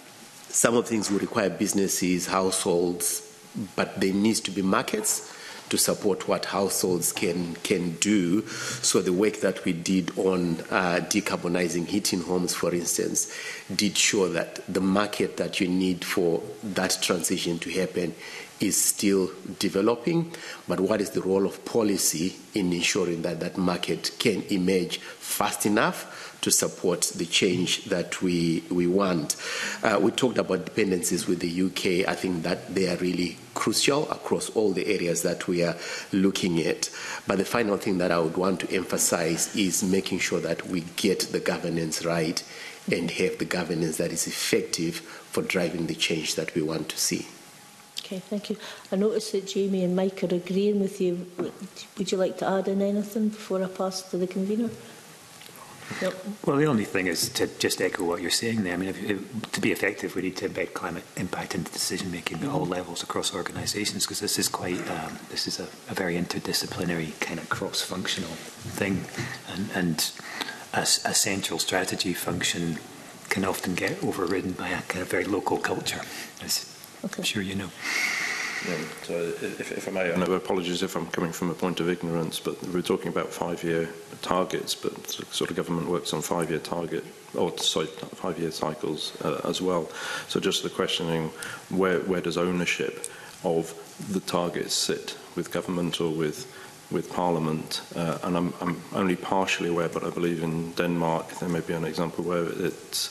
Some of the things will require businesses, households, but there needs to be markets to support what households can do. So the work that we did on decarbonising heating homes, for instance, did show that the market that you need for that transition to happen is still developing, but what is the role of policy in ensuring that that market can emerge fast enough to support the change that we want? We talked about dependencies with the UK. I think that they are really crucial across all the areas that we are looking at. But the final thing that I would want to emphasize is making sure that we get the governance right and have the governance that is effective for driving the change that we want to see. Okay, thank you. I notice that Jamie and Mike are agreeing with you. Would you like to add in anything before I pass to the convener? No. Well, the only thing is to just echo what you're saying there. I mean, to be effective, we need to embed climate impact into decision-making at all levels across organisations, because this is quite, this is a very interdisciplinary kind of cross-functional thing, and a central strategy function can often get overridden by a kind of very local culture, as I'm sure you know. Yeah, so if I may, and apologies if I'm coming from a point of ignorance, but we're talking about 5-year targets, but sort of government works on 5-year target, or sorry, 5-year cycles as well. So just the questioning, where does ownership of the targets sit with government or with Parliament? And I'm only partially aware, but I believe in Denmark there may be an example where it's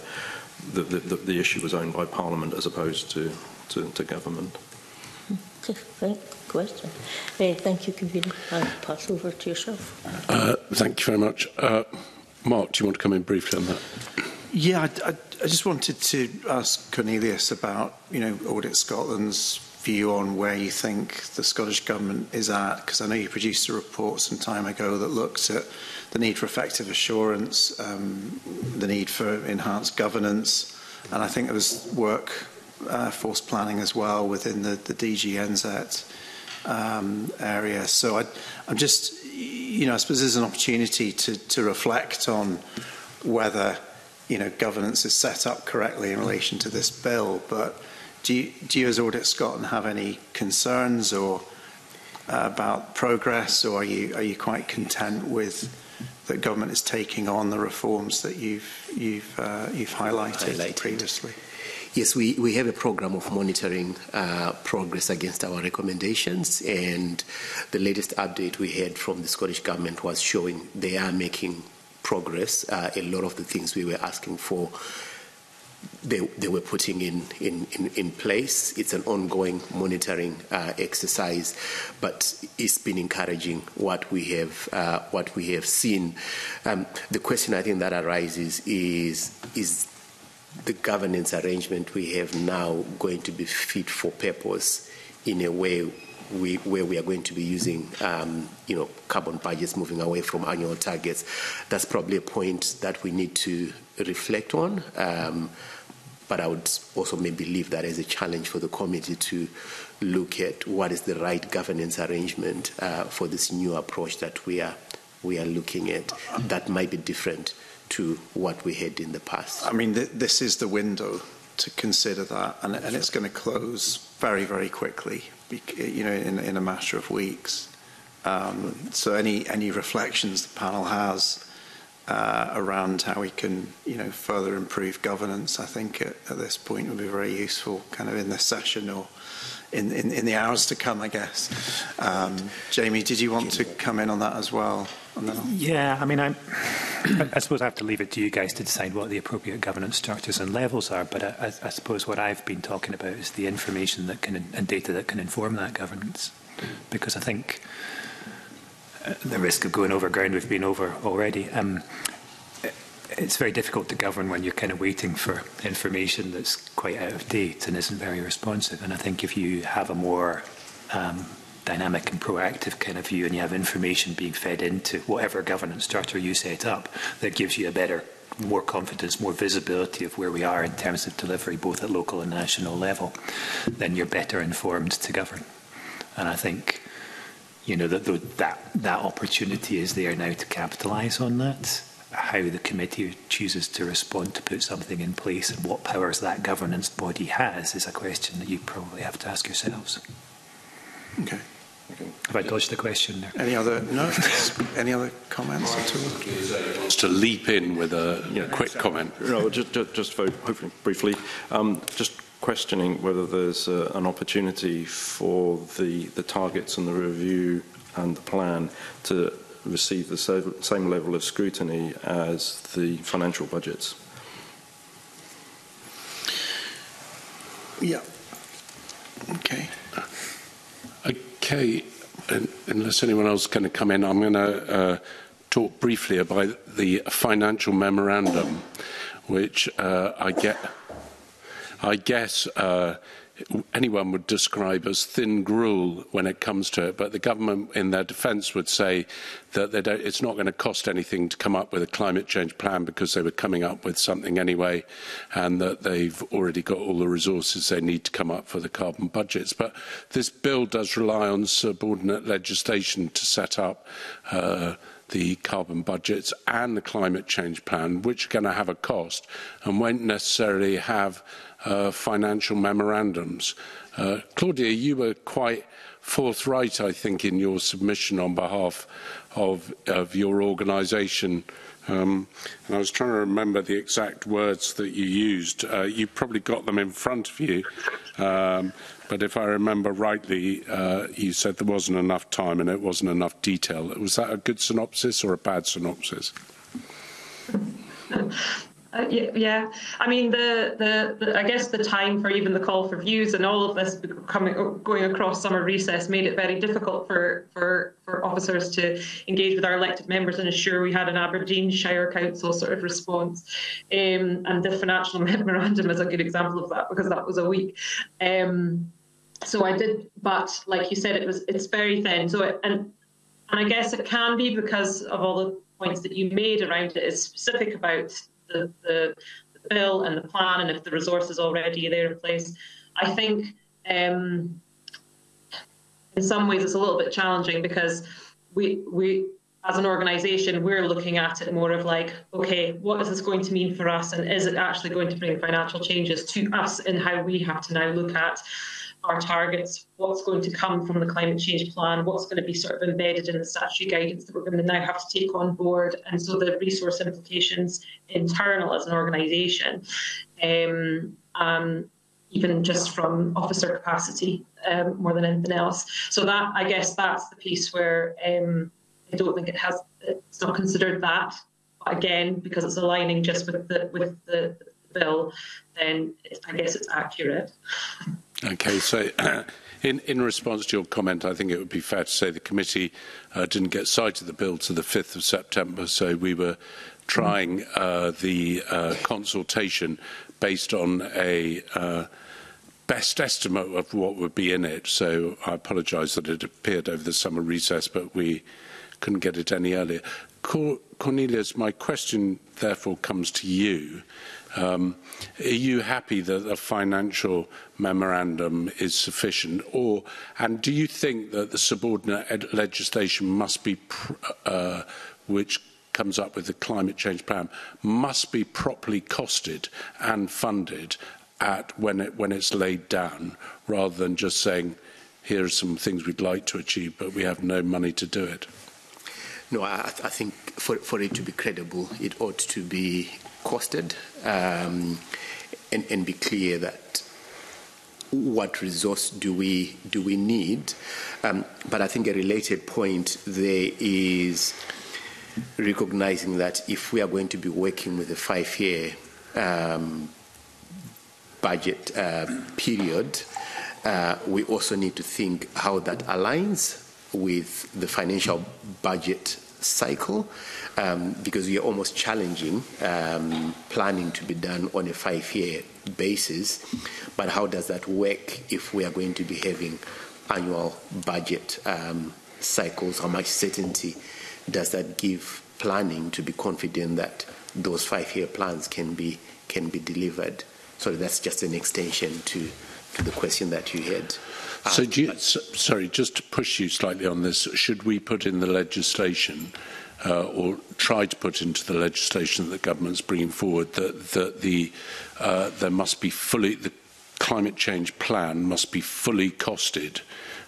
the issue was owned by Parliament as opposed to government. Okay, thank question. Thank you, convener. I'll pass over to yourself. Thank you very much. Mark, do you want to come in briefly on that? Yeah, I just wanted to ask Cornelius about, Audit Scotland's view on where you think the Scottish Government is at, because I know you produced a report some time ago that looked at the need for effective assurance, the need for enhanced governance, and I think there was workforce planning as well within the DG NZ area. So I'm just, I suppose there's an opportunity to reflect on whether, governance is set up correctly in relation to this bill, but do you as Audit Scotland have any concerns or about progress, or are you quite content with that government is taking on the reforms that you've highlighted previously? Yes, we have a programme of monitoring progress against our recommendations, and the latest update we had from the Scottish Government was showing they are making progress. A lot of the things we were asking for, they were putting in place. It's an ongoing monitoring exercise, but it's been encouraging what we have seen. The question I think that arises is the governance arrangement we have now going to be fit for purpose in a way where we are going to be using carbon budgets, moving away from annual targets? That's probably a point that we need to reflect on. But I would also maybe leave that as a challenge for the committee to look at what is the right governance arrangement for this new approach that we are looking at. That might be different to what we had in the past. I mean, this is the window to consider that, and it's going to close very, very quickly, in a matter of weeks. So any reflections the panel has around how we can, further improve governance, I think at this point would be very useful, kind of in this session or in the hours to come, I guess. Jamie, did you want to come in on that as well? Yeah, I mean, I suppose I have to leave it to you guys to decide what the appropriate governance structures and levels are, but I suppose what I've been talking about is the information that can and data that can inform that governance, because I think the risk of going over ground we've been over already. It's very difficult to govern when you're kind of waiting for information that's quite out of date and isn't very responsive. And I think if you have a more dynamic and proactive kind of view, and you have information being fed into whatever governance structure you set up, that gives you a better, more confidence, more visibility of where we are in terms of delivery, both at local and national level, then you're better informed to govern. And I think, that opportunity is there now to capitalise on that. How the committee chooses to respond to put something in place and what powers that governance body has is a question that you probably have to ask yourselves. Okay. Have I dodged the question there? Any other any other comments at all? Just to leap in with a quick comment. No, just very hopefully briefly. Just questioning whether there's an opportunity for the targets and the review and the plan to receive the same level of scrutiny as the financial budgets. Yeah. Okay. Okay. Unless anyone else is going to come in, I'm going to talk briefly about the financial memorandum, which I guess anyone would describe as thin gruel when it comes to it, but the government in their defence would say that it's not going to cost anything to come up with a climate change plan because they were coming up with something anyway, and that they've already got all the resources they need to come up for the carbon budgets. But this bill does rely on subordinate legislation to set up the carbon budgets and the climate change plan, which are going to have a cost and won't necessarily have financial memorandums. Claudia, you were quite forthright, I think, in your submission on behalf of your organisation. And I was trying to remember the exact words that you used. You probably got them in front of you. But if I remember rightly, you said there wasn't enough time and it wasn't enough detail. Was that a good synopsis or a bad synopsis? Yeah, I mean, I guess the time for even the call for views and all of this going across summer recess made it very difficult for officers to engage with our elected members and ensure we had an Aberdeenshire Council sort of response. And the financial memorandum is a good example of that, because that was a week. So I did, but like you said, it's very thin. So and I guess it can be because of all the points that you made around it is specific about the bill and the plan, and if the resource is already there in place. I think in some ways it's a little bit challenging, because we as an organisation, we're looking at it more of like, okay, what is this going to mean for us, and is it actually going to bring financial changes to us in how we have to now look at our targets, what's going to come from the climate change plan, what's going to be sort of embedded in the statutory guidance that we're going to now have to take on board, and so the resource implications internal as an organisation, even just from officer capacity more than anything else. So that, I guess, that's the piece where I don't think it's not considered that. But again, because it's aligning just with the bill, then I guess it's accurate. Okay, so in response to your comment, I think it would be fair to say the committee didn't get sight of the bill to the 5th of September, so we were trying the consultation based on a best estimate of what would be in it. So I apologise that it appeared over the summer recess, but we couldn't get it any earlier. Cornelius, my question therefore comes to you. Are you happy that a financial memorandum is sufficient, and do you think that the subordinate legislation must be, which comes up with the climate change plan, must be properly costed and funded when it's laid down, rather than just saying, here are some things we'd like to achieve, but we have no money to do it? No, I think for it to be credible, it ought to be costed and be clear that what resource do we need. But I think a related point there is recognizing that if we are going to be working with a 5-year budget period, we also need to think how that aligns with the financial budget cycle, because we are almost challenging planning to be done on a 5-year basis. But how does that work if we are going to be having annual budget cycles? How much certainty does that give planning to be confident that those 5-year plans can be delivered? So that's just an extension to the question that you had. So, sorry, just to push you slightly on this, should we put in the legislation, or try to put into the legislation that the government's bringing forward, that there must be the climate change plan must be fully costed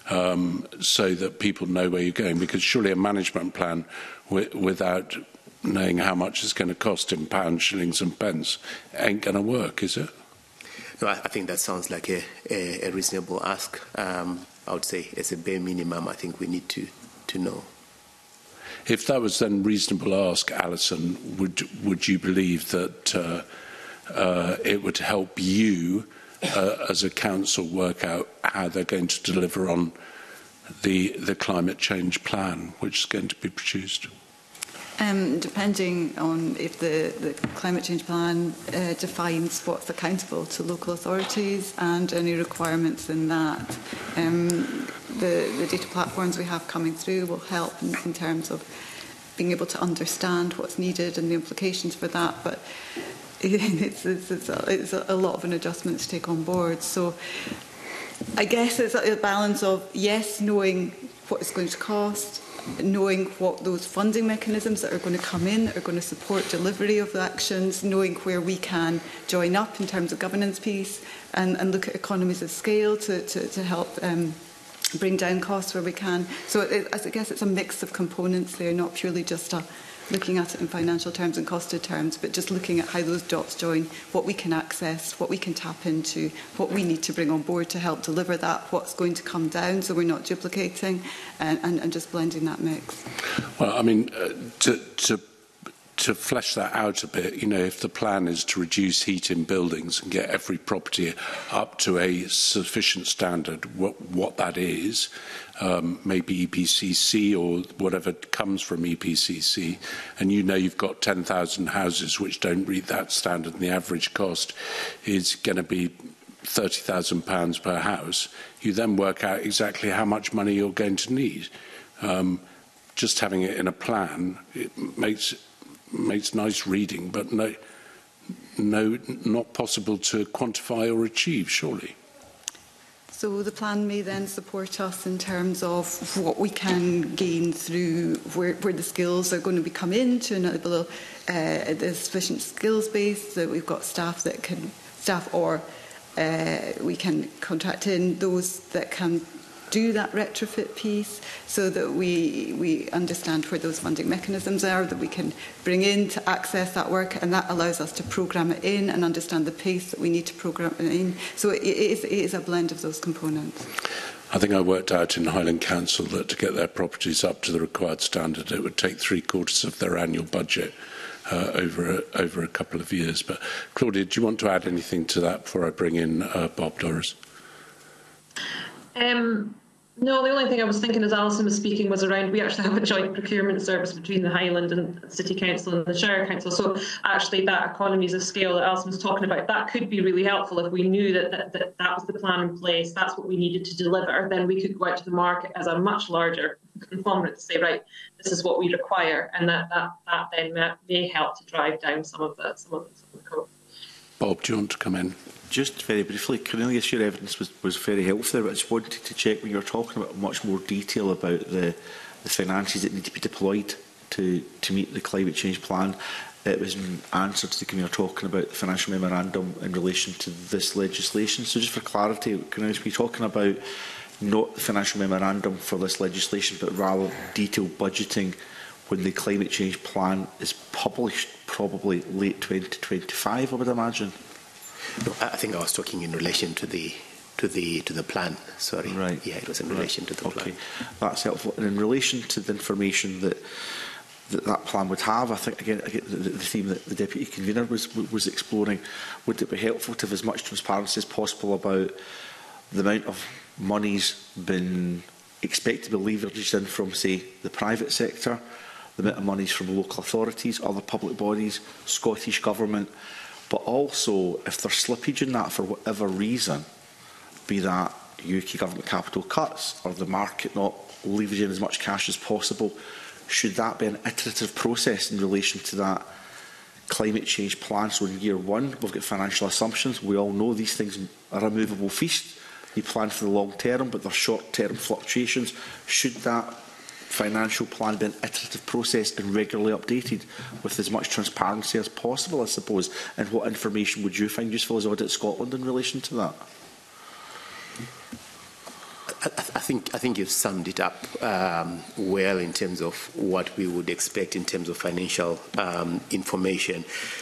so that people know where you're going? Because surely a management plan without knowing how much it's going to cost in pounds, shillings and pence ain't going to work, is it? No, I think that sounds like a reasonable ask. I would say as a bare minimum, I think we need to know. If that was then reasonable ask, Alison, would you believe that it would help you as a council work out how they're going to deliver on the climate change plan which is going to be produced? Depending on if the climate change plan defines what's accountable to local authorities and any requirements in that. The data platforms we have coming through will help in terms of being able to understand what's needed and the implications for that, but it's a lot of an adjustment to take on board. So I guess it's a balance of, yes, knowing what it's going to cost, knowing what those funding mechanisms that are going to come in are going to support delivery of the actions, knowing where we can join up in terms of governance piece and look at economies of scale to help bring down costs where we can. So I guess it's a mix of components there, not purely just looking at it in financial terms and costed terms, but just looking at how those dots join, what we can access, what we can tap into, what we need to bring on board to help deliver that, what's going to come down so we're not duplicating, and just blending that mix. Well, I mean, to flesh that out a bit, you know, if the plan is to reduce heat in buildings and get every property up to a sufficient standard, what that is, maybe EPCC or whatever comes from EPCC, and you know you've got 10,000 houses which don't meet that standard and the average cost is going to be £30,000 per house, you then work out exactly how much money you're going to need. Just having it in a plan, it makes nice reading, but not possible to quantify or achieve, surely. So the plan may then support us in terms of what we can gain through where the skills are going to be come in to enable the sufficient skills base, that we've got staff or we can contract in those that can do that retrofit piece, so that we understand where those funding mechanisms are that we can bring in to access that work, and that allows us to programme it in and understand the pace that we need to programme it in. So it is a blend of those components. I think I worked out in Highland Council that to get their properties up to the required standard, it would take 3/4 of their annual budget over a couple of years. But Claudia, do you want to add anything to that before I bring in Bob Doris? No, the only thing I was thinking as Alison was speaking was around, we actually have a joint procurement service between the Highland and City Council and the Shire Council. So actually that economies of scale that Alison was talking about, that could be really helpful if we knew that was the plan in place, that's what we needed to deliver, then we could go out to the market as a much larger conglomerate to say, right, this is what we require, and that then may help to drive down some of the cost. Bob, do you want to come in? Just very briefly, Cornelius, your evidence was very helpful, but I just wanted to check when you were talking about much more detail about the finances that need to be deployed to meet the climate change plan. It was an answer to the committee talking about the financial memorandum in relation to this legislation. So just for clarity, Cornelius, we're talking about not the financial memorandum for this legislation, but rather detailed budgeting when the climate change plan is published, probably late 2025, I would imagine. No, I think I was talking in relation to the plan. Sorry. Right. Yeah, it was in relation to the plan. That's helpful. And in relation to the information that plan would have, I think again the theme that the deputy convener was exploring, would it be helpful to have as much transparency as possible about the amount of monies been expected to be leveraged in from, say, the private sector, the amount of monies from local authorities, other public bodies, Scottish Government, but also if there's slippage in that for whatever reason, be that UK government capital cuts or the market not leveraging as much cash as possible, should that be an iterative process in relation to that climate change plan? So in year one, we've got financial assumptions. We all know these things are a movable feast. You plan for the long term, but there's short-term fluctuations. Should that financial plan be an iterative process and regularly updated with as much transparency as possible, I suppose? And what information would you find useful as Audit Scotland in relation to that? I think you've summed it up well in terms of what we would expect in terms of financial information.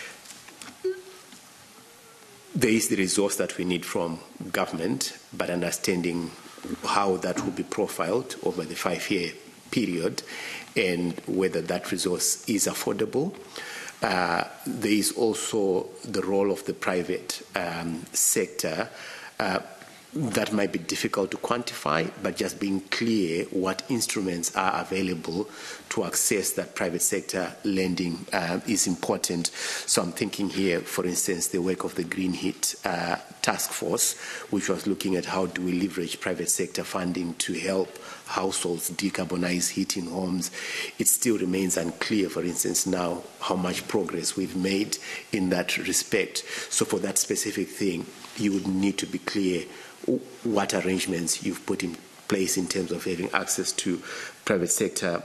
There is the resource that we need from government, but understanding how that will be profiled over the 5-year period and whether that resource is affordable. There is also the role of the private sector. That might be difficult to quantify, but just being clear what instruments are available to access that private sector lending is important. So I'm thinking here, for instance, the work of the Green Heat Task Force, which was looking at how do we leverage private sector funding to help households decarbonize heating homes. It still remains unclear, for instance, now how much progress we've made in that respect. So for that specific thing, you would need to be clear what arrangements you've put in place in terms of having access to private sector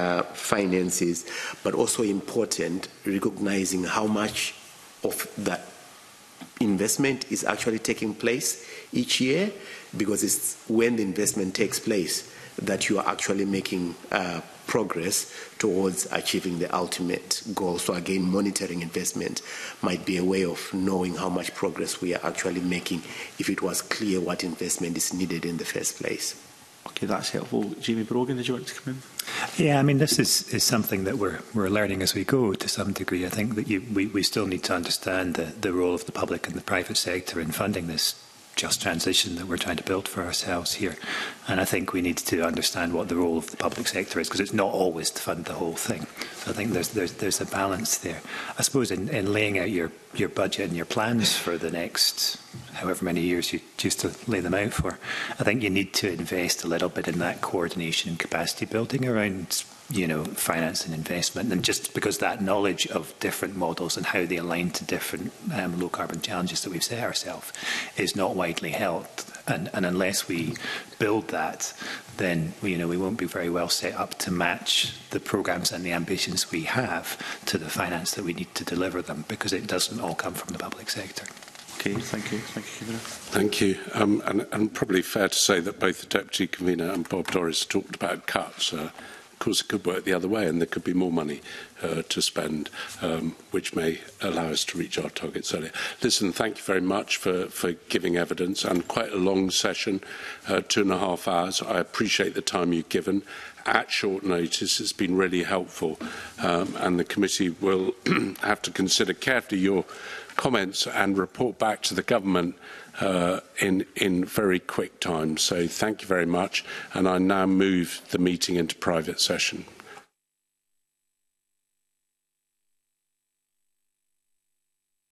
finances, but also important, recognizing how much of that investment is actually taking place each year, because it's when the investment takes place that you are actually making progress towards achieving the ultimate goal. So again, monitoring investment might be a way of knowing how much progress we are actually making if it was clear what investment is needed in the first place. Okay, that's helpful. Jamie Brogan, did you want to come in? Yeah, I mean, this is something that we're learning as we go to some degree. I think that we still need to understand the role of the public and the private sector in funding this just transition that we're trying to build for ourselves here. And I think we need to understand what the role of the public sector is, because it's not always to fund the whole thing. So I think there's a balance there. I suppose in laying out your budget and your plans for the next however many years you choose to lay them out for, I think you need to invest a little bit in that coordination and capacity building around, you know, finance and investment, and just because that knowledge of different models and how they align to different low carbon challenges that we've set ourselves is not widely held, and unless we build that, then we won't be very well set up to match the programmes and the ambitions we have to the finance that we need to deliver them, because it doesn't all come from the public sector. Okay, thank you. Thank you, Convener. Thank you. And probably fair to say that both the Deputy Convener and Bob Doris talked about cuts. Of course, it could work the other way, and there could be more money to spend, which may allow us to reach our targets earlier. Listen, thank you very much for giving evidence, and quite a long session, 2.5 hours. I appreciate the time you've given at short notice. It's been really helpful, and the committee will have to consider carefully your comments and report back to the government in very quick time. So thank you very much, and I now move the meeting into private session.